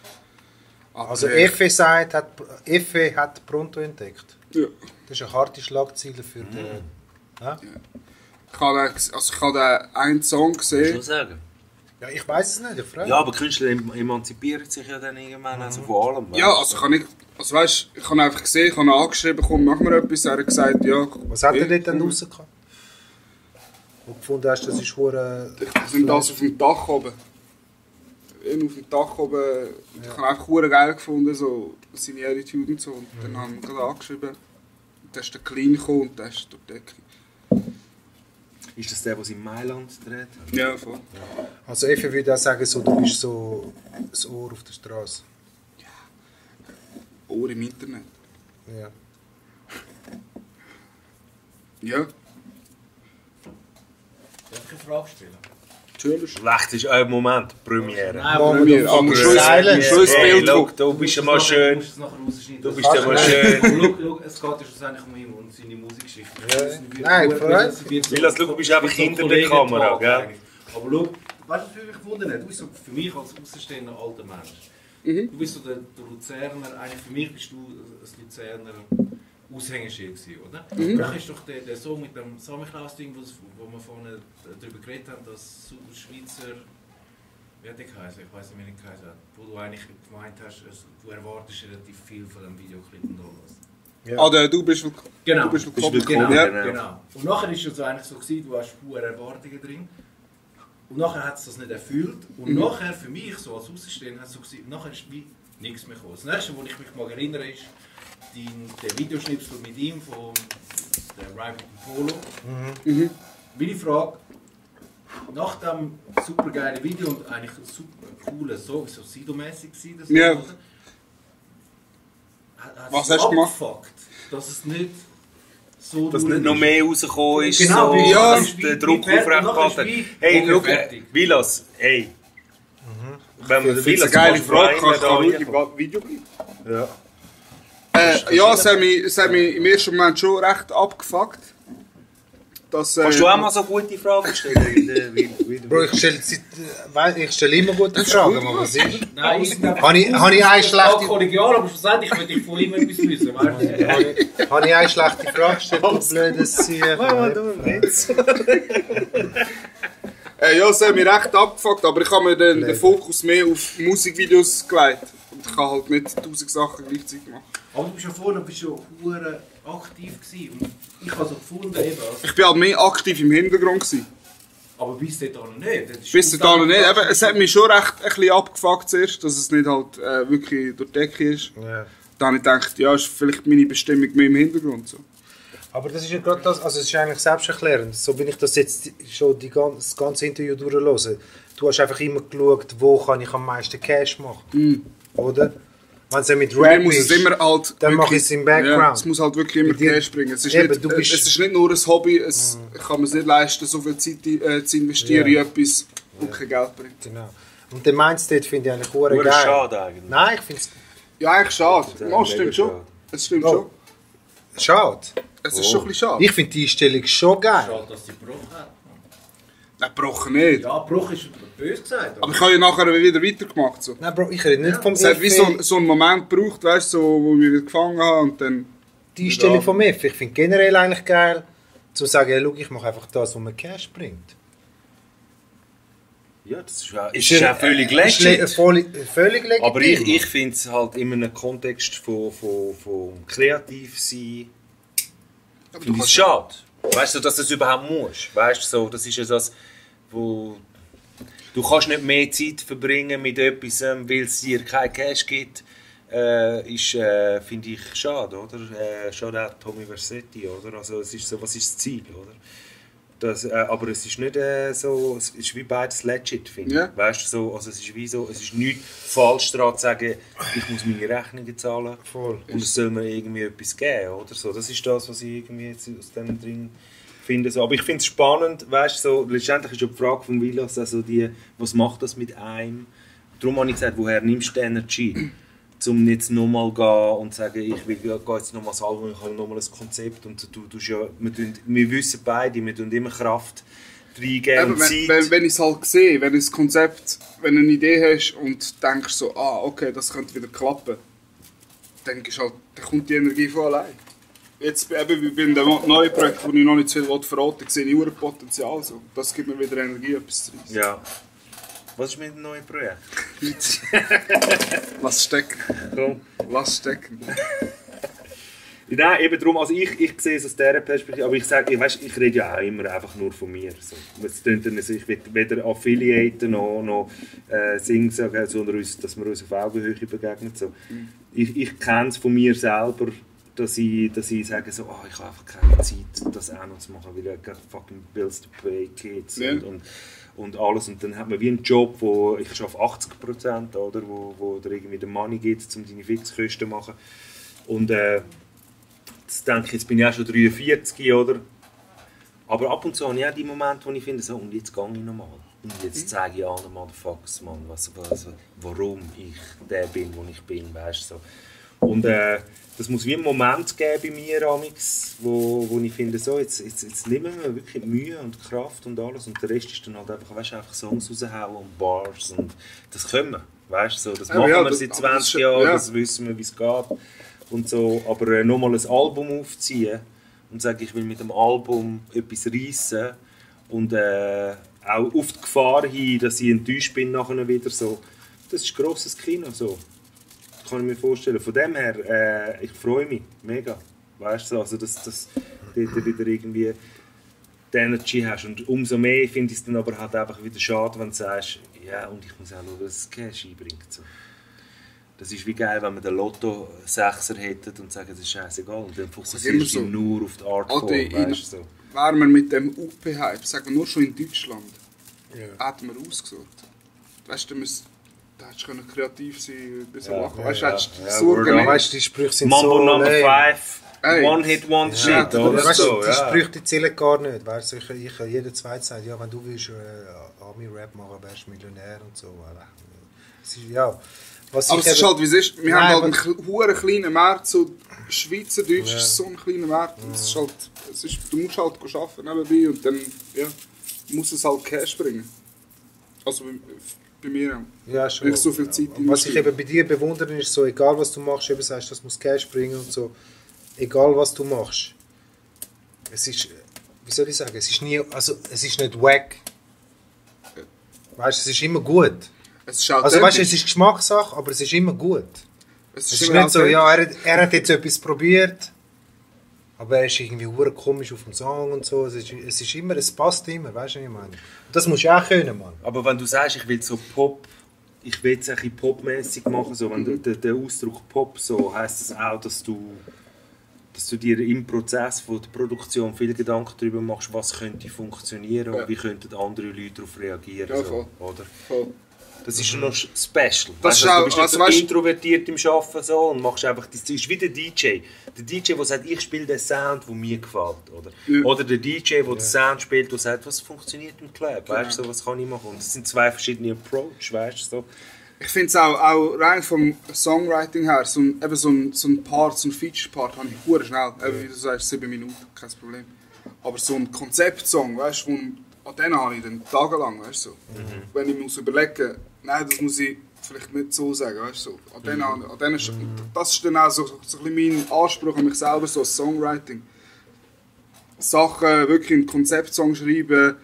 Aber, Also Effe sagt, Effe hat Pronto entdeckt. ja. Das ist eine harte Schlagzeile für den... Ja? Ich habe den einen Song Schon gesehen. sagen. Ja, ich weiß es nicht, ich frage. Ja, aber Künstler emanzipieren sich ja dann irgendwann, also von allem. Ja, also ich habe nicht, also weißt, ich habe einfach gesehen, ich habe ihn angeschrieben, komm, mach mir etwas. Er hat gesagt, ja. Was hat er okay, dort dann cool. rausgekommen? Wo du gefunden hast, das ist hure... Wir sind das auf dem Dach oben. Auf dem Dach oben. Ich habe einfach hure geil gefunden, so seine Attitude und so. Und dann haben wir gerade angeschrieben. Und dann ist der Clean gekommen und dann ist durch die Decke. Ist das der, der in Mailand dreht? Ja, voll. Also Effe würde auch sagen, so, du bist so das Ohr auf der Straße. Ohr im Internet. Ja. Ja, Darf ich eine Frage stellen? natürlich. Schlecht ist, Moment, Premiere. Nein, Moment, Premiere. du Aber fucking schon silence. schon das Hey, Bild. look, du bist ja mal schön. Du nachher rausschneiden. Du bist ja mal schön. Schau, es geht ja schlussendlich um ihn und seine Musikgeschichte. Ja. Nein, Silas, du bist einfach hinter der Kamera, gell? Aber schau, weißt du, was mich wundert? Du bist so für mich als außenstehender alter Mensch. Du bist so der Luzerner, eigentlich für mich bist du ein Luzerner Aushängeschild gewesen, oder? Dann ist doch der Song mit dem Samichlaus-Ding, wo wir vorhin darüber geredet haben, dass Schweizer, wie hat der geheißen? Ich weiß nicht, wie der geheißen hat, wo du eigentlich gemeint hast, du erwartest relativ viel von dem Videoclip und alles. Ah, du bist willkommen. Genau. Du bist willkommen. willkommen, Ja. genau. Genau. Und nachher ist es eigentlich so gewesen, du hast hohe Erwartungen drin. Und nachher hat es das nicht erfüllt. Und nachher, für mich, so als Außenstehender, hat es so gewesen, nachher ist wie nichts mehr gekommen. Das nächste, woran ich mich mal erinnere, ist der Videoschnipsel mit ihm von der Rival Polo. Meine Frage, nach dem super geilen Video und eigentlich super coolen Song, so Sido-mässig gewesen, das Ja. oder? Was hast du gemacht? abgefuckt, dass es nicht so Dass nicht noch mehr rausgekommen ist, Genau, so, ja. dass der Druck Wie aufrechtgehalten fertig, Hey, okay, schau, fertig. Vilas, hey. Wenn man Das ist Vilas eine geile kannst du Frage, rein, kannst du da ruhig reinkommen. im Video bleiben? Ja. Ja, es hat mich im ersten Moment schon recht abgefuckt. Dass, Kannst du auch mal so gute Fragen stellen? Bro, ich stelle immer gute Fragen, aber was ist? Nein, Habe ich eine schlechte... kollegial, aber schlussendlich möchte ich von ihm etwas wissen. Weißt du? Habe ich eine schlechte Frage gestellt, du blödes Sieg? ja, es hat mich recht abgefuckt, aber ich habe mir den Fokus mehr auf Musikvideos gelegt. Und ich kann halt nicht 1000 Sachen gleichzeitig machen. Aber du bist ja vorne hure aktiv gewesen. Und ich habe so gefunden, eben, also, Ich war halt mehr aktiv im Hintergrund gewesen. Aber bis dahin nicht. Bis dahin nicht. Eben, es hat mich schon recht ein bisschen abgefuckt zuerst, dass es nicht halt wirklich durch die Decke ist. Ja. Dann habe ich gedacht, ja, ist vielleicht meine Bestimmung mehr im Hintergrund. So. Aber das ist ja gerade das, also es ist eigentlich selbsterklärend. So bin ich das jetzt schon das ganze Interview durchhören. Du hast einfach immer geschaut, wo kann ich am meisten Cash machen. Oder? Wenn es ja mit Rap Muss ist, es immer halt dann mache wirklich- ich es im Background. Ja, es muss halt wirklich immer Cash bringen. Es ist, Eben, nicht, du bist- es ist nicht nur ein Hobby, es kann man es nicht leisten, so viel Zeit zu investieren Ja. in etwas, das kein Geld bringt. Genau. Und den Mindset finde ich eigentlich verdammt Nur geil. schade eigentlich. Nein, ich finde es Ja, eigentlich schade. Ja, Ja, stimmt mega schon. schade. Es stimmt Oh. schon. schade. Es ist schon ein bisschen schade. Ich finde die Einstellung schon geil. Schade, dass sie gebrochen hat. Nein, gebrochen nicht. Ja, Bruch ist böse gesagt. Aber ich habe ja nachher wieder weitergemacht. So. Nein, Bro, ich rede nicht vom Es hat wie F. so einen Moment gebraucht, weißt du, so, wo ich wieder gefangen habe und dann... Die Einstellung vom F. Ich finde generell eigentlich geil, zu sagen, hey, schau, ich mache einfach das, was mir Cash bringt. Ja, das ist ja völlig Ist legit. völlig legitim. Aber ich finde es halt in einem Kontext von kreativ sein, finde ich es schade. Weißt du, dass du das überhaupt musst. Weißt du, so, das ist ja das, wo du kannst nicht mehr Zeit verbringen mit etwas, weil es dir kein Cash gibt. Finde ich schade, oder? Schade auch Tommy Versetti, oder? Also es ist so, was ist das Ziel, oder? Das, aber es ist nicht so, es ist wie beides legit, finde ich. Ja. Weißt du, so, also es ist wie so, es ist nicht falsch daran zu sagen, ich muss meine Rechnungen zahlen Voll. und es soll mir irgendwie etwas geben, oder so. Das ist das, was ich irgendwie jetzt aus dem drin finde. So. Aber ich finde es spannend, weißt du, so, letztendlich ist ja die Frage von Villas, also was macht das mit einem? Darum habe ich gesagt, woher nimmst du die Energy? Um jetzt nochmal gehen und sagen, ich will jetzt nochmal das Album, ich habe nochmal ein Konzept und wir wissen beide, wir tun immer Kraft reingeben und Zeit. Wenn ich es halt sehe, wenn du das Konzept, wenn du eine Idee hast und denkst so, okay, das könnte wieder klappen, dann kommt die Energie von allein. Jetzt eben wie bei dem neuen Projekt, wo ich noch nicht so viel verraten will, sehe ich ein Potenzial. So. Das gibt mir wieder Energie, etwas zu reissen. Ja. Was ist mit dem neuen Projekt? Lass stecken. Komm. Lass stecken. Nein, eben darum, also ich sehe es aus dieser Perspektive, aber ich sage, ich rede ja auch immer einfach nur von mir. So. Es klingt dann, ich will weder Affiliaten noch Singen sagen, sondern dass wir uns auf Augenhöhe begegnen. So. Ich kenne es von mir selber, dass ich sage, so, ich habe einfach keine Zeit, das auch noch zu machen, weil ich gerade fucking Bills to pay Kids und alles. Und dann hat man wie einen Job, wo ich arbeite 80%, oder, wo dir irgendwie den Money gibt, um deine Fixkosten zu machen. Und jetzt denke ich, jetzt bin ich auch schon 43, oder? Aber ab und zu habe ich auch die Momente, wo ich finde, so, und jetzt gehe ich nochmal. Und jetzt zeige ich allen Motherfuckers, Mann, warum ich der bin, wo ich bin, weißt du, so. Und das muss wie einen Moment geben bei mir, Amix, wo ich finde, so, jetzt nehmen wir wirklich Mühe und Kraft und alles und der Rest ist dann halt einfach Songs raushauen und Bars und das können wir, weißt du, so, das machen wir seit 20 Jahren, das wissen wir, wie es geht und so, aber nochmal ein Album aufziehen und sagen, ich will mit dem Album etwas reissen und auch auf die Gefahr hin, dass ich enttäuscht bin nachher wieder, so, das ist grosses Kino, so. Kann ich mir vorstellen. Von dem her, ich freue mich mega. Weißt du, also dass du wieder irgendwie die Energy hast. Und umso mehr finde ich es dann aber halt einfach wieder schade, wenn du sagst, ja, und ich muss auch schauen, dass es Cash einbringt. So. Das ist wie geil, wenn wir den Lotto-Sechser hätten und sagen, das ist scheißegal. Und dann fokussierst du dich nur auf die Artform. Weißt du, so. Wären wir mit dem UP-Hype, sagen wir nur schon in Deutschland, hätten wir ausgesucht. Weißt du, da hättest du kreativ sein, ein bisschen machen. Weißt du, hättest du Sorgen. Weißt du, die Sprüche sind Mambo so Number lame. 5, One-Hit, One-Shit, oder Weißt so. du, die Sprüche die zählen gar nicht. Weißt du, jeder Zweite sagt, ja, wenn du willst Army-Rap machen, wärst du Millionär und so. Es ist, ja, was aber es ist halt, wie es ist. Wir haben halt einen hohen kleinen Markt, so Schweizerdeutsch ist so ein kleiner Markt. Es ist halt, du musst halt arbeiten nebenbei und dann muss es halt Cash bringen. Also bei mir auch. Ja, schon. Wenn ich so viel Zeit was ich eben bei dir bewundere, ist so, egal was du machst, eben sagst, das muss Cash bringen und so, egal was du machst. Es ist, wie soll ich sagen, es ist nicht wack. Weißt du, es ist immer gut. Es ist also weißt du, es ist Geschmackssache, aber es ist immer gut. Es ist nicht so, ja, er hat jetzt etwas probiert, Aber er ist irgendwie hure komisch auf dem Song und so. Es immer, es passt immer, weißt du, was ich meine? Und das musst du auch können, Mann. Aber wenn du sagst, ich will so Pop, ich will es ein bisschen popmäßig machen, so, wenn der Ausdruck Pop, so heisst das auch, dass du dir im Prozess von der Produktion viele Gedanken darüber machst, was könnte funktionieren und wie könnten andere Leute darauf reagieren. Ja, so, oder? Voll. Das ist schon noch special. Das ist du auch, bist nicht also, so weißt, introvertiert im Arbeiten so und machst einfach, das ist wie der DJ. Der DJ, der sagt, ich spiele den Sound, der mir gefällt. Oder, oder der DJ, der den Sound spielt, der sagt, was funktioniert im Club, weißt du, so, was kann ich machen. Und das sind zwei verschiedene Approaches, weißt du. So. ich finde es auch rein vom Songwriting her, so ein Part, so ein Feature-Part habe ich hure schnell. Eben, wie du sagst, 7 Minuten, kein Problem. Aber so ein Konzeptsong, weißt du, an den habe ich dann tagelang, weißt du. So. Wenn ich muss überlegen, nein, das muss ich vielleicht nicht so sagen, weißt du. So. Das ist dann auch so ein bisschen mein Anspruch an mich selber, so als Songwriting. Sachen wirklich in Konzeptsong schreiben,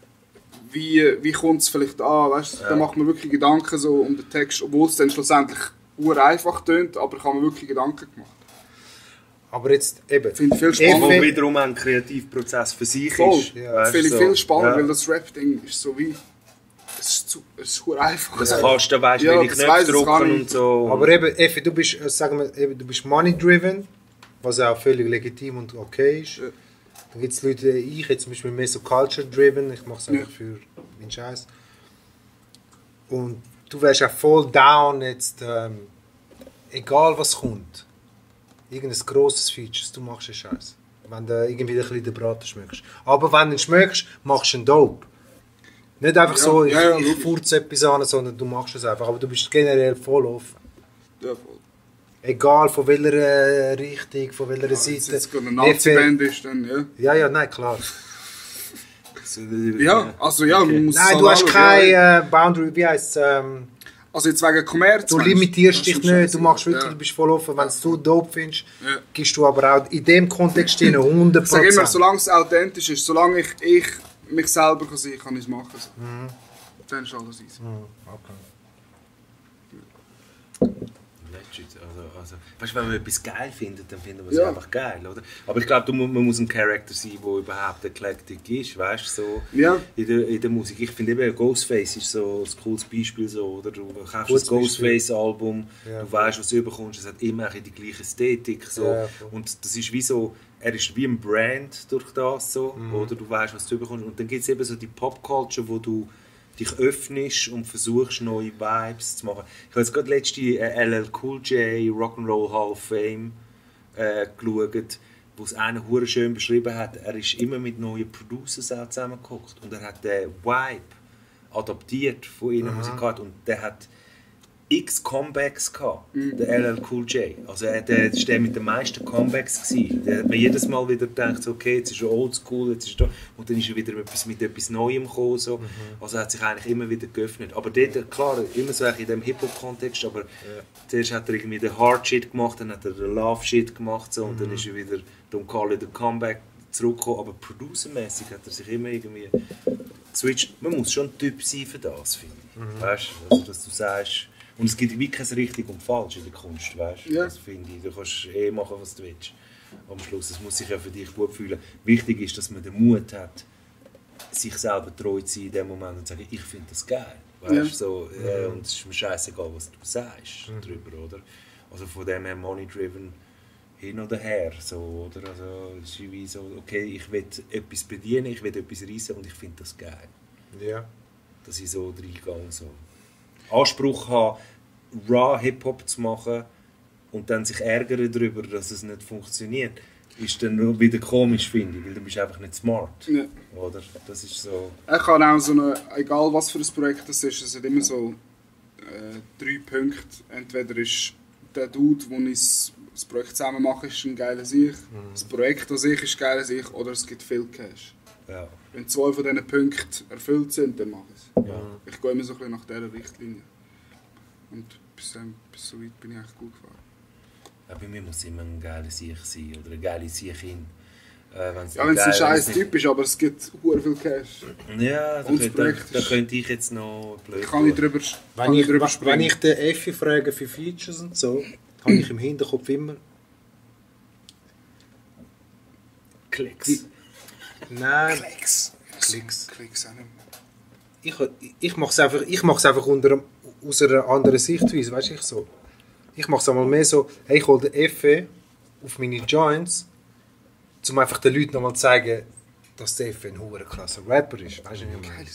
wie kommt es vielleicht an, weißt du. Da macht man wirklich Gedanken so um den Text, obwohl es dann schlussendlich einfach tönt, aber ich habe mir wirklich Gedanken gemacht. Aber jetzt eben... Ich finde viel Wo spannender. wiederum ein Kreativprozess für sich Voll. ist. Ja. Weißt Finde ich so. viel spannender, Ja. weil das Rap-Ding ist so wie... Es ist verdammt einfach. Das kannst du, weißt, Ja, welche das Knöpfe weiss, das kann drücken ich. und so. Aber eben, Effi, du bist, sagen wir, eben, du bist money-driven, was auch völlig legitim und okay ist. Ja. Dann gibt es Leute, ich jetzt zum Beispiel mehr so culture-driven, ich mache es einfach für meinen Scheiß. Und du wärst auch voll down jetzt, egal was kommt. Irgendein grosses Feature, du machst einen Scheiß. Wenn du irgendwie ein bisschen den Braten schmeckst. Aber wenn du ihn schmeckst, machst du ihn dope. Nicht einfach so, ich logisch. furze etwas an, sondern du machst es einfach. Aber du bist generell voll offen. Ja, voll. Egal von welcher Richtung, von welcher Wenn Seite. es jetzt eine Nazi-Band ist, dann ja. Ja, nein, klar. Ja, also ja, man muss Nein, es du halt hast anschauen, ja. keine Boundary, wie heisst es? Also jetzt wegen Kommerz. Du meinst du? limitierst Das dich ist nicht, du scheiße. machst wirklich, Ja. du bist voll offen. Wenn du dope findest, Ja. gibst du aber auch in dem Kontext 100%. Ich sage immer, solange es authentisch ist, solange ich mich selber kann sein kann ich es machen. So. Dann ist alles easy. Also, weißt du, wenn man etwas geil findet, dann finden wir es Ja. einfach geil, oder? Aber ich glaube, man muss ein Charakter sein, der überhaupt eclectic ist, weißt du, so Ja. in der Musik. Ich finde eben, Ghostface ist so ein cooles Beispiel, so, oder? Du kaufst Gutes ein Ghostface-Album, Ja, du weißt, was du bekommst, es hat immer die gleiche Ästhetik, so. Ja, voll. Und das ist wie so, er ist wie ein Brand durch das, so, oder? Du weißt, was du bekommst. Und dann gibt es eben so die Pop-Culture, wo du dich öffnest und versuchst, neue Vibes zu machen. Ich habe jetzt gerade letzte LL Cool J Rock'n'Roll Hall of Fame geschaut, wo es einer hure schön beschrieben hat. Er ist immer mit neuen Producers auch zusammengekocht und er hat den Vibe adaptiert von ihrer Musik und der hat x Comebacks gehabt, der LL Cool J. Also der ist der mit den meisten Comebacks gewesen. Der hat mir jedes Mal wieder gedacht, so, okay, jetzt ist er oldschool, jetzt ist er da. Und dann ist er wieder mit etwas Neuem gekommen. So. Also er hat sich eigentlich immer wieder geöffnet. Aber dort, klar, immer so in diesem Hip-Hop-Kontext, aber zuerst hat er irgendwie den Hard-Shit gemacht, dann hat er den Love-Shit gemacht so, und dann ist er wieder, don't call it a Comeback, zurückgekommen. Aber producermäßig hat er sich immer irgendwie geswitcht. Man muss schon ein Typ sein für das, finde ich. Weißt du, also, dass du sagst, und es gibt wirklich kein richtig und falsch in der Kunst, weißt du? Ja. Das finde ich. Du kannst machen, was du willst. Am Schluss, es muss sich ja für dich gut fühlen. Wichtig ist, dass man den Mut hat, sich selber treu zu sein in dem Moment und zu sagen, ich finde das geil. Weißt? Ja. So, und es ist mir scheißegal, was du sagst darüber, oder? Also von dem her money-driven hin oder her, so, oder? Also, es ist wie so, okay, ich will etwas bedienen, ich will etwas reissen und ich finde das geil. Ja. Dass ich so reingehe und so. Anspruch haben, raw Hip-Hop zu machen und dann sich ärgern darüber, dass es nicht funktioniert, ist dann nur wieder komisch, finde ich, weil du bist einfach nicht smart. Ja. Oder? Das ist so... Ich kann auch so eine, egal was für ein Projekt das ist, es hat immer so 3 Punkte. Entweder ist der Dude, wo ich das Projekt zusammen mache, ist ein geiler Sieg. Das Projekt an sich ist ein geiler Sieg oder es gibt viel Cash. Ja. Wenn 2 von diesen Punkten erfüllt sind, dann mache ich es. Ja. Ich gehe immer so ein bisschen nach dieser Richtlinie. Und bis so weit bin ich echt gut gefahren. Ja, bei mir muss immer ein geiler Sieg sein oder eine geile Siechin. Ja, wenn es ein scheiß Typ ist, aber es gibt sehr viel Cash. Ja, Und das Projekt da ist- könnte ich jetzt noch blöd Kann ich tun. drüber Wenn springen. ich den Effi frage für Features und so, habe ich im Hinterkopf immer Klicks. Nein, Klicks. Klicks. Klicks auch nicht mehr. Ich mache es einfach aus einer anderen Sichtweise, weißt du, ich mache es einmal mehr so, hey, ich hole den FE auf meine Joints, um einfach den Leuten nochmal zu zeigen, dass der FE ein hoher krasser Rapper ist, weißt du, wie ich meine?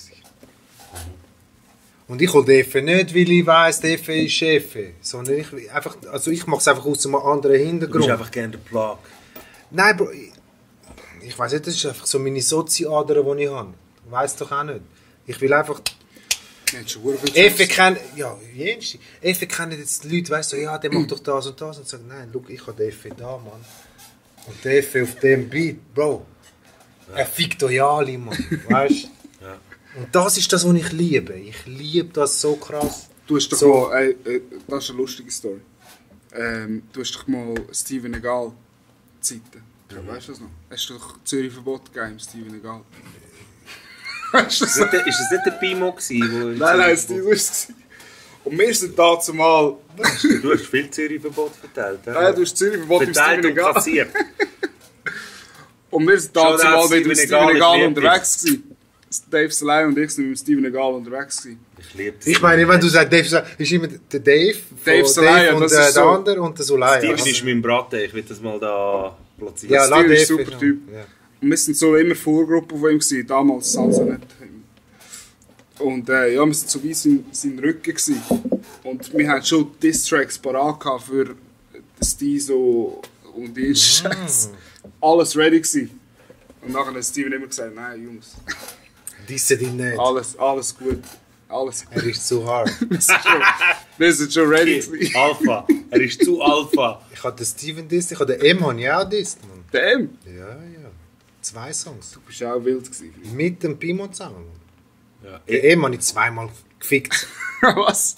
Und ich hole den FE nicht, weil ich weiss, der FE ist FE, sondern ich mache es einfach aus einem anderen Du Hintergrund. bist einfach gerne der Plug. Nein, Bro, ich weiss nicht, das ist einfach so meine Sozi-Ader, die ich habe. Ich weiss doch auch nicht. Ich will einfach... Ja, schon verdammt viel Effe kennen, ja, jenste. Effe kennen jetzt die Leute, weißt du, ja, der macht doch das und das. Und sagen, nein, schau, ich habe den Effe da, Mann. Und der Effe auf dem Beat, Bro. Er fickt euch alle, Mann. Weißt du? Ja. Und das ist das, was ich liebe. Ich liebe das so krass. Du hast doch So. mal, das ist eine lustige Story. Du hast doch mal Steven Egal Zeiten. Weißt du das noch? Hast du doch Zürich Verbot gegeben, Steven Egal? Weißt du das noch? Ist das nicht der Pimo gewesen? Nein, Steven war es. Und wir sind dazu mal. Du hast viel Zürich-Verbot verteilt. Nein, du hast Zürich Verbot mit Verteilt Steven und Egal. kassiert. Und wir sind dazu Shoutout mal mit dem Steven Steven Egal, Egal ich lieb unterwegs gewesen. Dave Salai und ich sind mit dem Steven Egal unterwegs gewesen. Ich liebe das. Ich meine, wenn du sagst, Dave, ist immer der Dave, Dave von Solaya, und das der ist so. andere und der Solaya. Steven ist mein Braten, ich will das mal da platzieren. Ja, Steven la ist ein Dave, super Typ. Ja. Und wir sind so immer Vorgruppe von ihm gewesen, damals Salsa nicht. Und ja, wir waren so wie sein Rücken gewesen. Und wir hatten schon Diss-Tracks parat gehabt für den Stizo und die Scheiß. Alles ready gewesen. Und nachher hat Steven immer gesagt, nein Jungs, Disse dich nicht. alles gut. Alles gut. Er ist zu hart. Wir sind schon ready gewesen. Alpha. Er ist zu Alpha. Ich habe den Steven disst, ich habe den M habe ich auch disst, Mann. Der M, Ja. 2 Songs. du bist auch wild gewesen. Mit dem Pimo zusammen. Ja. Den M habe ich 2-mal gefickt. Was?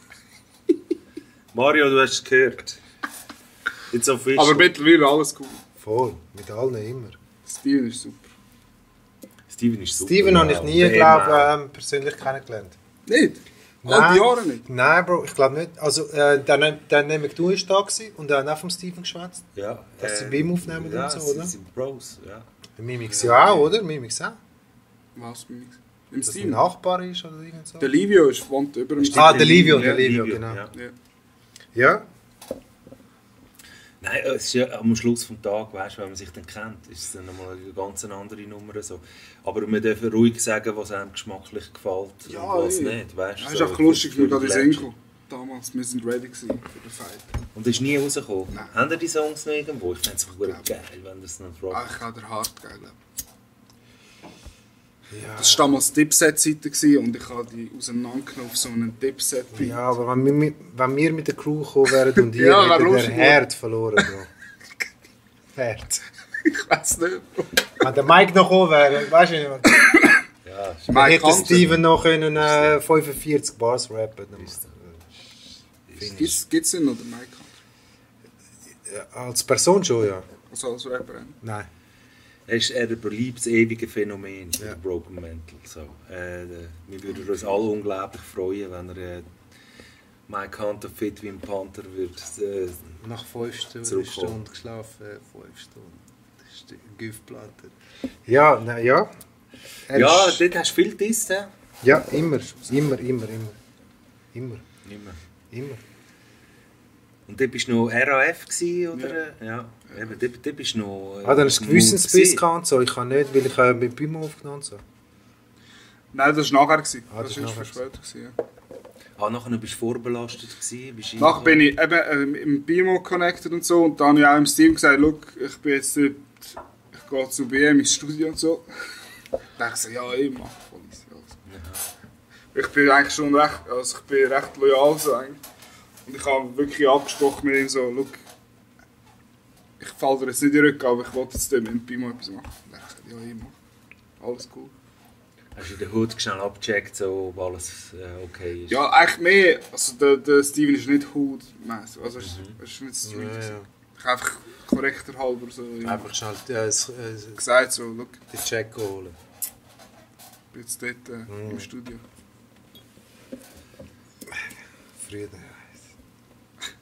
Mario, du hast es gehört. It's official. Aber mittlerweile alles cool. Voll. Mit allen immer. Steven ist super. Steven ist super. Steven habe ich nie, Der glaube ich, persönlich kennengelernt. Nicht? All die Jahre nicht? Nein, Bro, ich glaube nicht. Also, der nämlich du ist da gewesen und er hat auch vom Steven geschwätzt. Ja. Dass sie bei ihm aufnehmen ja, und so, oder? Sie sind Bros, ja. Der Mimix ja auch, oder? Mimix auch. Was? Im Dass ein Steven? Nachbar ist oder irgend so. Der Livio wohnt über dem Ah, der Livio, Ja. genau. Ja. Ja. Ja? Nein, es ist ja am Schluss des Tages, weißt, wenn man sich dann kennt, ist es dann nochmal eine ganz andere Nummer. So. Aber wir dürfen ruhig sagen, was einem geschmacklich gefällt Ja, und was ja. nicht. Weißt, Das ist einfach lustig, wie wir gerade in Senko. Damals, wir sind ready gewesen für den Fight. Und ist nie rausgekommen. Nein. Haben ihr die Songs noch irgendwo? Ich fände es einfach geil, wenn das noch droppt. Ich habe den hart geil. Das war damals Dipset-Seite gewesen und ich habe die auseinandergenommen auf so einen Dipset-Beat. Ja, aber wenn wir mit der Crew gekommen wären und ihr Ja, wär hättet lustig, der Herd verloren, Bro. Herd. Ich weiß nicht. Wenn der Mike noch gekommen wäre, weißt du nicht, Ja, dann Mike hätte Hunter. Steven noch können, 45 Bars rappen. Gibt es den oder Mike Hunter? Ja, als Person schon, ja. Also als Rapper? Nein. er ist ein beliebtes, ewiges Phänomen, Ja. der Broken Mental. So. Wir würden uns alle unglaublich freuen, wenn er Mike Hunter fit wie ein Panther würde. Nach 5 Zurückkommen. Stunden geschlafen, 5 Stunden. Das ist die Giftplatte. Ja, nein, ja. Er Ja, ist- dort hast du viel Diss, ja? ja, immer. Immer. Und dort bist du noch RAF gewesen, oder? Ja. Eben, dort bist du noch... Ah, dann ist Mut Gewissensbiss gewesen. gehabt und so. Ich kann nicht, weil ich mit Pimo aufgenommen habe. So. Nein, das war nachher. Gewesen. Ah, das das ist war nachher für später. Gewesen, ja. Ah, nachher bist du vorbelastet gewesen? Bist du Nachher bin ich eben im BMO connected und so und dann habe ich auch im Steam gesagt, look, ich bin jetzt dort, ich gehe zu BM ins Studio und so. Dann dachte ich so, ja, ich mache voll easy alles. Ich bin eigentlich schon recht, also ich bin recht loyal so eigentlich. Und ich habe wirklich abgesprochen mit ihm so, look, ich falle dir jetzt nicht in den Rücken, aber ich wollte jetzt mit dem BMO etwas machen. Dann habe ich gesagt, ja, ich mache. Alles cool. Hast du in der Hut schnell abgecheckt, so, ob alles okay ist? Ja, eigentlich mehr. Also der Steven ist nicht hood-mässig. Also es ist nicht street. Ja. Ich habe einfach korrekter halber so Einfach schnell gesagt, so, look, den Check holen. ich bin jetzt dort im Studio. Frieden.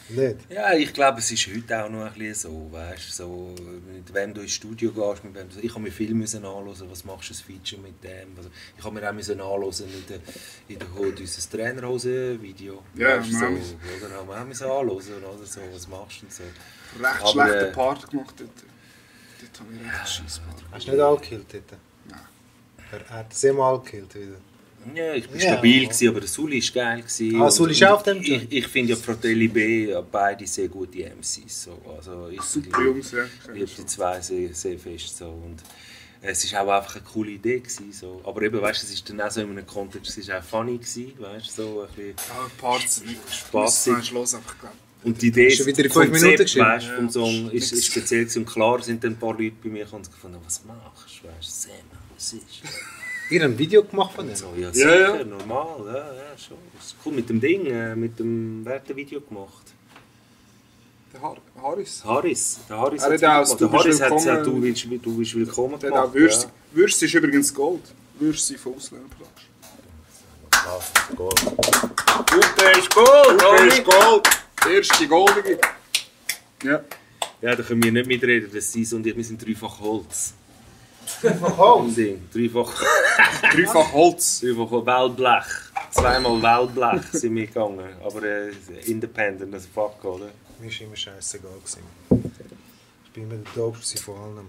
Nicht? Ja, ich glaube, es ist heute auch noch ein bisschen so, weißt, so, mit wem du ins Studio gehst, mit wem, ich habe mir viel anschauen, was machst du ein Feature mit dem, also, ich habe mir auch anschauen in der Hut unser Trainerhose-Video, Ja, weißt, so, oder haben wir auch anschauen, oder so, was machst du und so. Recht Aber, schlechten Part gemacht dort. Dort habe ich recht Scheiss gemacht. Hast du nicht alle gekillt dort? Nein. Er hat 7-mal gekillt wieder. Ja, ich war Ja. stabil, gewesen, aber der Sully war geil. Gewesen. Ah, Sully ist auch auf dem Job? Ich finde ja Fratelli B beide sehr gute MCs. So. Also ich Super Jungs, ja. liebe die zwei sehr, sehr fest. So. Und es war auch einfach eine coole Idee. Gewesen, so. Aber eben, weißt, es ist dann auch so in einem Kontext, es war auch funny. Gewesen, weißt, so ein bisschen Ja, Parts nicht spaßig. Schluss, aber ich glaube. Und die Idee, Hast du wieder in das 5 Minuten Konzept, geschrieben? weißt, vom Song ist speziell gewesen. Und klar sind dann ein paar Leute bei mir gekommen und gefunden, was machst du? Weißt, Sam, was ist? Ihr habt ein Video gemacht von dem? So, ja, Ja, sicher, ja. normal, ja, schon. Das ist cool mit dem Ding, wer hat ein Video gemacht? Der Harris. Harris. Der Harris Er hat's hat auch gemacht. «Du Der Harris bist hat willkommen». gesagt, du bist willkommen Der hat gemacht. auch Würste. Würste ist übrigens Gold. Würste von Ausländerplatz. Gold. Gute ist Gold, Der ist Gold. Der erste Goldige. Ja. Ja, da können wir nicht mitreden, das Sis und ich, wir sind dreifach Holz. Einfach Holz? Ding. Dreifach Dreifach Holz. Wellblech. Zweimal Wellblech sind wir gegangen. Aber independent, also fuck, oder? Mir war immer scheißegal. Ich war immer der Dope von allen.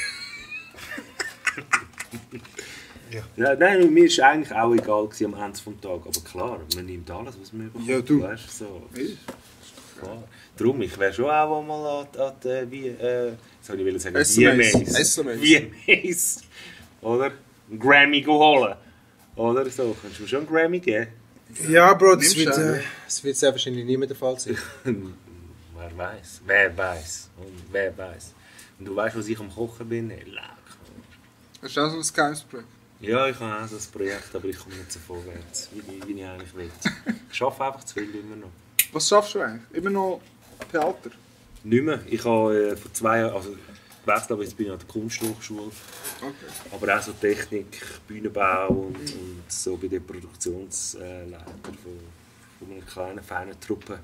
Ja, nein, mir war eigentlich auch egal gewesen am Ende des Tages. Aber klar, man nimmt alles, was man bekommt. Ja, du. Weißt, so. Hey. Klar. Darum, ich wäre schon auch mal an die, soll ich sagen, SMAs. VMAs. Oder? Einen Grammy holen. Oder so, kannst du mir schon einen Grammy geben? Ja, Bro, das Nimmst wird, du das wird sehr wahrscheinlich nicht mehr der Fall sein. Wer weiß. Wer weiß. Und wer weiß. Und du weißt, was ich am Kochen bin? Hey, leck. Hast du auch so ein Geheimsprojekt? Ja, ich habe auch so ein Projekt, aber ich komme nicht so vorwärts, wie ich eigentlich will. Ich arbeite einfach zu viel immer noch. Was schaffst du eigentlich? Immer noch Theater? Nicht mehr. Ich habe vor 2 Jahren, also gewechselt, aber jetzt bin ich an der Kunsthochschule. Okay. Aber auch so Technik, Bühnenbau und so bei der Produktionsleiter von einer kleinen, feinen Truppe.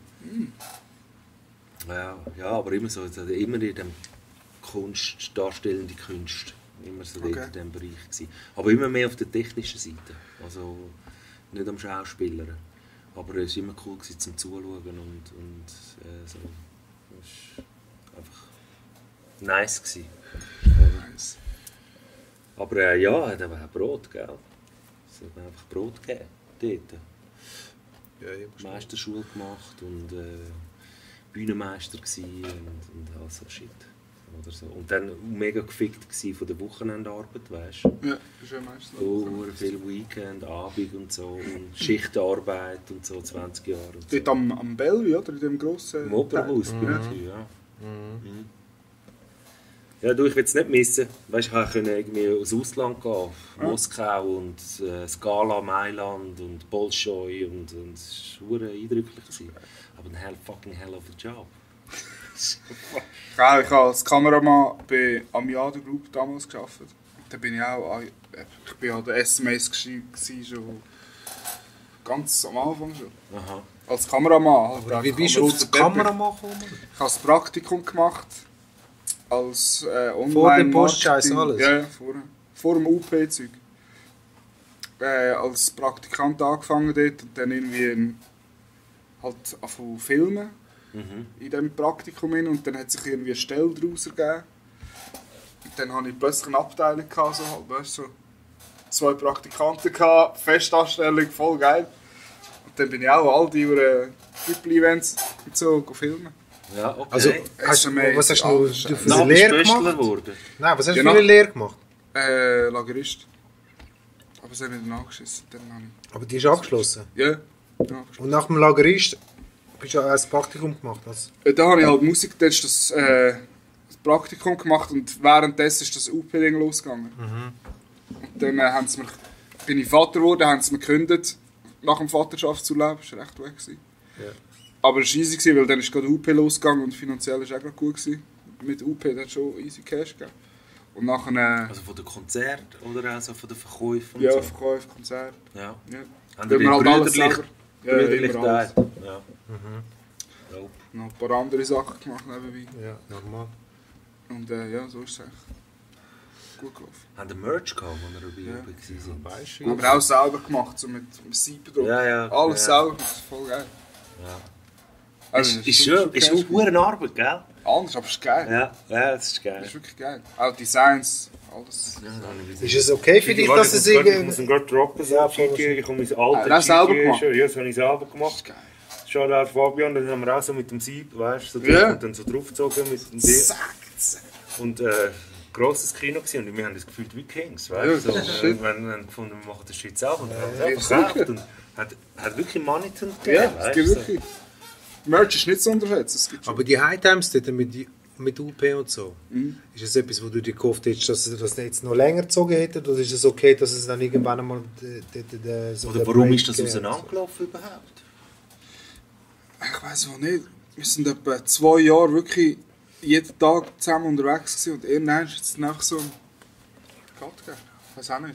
Ja, aber immer so, immer in dem Kunst, darstellende Kunst. Immer so dort in diesem Bereich gewesen. Aber immer mehr auf der technischen Seite. Also nicht am Schauspielern. Aber es war immer cool gewesen, zum Zuschauen und so. Das war einfach nice gewesen. Nice. Aber ja, da war auch Brot, gell? Es hat mir einfach Brot gegeben, dort. Ja, Meisterschule gemacht und Bühnenmeister gsi und all so Shit. Oder so. Und dann mega gefickt gsi von der Wochenendarbeit, weißt du? Ja, das ist ja meistens. So viel Weekend, Abend und so und Schichtarbeit und so 20 Jahre. Und so. Dort am Bellevue, oder? In dem grossen... Im Opernhaus bin ich, ja. Mhm. Ja, du, ich will es nicht missen. Weißt, ich konnte irgendwie aus Ausland gehen, Moskau und Skala, Mailand und Bolschoi und es war verdammt eindrücklich gewesen. Aber ein hell of a job. Ja, ich habe als Kameramann bei Amiada Group damals gearbeitet. Da bin ich auch... Ich bin an der SMAs schon ganz am Anfang schon. Aha. Als Kameramann. Halt Aber wie einfach bist am du auf roten das Teppich. Kameramann gekommen? Ich habe das Praktikum gemacht. Als online Vor dem Postscheiß alles? Ja, ja, vor dem UP-Zeug. Als Praktikant angefangen dort und dann irgendwie halt angefangen zu filmen in diesem Praktikum hin, und dann hat sich irgendwie eine Stelle daraus ergeben. Und dann hatte ich plötzlich eine Abteilung, gehabt, so, halt, weißt, so 2 Praktikanten, gehabt, Festanstellung, voll geil. Und dann bin ich auch all die People-Events und so filmen. Ja, okay. Also, was hast du für eine Lehre gemacht? Geworden. Nein, was hast du Genau. für eine Lehre gemacht? Lagerist. Aber es hat nicht nachgeschissen. Dann habe Aber die ist abgeschlossen. ich... Ja, nachgeschissen. Und nach dem Lagerist bist du auch ein Praktikum gemacht. Was? Da habe ich halt Musiktest das Praktikum gemacht und währenddessen ist das UP-Ding losgegangen. Und dann bin ich Vater geworden, haben sie mir gekündigt nach dem Vaterschaftsurlaub. Das war recht weg. Ja. Aber es war easy, weil dann ist gerade UP losgegangen und finanziell war es auch gerade gut gewesen. Mit UP hat es schon easy Cash gegeben. Und nachher... Also von den Konzerten oder auch so von den Verkäufen? und ja, so? Verkäufe, Konzerte. Ja. Ja. Haben Weil die man halt alles brüderlich selber... Ja, brüderlich immer alles. teilt? Ja. Dope. noch ein paar andere Sachen gemacht nebenbei. Ja, normal. Und ja, so ist es eigentlich gut gelaufen. Haben die Merch gehabt, wo wir dabei waren? Weißt du? Aber auch selber gemacht, so mit Siebendruck. Ja. Alles ja. selber gemacht, voll geil. Ja. Also, Ist schon eine Arbeit, gell? anders, aber es ist geil. Ja, das ist geil. Das ist wirklich geil. Auch Designs, alles. Ist es okay für dich, dass es Ich irgendwie... muss ihn gerade droppen, so Cheat-Tüger. Ich habe mein altes das selber Cheat-Tüger gemacht? schon. Ja, das habe ich selber Das gemacht. ist geil. Shoutout Fabian, dann haben wir auch so mit dem Sieb, weißt du, so Ja. und dann so draufgezogen mit dem Ding. Sagt's. Und grosses Kino gewesen und wir haben das gefühlt wie Kings, Ja, weißt du? das So, ist wir shit. haben gefunden, wir machen das Shit selber und haben es Ja, einfach gekauft und hat wirklich Money gegeben, Ja, es weißt gibt du? wirklich. Merch ist nicht zu unterschätzen. Es gibt schon. Aber die High-Times dort mit UP und so, ist es etwas, wo du dir gehofft hättest, dass sie das jetzt noch länger gezogen hätten? Oder ist es okay, dass es dann irgendwann einmal so Oder der warum Break ist das gegeben auseinandergelaufen überhaupt? Ich weiß auch nicht. Wir sind etwa 2 Jahre wirklich jeden Tag zusammen unterwegs gewesen und irgendwann ist es nach so ein Cut gegeben. Ich weiß auch nicht.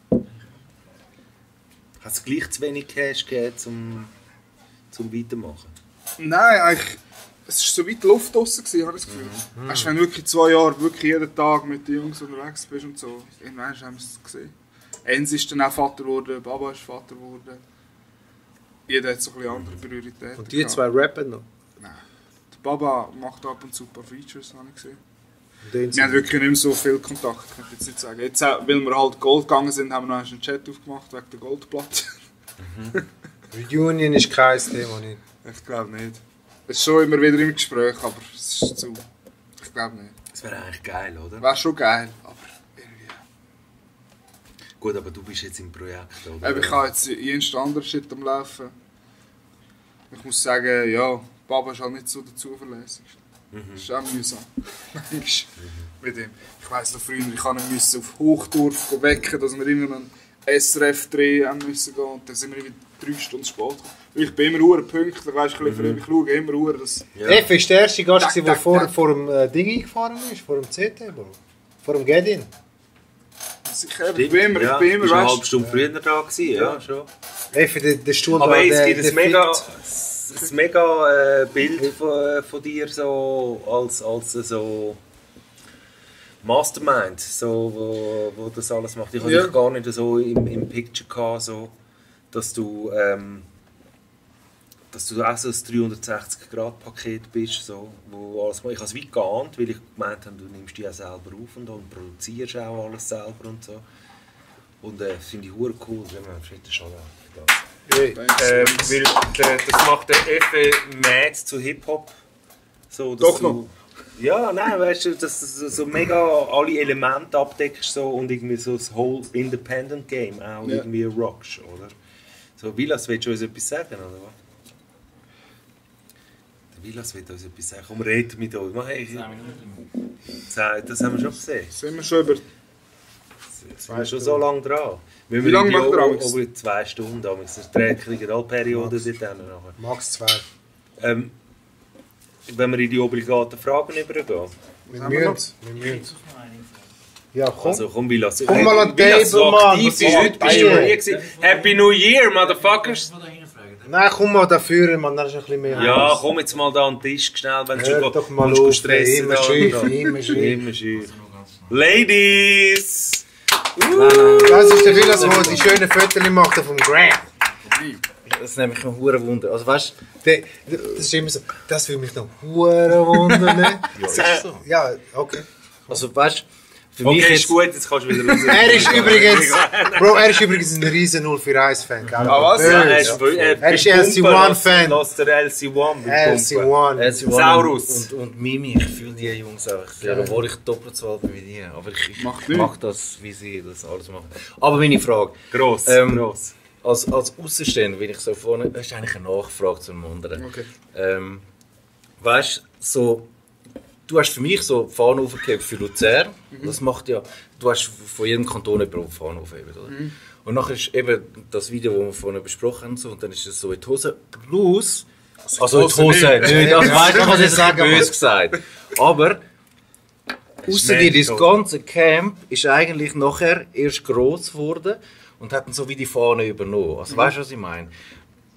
Hat es gleich zu wenig Cash gegeben, zum Weitermachen? Nein, eigentlich. Es war so weit Luft draussen, habe ich das Gefühl. Weißt du, wenn du wirklich 2 Jahre wirklich jeden Tag mit den Jungs unterwegs bist und so, irgendwann haben wir es gesehen. Enzi ist dann auch Vater geworden, Baba ist Vater geworden. Jeder hat so ein bisschen andere Prioritäten. Und die gehabt. zwei rappen noch? Nein. Der Baba macht ab und zu ein paar Features, habe ich gesehen. Und den Wir haben wirklich nicht mehr so viel Kontakt, kann ich jetzt nicht sagen. Jetzt, weil wir halt Gold gegangen sind, haben wir noch einen Chat aufgemacht wegen der Goldplatte. Reunion ist kein Thema, nicht. Ich glaube nicht. Es ist schon immer wieder im Gespräch, aber es ist zu. Ich glaube nicht. Das wäre eigentlich geil, oder? Wäre schon geil, aber irgendwie. Gut, aber du bist jetzt im Projekt, oder? Ich habe jetzt jeden anderen Shit am Laufen. Ich muss sagen, ja, Papa ist halt nicht so der zuverlässigste. Das ist auch mühsam. Manchmal mit ihm. Ich weiss noch früher, ich musste auf Hochdorf wecken, dass wir immer einen SRF-Dreh müssen gehen und dann sind wir wieder 3 Stunden spät gekommen. Ich bin immer pünktlich, weißt du, ich schaue immer dass... Ja. F ist der erste Gast, Tak, der tak, vor tak. dem Ding eingefahren ist, vor dem CT, Bro. Vor dem Get-In. Ich bin immer, ja, bist eine weißt halbe Stunde früher da gewesen, ja, schon. F, der Stuhl Aber da, hey, es der- gibt der ein mega, fickt. ein mega Bild von dir so als so Mastermind, so, wo das alles macht. Ich hatte Ja. dich gar nicht so im Picture gehabt, so, dass du auch so ein 360-Grad-Paket bist, so, wo alles, ich habe es weit geahnt, weil ich gemeint habe, du nimmst die auch selber auf und produzierst auch alles selber und so. Und das finde ich hure cool, wenn man schon das. Hey. Weil das macht der Effe mad zu Hip-Hop. So, dass Doch noch. Ja, nein, weißt du, dass du so mega alle Elemente abdeckst so, und irgendwie so das whole Independent Game auch Ja. irgendwie rockst, oder? So, Vilas, willst du uns etwas sagen, oder was? Der Vilas will uns etwas sagen. Komm, red mit uns. Mach, hey, das haben wir schon gesehen. Sind wir schon über... Jetzt sind wir schon so lange dran. Wie lange macht ihr alles? Über 2 Stunden. Das kriegen alle Perioden dort nachher. Max 2. Wenn wir in die obligaten Fragen übergehen. Wir haben wir müssen. Ja, komm. Also komm, Vilas. Komm mal an die Vilas, Table, so Mann. aktiv Was bist, heute bist du macht nie ihr? gewesen. Happy New Year, Motherfuckers! Nein, komm mal dafür, Mann, dann ist ein bisschen mehr. Ja, komm jetzt mal da an den Tisch schnell, wenn du Hör schon doch mal kommst, auf, stressen immer da schief, und da. immer schief. Immer schief. Ladies! Das ist der Villas, der die schönen Fotos macht vom Gram. Das ist nämlich ein hure Wunder. Also weißt Das ist immer so, das will mich noch hure wundern. Ne? ja, ist so. Ja, okay. Also weißt für mich Okay, jetzt, ist gut, jetzt kannst du wieder raus. Er ist übrigens, Bro, er ist übrigens ein riesen 041-Fan. was? Ja, er ist LC1-Fan. Lass der LC1 LC1. LC1 Saurus. und Mimi, ich fühle die Jungs einfach sehr, obwohl ich doppelt so alt bin wie die. Aber ich Macht nichts. mache das, wie sie das alles machen. Aber meine Frage, Gross, gross. als Außenstehender, wenn ich so vorne, das ist eigentlich eine Nachfrage zum anderen. Okay. Weißt so, du hast für mich so die Fahne aufgegeben für Luzern. Das macht ja, du hast von jedem Kanton jemanden die Fahne aufgeheben, oder? Und nachher ist eben das Video, das wir vorhin besprochen haben, so, und dann ist es so in die Hose. Plus, also in die Hose, nicht, das weißt du, was ich sage, böse gesagt. Aber, außer dir, das ganze Camp ist eigentlich nachher erst gross geworden und hat dann so wie die Fahne übernommen. Also weißt du, was ich meine?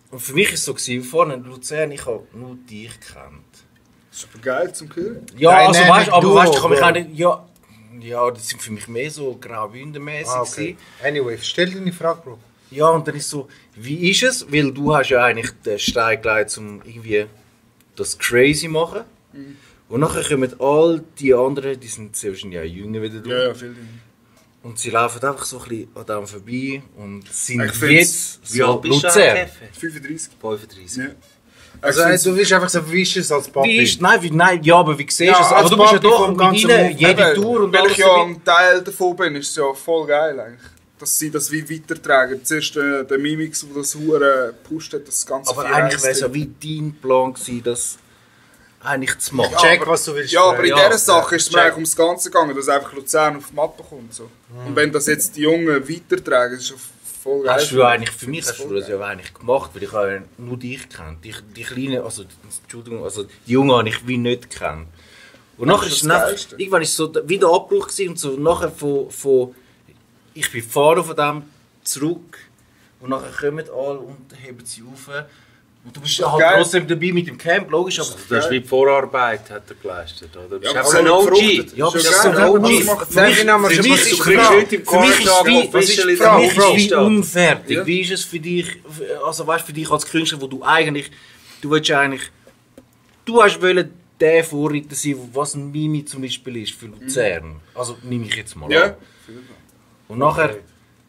Und für mich war es so, vorne in Luzern, ich habe nur dich gekannt. Das ist aber geil zum Hören. Ja, also Dynamic weißt, aber Duo, weißt, ich kann mich Bro. auch nicht, ja, das sind für mich mehr so Graubünden-mäßig. Okay. Anyway, stell dir eine Frage, Bro. Ja, und dann ist so, wie ist es? Weil du hast ja eigentlich den Stein gelegt, um irgendwie das crazy machen. Und nachher kommen all die anderen, die sind sehr wahrscheinlich auch jünger wie du. Ja, viel. Und sie laufen einfach so ein bisschen an dem vorbei und sind Ich find's- jetzt Wie alt so bist du Luzern. eigentlich? 35. 35. Ja. Also, du willst einfach so, wie ist es als Papi? Wie ist, nein, ja, aber wie siehst du Ja, es? als Aber du bist ja Papi doch vom mit ganzen ihnen Movement. jede Eben, Tour und weil alles ich ja dabei. ein Teil davon bin, ist es ja voll geil eigentlich. Dass sie das wie weitertragen. Zuerst der Mimix, der das Hure gepusht hat, das ganze Aber 4-1 eigentlich wäre es ja Ding. wie dein Plan gewesen, das eigentlich zu machen. Check, was du willst. Ja, aber in Ja, dieser Sache ist es mir check. eigentlich ums Ganze gegangen, dass einfach Luzern auf die Mappe kommt. So. Und wenn das jetzt die Jungen weitertragen, ist es voll geil. Hast du ja eigentlich, für mich Das hast ist du voll das ja eigentlich gemacht, weil ich habe ja nur dich kennt. Die Kleinen, also, Entschuldigung, also die Jungen habe ich wie nicht gekannt. Und nachher das ist es ist das nachher, Geilste. irgendwann ist es so wieder Abbruch gewesen und so nachher von ich bin gefahren von dem zurück und nachher kommen alle und heben sie auf. Und du bist halt geil. trotzdem dabei mit dem Camp, logisch, aber Das ist wie die Vorarbeit hat er geleistet, oder? Du bist Ja, einfach aber ein so OG. gefruchtet. ja, aber Ist das ist ja so geil. ein Das OG. macht- Nein, wir haben Für schon mich mal ist so die kriegst Frage, heute im für mich ist es Kommentar wie, officially für mich drauf, ist es wie steht. unfertig. Ja. Wie ist es für dich, also weißt, für dich als Künstler, wo du eigentlich, du willst eigentlich, du hast wollen der Vorreiter sein, was ein Mimi zum Beispiel ist für Luzern. Also nehme ich jetzt mal Ja. an. Und nachher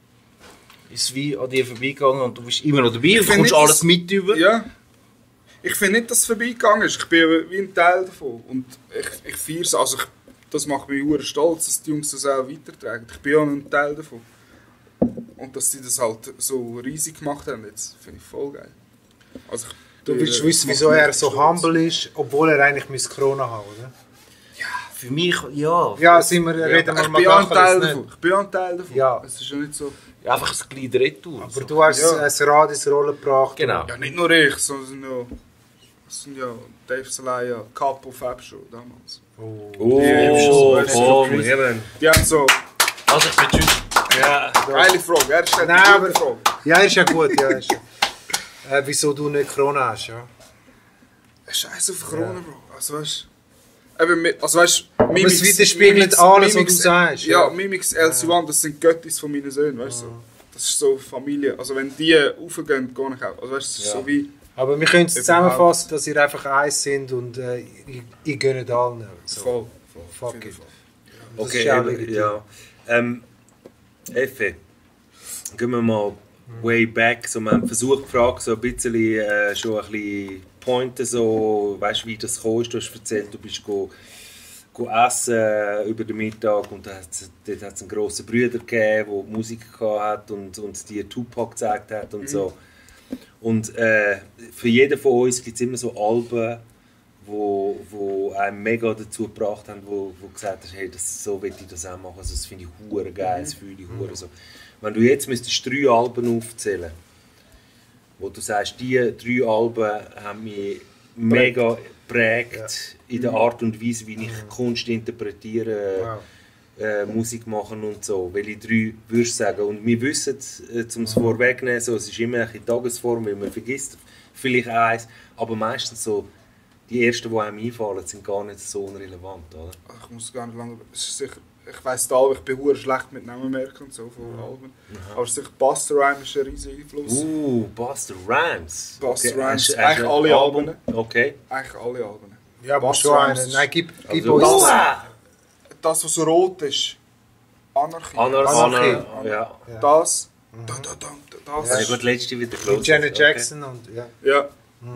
ist es wie an dir vorbeigegangen und du bist immer noch dabei und finde kommst nicht, alles dass- mit über. Ja. Ich finde nicht, dass es vorbeigegangen ist. Ich bin aber wie ein Teil davon. Und ich feiere es. Also das macht mich sehr stolz, dass die Jungs das auch weitertragen. Ich bin ja ein Teil davon. Und dass sie das halt so riesig gemacht haben jetzt, finde ich voll geil. Also Du willst wissen, wieso er so humble ist, obwohl er eigentlich müsste Corona haben, oder? Für mich, ja. Ja, sind wir, reden wir Ich mal bin ja ein nachher, Teil das davon. nicht. Ich bin ja ein Teil davon. Ja. Es ist ja nicht so... Einfach ein Glied retour. Aber du hast Ja. ein Rad ins Rollen gebracht. Genau. Ja, nicht nur ich, sondern es sind ja Dave Salaya, Capo, Fab schon damals. Oh, Chris. eben. Die haben so Also ich bin tschüss. Ja. geile Frage. Er stellt Nein, eine aber- gute Frage. Ja, ist ja gut, ja. Ist ja. Wieso du nicht Corona hast, ja? Scheiße auf Corona, Bro. Also weißt du... Also weißt du... Aber es widerspiegelt alles, was du sagst. Ja, Mimix, LC1, das sind Göttis von meinen Söhnen, weißt du. So. Das ist so Familie. Also wenn die raufgehen, gehe ich auch. Also weißt du, es ist so wie... Aber wir können es zusammenfassen, dass ihr einfach eins sind und ich gönne allen. So. Voll. Fuck Auf jeden it. Fall. Das Okay, ist ja auch eben, legitim. ja. Effe, gehen wir mal way back. So, wir haben versucht, die Frage so ein bisschen, schon ein bisschen pointen, so, weißt du, wie das kam. Du hast erzählt, du bist go essen über den Mittag und dort hat es einen grossen Bruder gegeben, der Musik hatte und dir Tupac gezeigt hat und so. Und für jeden von uns gibt es immer so Alben, wo einen mega dazu gebracht haben, wo gesagt hast, hey, so will ich das auch machen. Also das finde ich hure geil, das fühle ich hure so. Wenn du jetzt müsstest 3 Alben aufzählen, wo du sagst, diese 3 Alben haben mich mega geprägt in der Art und Weise, wie ich Kunst interpretiere, Musik machen und so. Welche 3 würdest du sagen? Und wir wissen, um es vorwegzunehmen, so, es ist immer in Tagesform, weil man vergisst vielleicht eins, aber meistens so, die ersten, die einem einfallen, sind gar nicht so relevant, oder? Ich muss gar nicht lange... Es ist sicher, ich weiss da, ich bin hure schlecht mit Namen merken und so von Alben. Aber es ist sicher Busta Rhymes ist ein riesiger Einfluss. Busta Rhymes. Busta Okay, Rhymes, hast du eigentlich ein alle Album? Alben. Okay. Eigentlich alle Alben. Ja, aber Busta schon Rhymes einen. ist- Nein, gib Also, uns. Das, was so rot ist. Anarchie. Anarchie. Ja. Das. Das Das. ist gut, letzte wieder Mit gelesen. Janet Jackson und ja. Ja.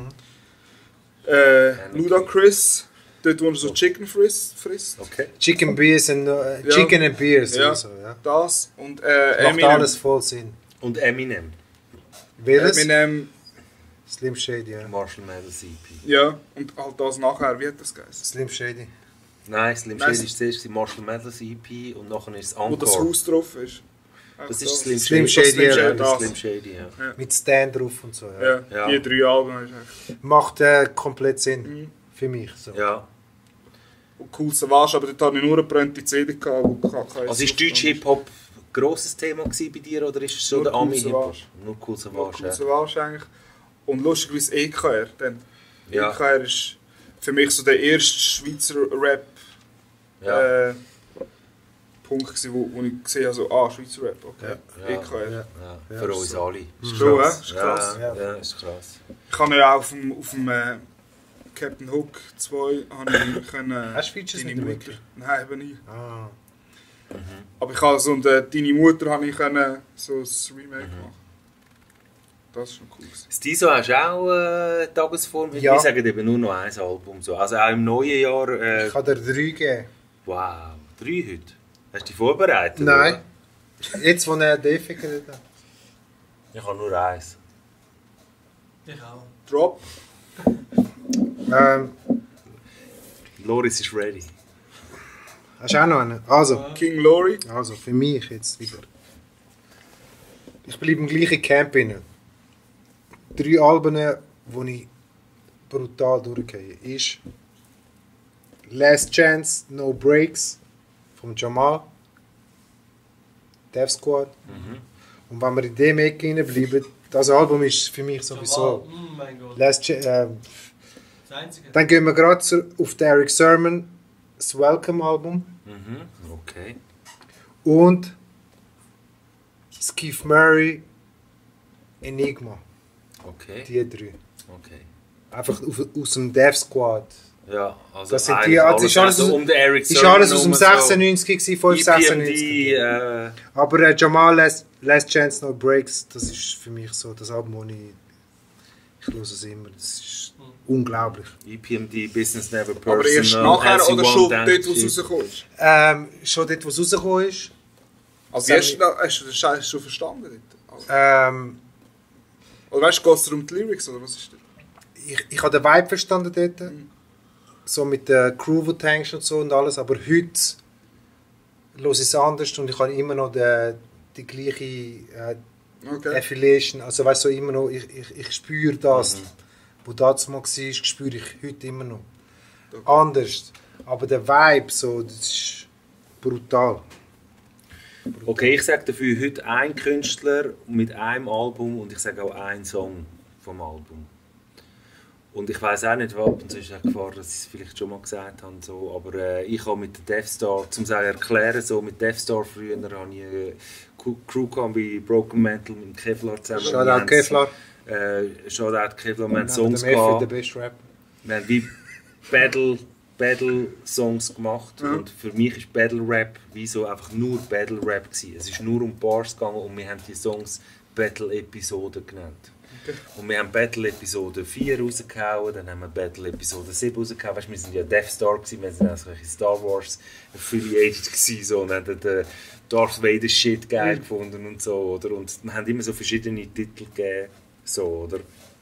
Ludacris. Dort, wo er so Chicken frisst. Okay. Chicken Beers und Chicken and Beers Ja. oder so, ja. Das. Und Macht Eminem. alles voll Sinn. Und Eminem. Welches? Eminem. Slim Shady, ja. Marshall Mathers EP. Ja. Und halt das nachher. Wie hat das geheißen? Slim Shady. Nein, Slim Nein, Shady ist zuerst die Marshall Mathers EP und nachher ist es Wo das Encore. Haus drauf ist. Das ist Slim Slim Shady. Shady, ja. Shady, Das ist das. Slim Shady, ja. Mit Stand drauf und so, ja. Ja. Ja. Die 3 Alben ist eigentlich. Macht komplett Sinn. Für mich. So. Ja. Und cool Savage, aber dort hatte ich nur eine brennende CD gehabt, wo keine Also ist deutsche Hip-Hop ein grosses Thema gewesen bei dir oder ist es so Nur der Cool Ami-Hip-Hop? Savage. Nur Cool Cool Savage, ja. Savage eigentlich. Und lustigerweise EKR. Dann. Ja. EKR ist für mich so der erste Schweizer Rap Ja. Punkt gewesen, wo ich gesehen habe, so, Schweizer Rap, okay. Ja. EKR. Ja, Ja, für ist uns so. alle. Ist Schon, krass. ist krass. Ja, ist krass. Ich habe ja auch auf dem Captain Hook 2 habe ich können, Hast du Features mit dem Mutter. Mickey? Nein, eben nicht. Ah. Aber ich habe so deine Mutter habe ich können, so ein Remake machen. Das ist schon cool. Stiso, hast du auch Tagesform? Ja. Wir sagen eben nur noch ein Album. So. Also auch im neuen Jahr. Ich kann dir 3 geben. Wow, 3 heute. Hast du dich vorbereitet? Nein. Jetzt, wo er Defi geredet hat. Oder? Ich habe nur eins. Ich auch. Drop. Loris ist ready. Hast du auch noch einen? Also, King Glory. also, für mich jetzt wieder. Ich bleibe im gleichen Camp inne. 3 Alben, die ich brutal durchgehe, ist Last Chance, No Breaks von Jamal, Death Squad. Und wenn wir in dem Ecke hineinbleiben, das Album ist für mich sowieso Mein Gott. Last Das Einzige. Dann gehen wir gerade auf den Eric Sermon, das Welcome Album Okay. und das Keith Murray Enigma. Okay. Die 3. Okay. Einfach aus dem Death Squad. Ja, also Das sind eigentlich die, also ist alles, um den Eric ist alles aus dem Sermon rum, 96 gewesen, 5, so 96. EPMD, Aber Jamal Last Chance No Breaks, das ist für mich so das Album, wo ich höre es immer. Das ist unglaublich. EPMD, Business Never Personal. Aber erst nachher LC1 oder schon Dance dort, wo es Shit. rausgekommen ist? Schon dort, wo es rausgekommen ist. Also hast du den Scheiß schon verstanden dort? Ähm, Oder weißt du, geht es um die Lyrics oder was ist das? ich habe den Vibe verstanden dort. So mit der Crew, die du hängst und so und alles. Aber heute höre ich es anders und ich habe immer noch die gleiche Okay. Affiliation. Also weißt du, so immer noch, ich spüre das, wo das mal war, spüre ich heute immer noch. Anders. Aber der Vibe, so, das ist brutal. Okay, ich sage dafür heute ein Künstler mit einem Album und ich sage auch einen Song vom Album. Und ich weiß auch nicht, ob es ist eine Gefahr, dass ich es vielleicht schon mal gesagt habe, so, aber ich habe mit Death Star, zum sagen erklären, so mit Death Star früher habe ich eine Crew gehabt wie Broken Mental mit Kevlar zusammen. Shoutout Kevlar. Shoutout Kevlar, wir haben Der Songs Murphy, der gehabt. beste Rapper. Wir haben wie Battle-Songs gemacht und für mich ist Battle Rap wie so einfach nur Battle Rap gewesen. Es ist nur um Bars gegangen und wir haben die Songs Battle-Episoden genannt. Und wir haben Battle-Episode 4 rausgehauen, dann haben wir Battle-Episode 7 rausgehauen. Weißt, wir sind ja Death Star gewesen, wir sind auch solche Star Wars affiliated gewesen, so, und haben den Darth Vader Shit geil gefunden und so, oder? Und wir haben immer so verschiedene Titel gegeben, so, oder?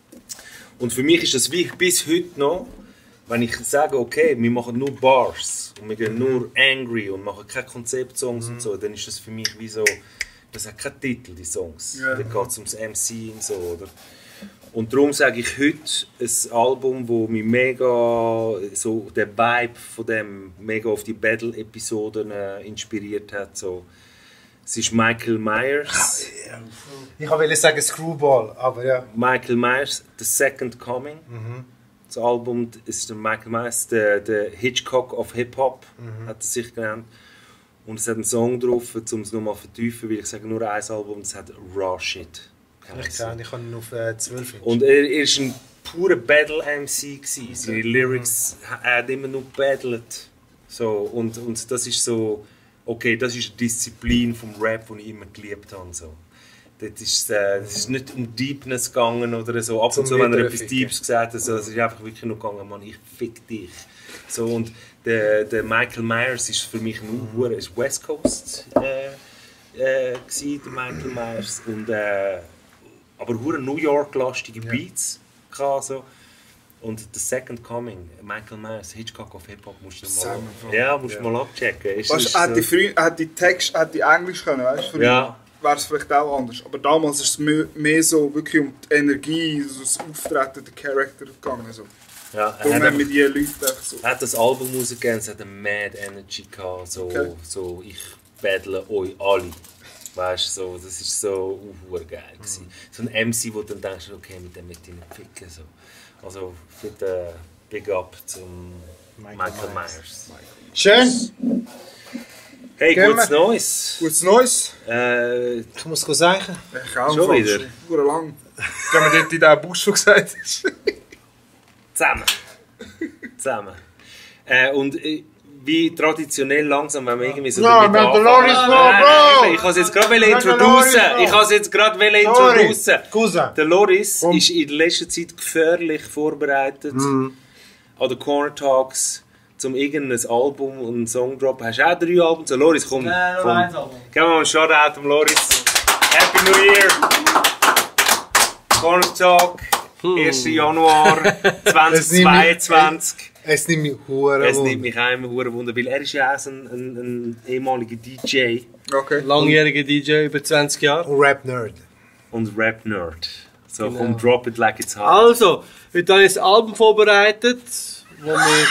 Und für mich ist das wichtig bis heute noch, wenn ich sage, okay, wir machen nur Bars und wir gehen nur Angry und machen keine Konzeptsongs und so, dann ist das für mich wie so, das hat keinen Titel, die Songs. Ja. Da geht es ums MC und so, oder? Und darum sage ich heute ein Album, wo mich mega, so der Vibe von dem mega auf die Battle-Episoden inspiriert hat. So. Es ist Michael Myers. Ich wollte sagen Screwball, aber ja. Michael Myers, The Second Coming. Das Album ist der Michael Myers, der Hitchcock of Hip-Hop, hat er sich genannt. Und es hat einen Song drauf, um es nochmal zu vertiefen, weil ich sage nur ein Album, das hat Raw Shit. Ich kann ihn auf 12 Inch. Und er war ein purer Battle-MC. Seine Lyrics, er hat immer nur battlet. So, und das ist so, okay, das ist eine Disziplin vom Rap, die ich immer geliebt habe. So. Das ist nicht um Deepness gegangen oder so. Ab und zu, wenn er etwas Deeps gesagt hat, so, es ist einfach wirklich nur gegangen, Mann, ich fick dich. So, und der Michael Myers ist für mich nur ist West Coast der Michael Myers. Und, aber hure New York-lastige Beats. So. Und The Second Coming, Michael Myers, Hitchcock of Hip-Hop, musst du mal abchecken. Weißt du, hat die Text, hat die Englisch können, weißt du? Ja. Wäre es vielleicht auch anders. Aber damals ist es mehr so wirklich um die Energie, so das Auftreten der Charakter gegangen. So. Ja, Darum haben wir die Leute einfach so. Er hat das Album rausgegeben, es hat eine Mad Energy gehabt, so, Okay. so ich battle euch alle. Weißt du, so, das ist so geil gewesen. So ein MC, wo du dann denkst, okay, mit dem möchte ich nicht ficken. So. Also für den Big Up zum Michael Myers. Schön. Hey, Gehen gutes wir. Neues. Gutes Neues. Ich muss sagen. Ich auch Schon fast. wieder? Verdammt lang. Wenn man dort in diesem Busch schon gesagt hast. Zusammen. Und wie traditionell langsam, wenn wir irgendwie so Ja, damit Mandalorian ist noch, Bro! Ich kann es jetzt gerade Mandalorian introducen. Scusa. Der Loris Komm. ist in letzter Zeit gefährlich vorbereitet an den Corner Talks zum irgendein Album und einen Song droppen. Hast du auch 3 Alben? So, Loris, komm. Nur komm. eins Album. Geben wir mal einen Shoutout dem Loris. Happy New Year! Corner Talk, 1. Januar 2022. Es nimmt mich hure Es nimmt Wunder. mich auch immer hure Wunder, weil er ist ja auch so ein ehemaliger DJ Okay. Langjähriger DJ, über 20 Jahre. Und Rap-Nerd. und Rap-Nerd. So, Genau. komm, drop it like it's hot. Also, heute habe ich ein Album vorbereitet, wo wir...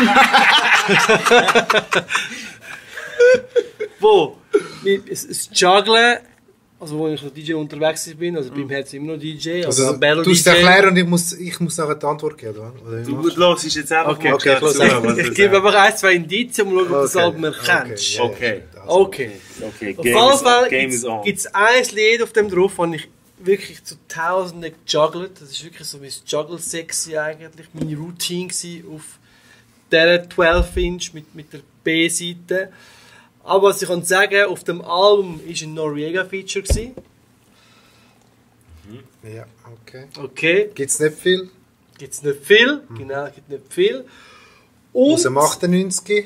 wo das Juggeln, also wo ich noch DJ unterwegs bin, also beim Herz immer noch DJ, also, Also, Battle du musst DJ. erklären und ich muss nachher die Antwort geben, oder? Du hörst jetzt einfach Okay, mal okay, schnell zu, was ich er gebe sagt. einfach 1, 2 Indizien, um zu schauen, ob du das Album erkennst. ja, Okay. ja, Okay. Okay, Auf jeden Fall game is on. gibt es ein Lied auf dem drauf, das ich wirklich zu Tausenden gejuggelt. Das ist wirklich so mein Juggle-Sexy eigentlich. Meine Routine war auf dieser 12-Inch mit der B-Seite. Aber was ich kann sagen, auf dem Album war ein Noriega-Feature. Ja, okay. Okay, Gibt es nicht viel? gibt es nicht viel. Genau, gibt nicht viel. Aus Und... dem 98?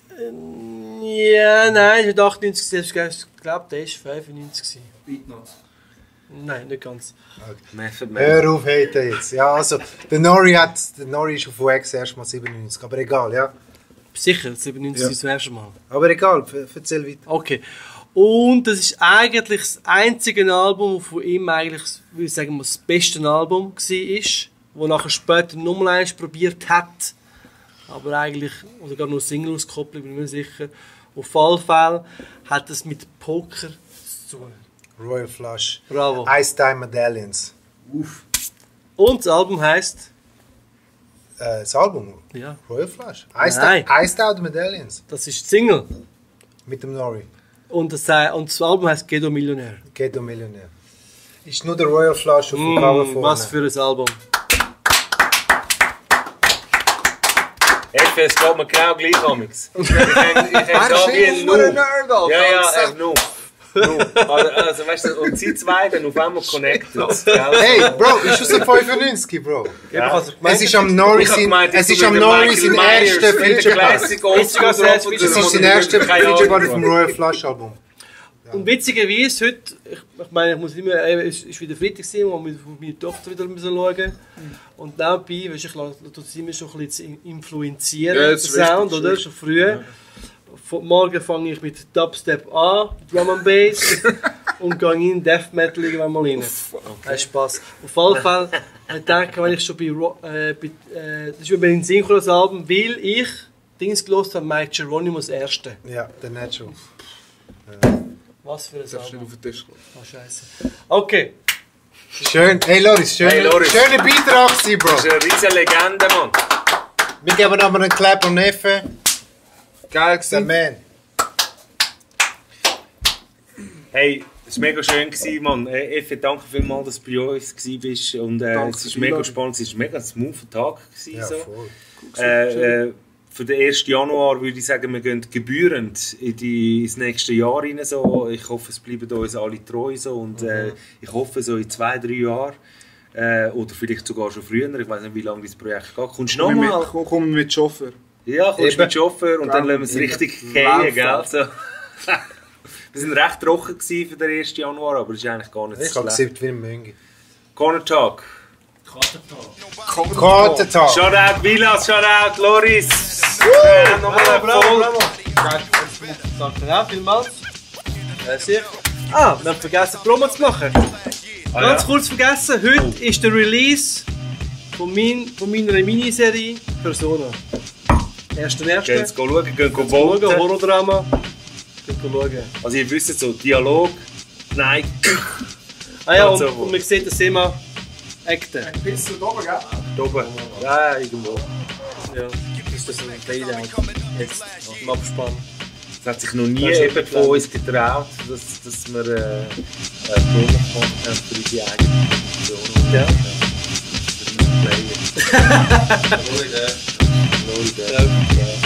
Ja, nein, ist nicht 98, ich glaube, der war 95. Beatnuts. Nein, nicht ganz. Method Man. Hör auf, haten jetzt. Ja, also, der Nori ist auf Wax erst mal 97, aber egal, ja. Sicher, 97 Ja. ist das erste Mal. Aber egal, erzähl weiter. Okay. Und das ist eigentlich das einzige Album, das von ihm eigentlich, würde ich sagen, das beste Album war, wo nachher später nochmal eins probiert hat. Aber eigentlich, oder gar nur Single auskoppeln, bin ich mir nicht sicher. Auf jeden Fall hat es mit Poker zu tun. Royal Flush. Bravo. Ice Time Medallions. Und das Album heisst, Das Album? ja, Royal Flush. Nein. Ice Time Medallions. das ist die Single. Mit dem Nori. Und das Album heisst Ghetto Millionär. Ghetto Millionär. Ist nur der Royal Flush auf dem Cover vorne. Was für ein Album. Effe, es geht mir genau gleich, Amix. Ich hänge da wie ein Noob. Nerd, Alter. Ja, Noob. Also, weißt du, und sie zwei dann auf einmal connected. Hey, Bro, ist aus dem 95, Bro. Ja. Es ist am Nori Ich hab sein gemeint, es jetzt ist am mit dem Nori Michael sein Myers, erster mit der Feature Part. Classic Oldschool Ist sogar Drop und das Das ist sein erster Feature Part auf dem Royal Flush Album. Und witzigerweise heute, ich meine, ich muss immer, es ist wieder Freitag gewesen, wo wir meine Tochter wieder müssen schauen. Und nebenbei, weißt du, ich tue sie immer schon ein bisschen influenzieren, Ja, der das ist Sound, wichtig, oder? Schon früh. Morgen fange ich mit Dubstep an, Drum and Bass, und gehe in Death Metal irgendwann mal rein. Hat Spaß. Auf jeden Fall, ich denke, wenn ich schon das ist über ein synchrones Album, weil ich Dings gehört habe, Mike Geronimo's Erste. Ja, der Natural. Was für ein Das ist nicht Album. auf den Tisch gelegt. Oh, scheiße. Okay. Schön. Hey Loris, Hey, Loris. schöner Beitrag gewesen, Bro. Das ist eine riesige Legende, Mann. Wir geben aber einen Clap am Neffen. Geil Der gewesen. Man. Hey, es war mega schön, Mann. Effe, danke vielmals, dass du bei uns warst. Und es ist mega spannend, es war mega ein smoother Tag. Ja, So. voll. Für den 1. Januar würde ich sagen, wir gehen gebührend ins nächste Jahr rein. So. Ich hoffe, es bleiben uns alle treu. So. Und ich hoffe, so in 2-3 Jahren, oder vielleicht sogar schon früher, ich weiß nicht, wie lange dieses Projekt geht, kommst du nochmal? Komm mit Chauffeur. Ja, kommst Eben. mit Chauffeur und dann lassen wir es richtig gehen, gell? So. Wir waren recht trocken für den 1. Januar, aber das ist eigentlich gar nicht Ich so habe schlecht. gesehen wie ein Möngi. Corner Talk. Kartentag. Shoutout Vilas, Shoutout Loris. Nochmal Erfolg. Danke auch vielmals. Sehr. Wir haben vergessen, Promo zu machen. Ganz kurz vergessen, heute ist der Release von meiner Miniserie Persona. Jetzt 1.1. gehen schauen, gehen Schauen, voten. Horrordrama. Gehen schauen. Also ihr wisst so, Dialog, Nein. Ah ja, Also, und man sieht das immer Acten. Bist du da oben, gell? Da oben. Ja, irgendwo. Ja, ist das ein Playdown jetzt im Abspann. Es hat sich noch nie jemand von uns getraut, dass wir Promo gemacht haben für die eigene Produktion. Ja. Für den Player. Leute. Leute. Ja.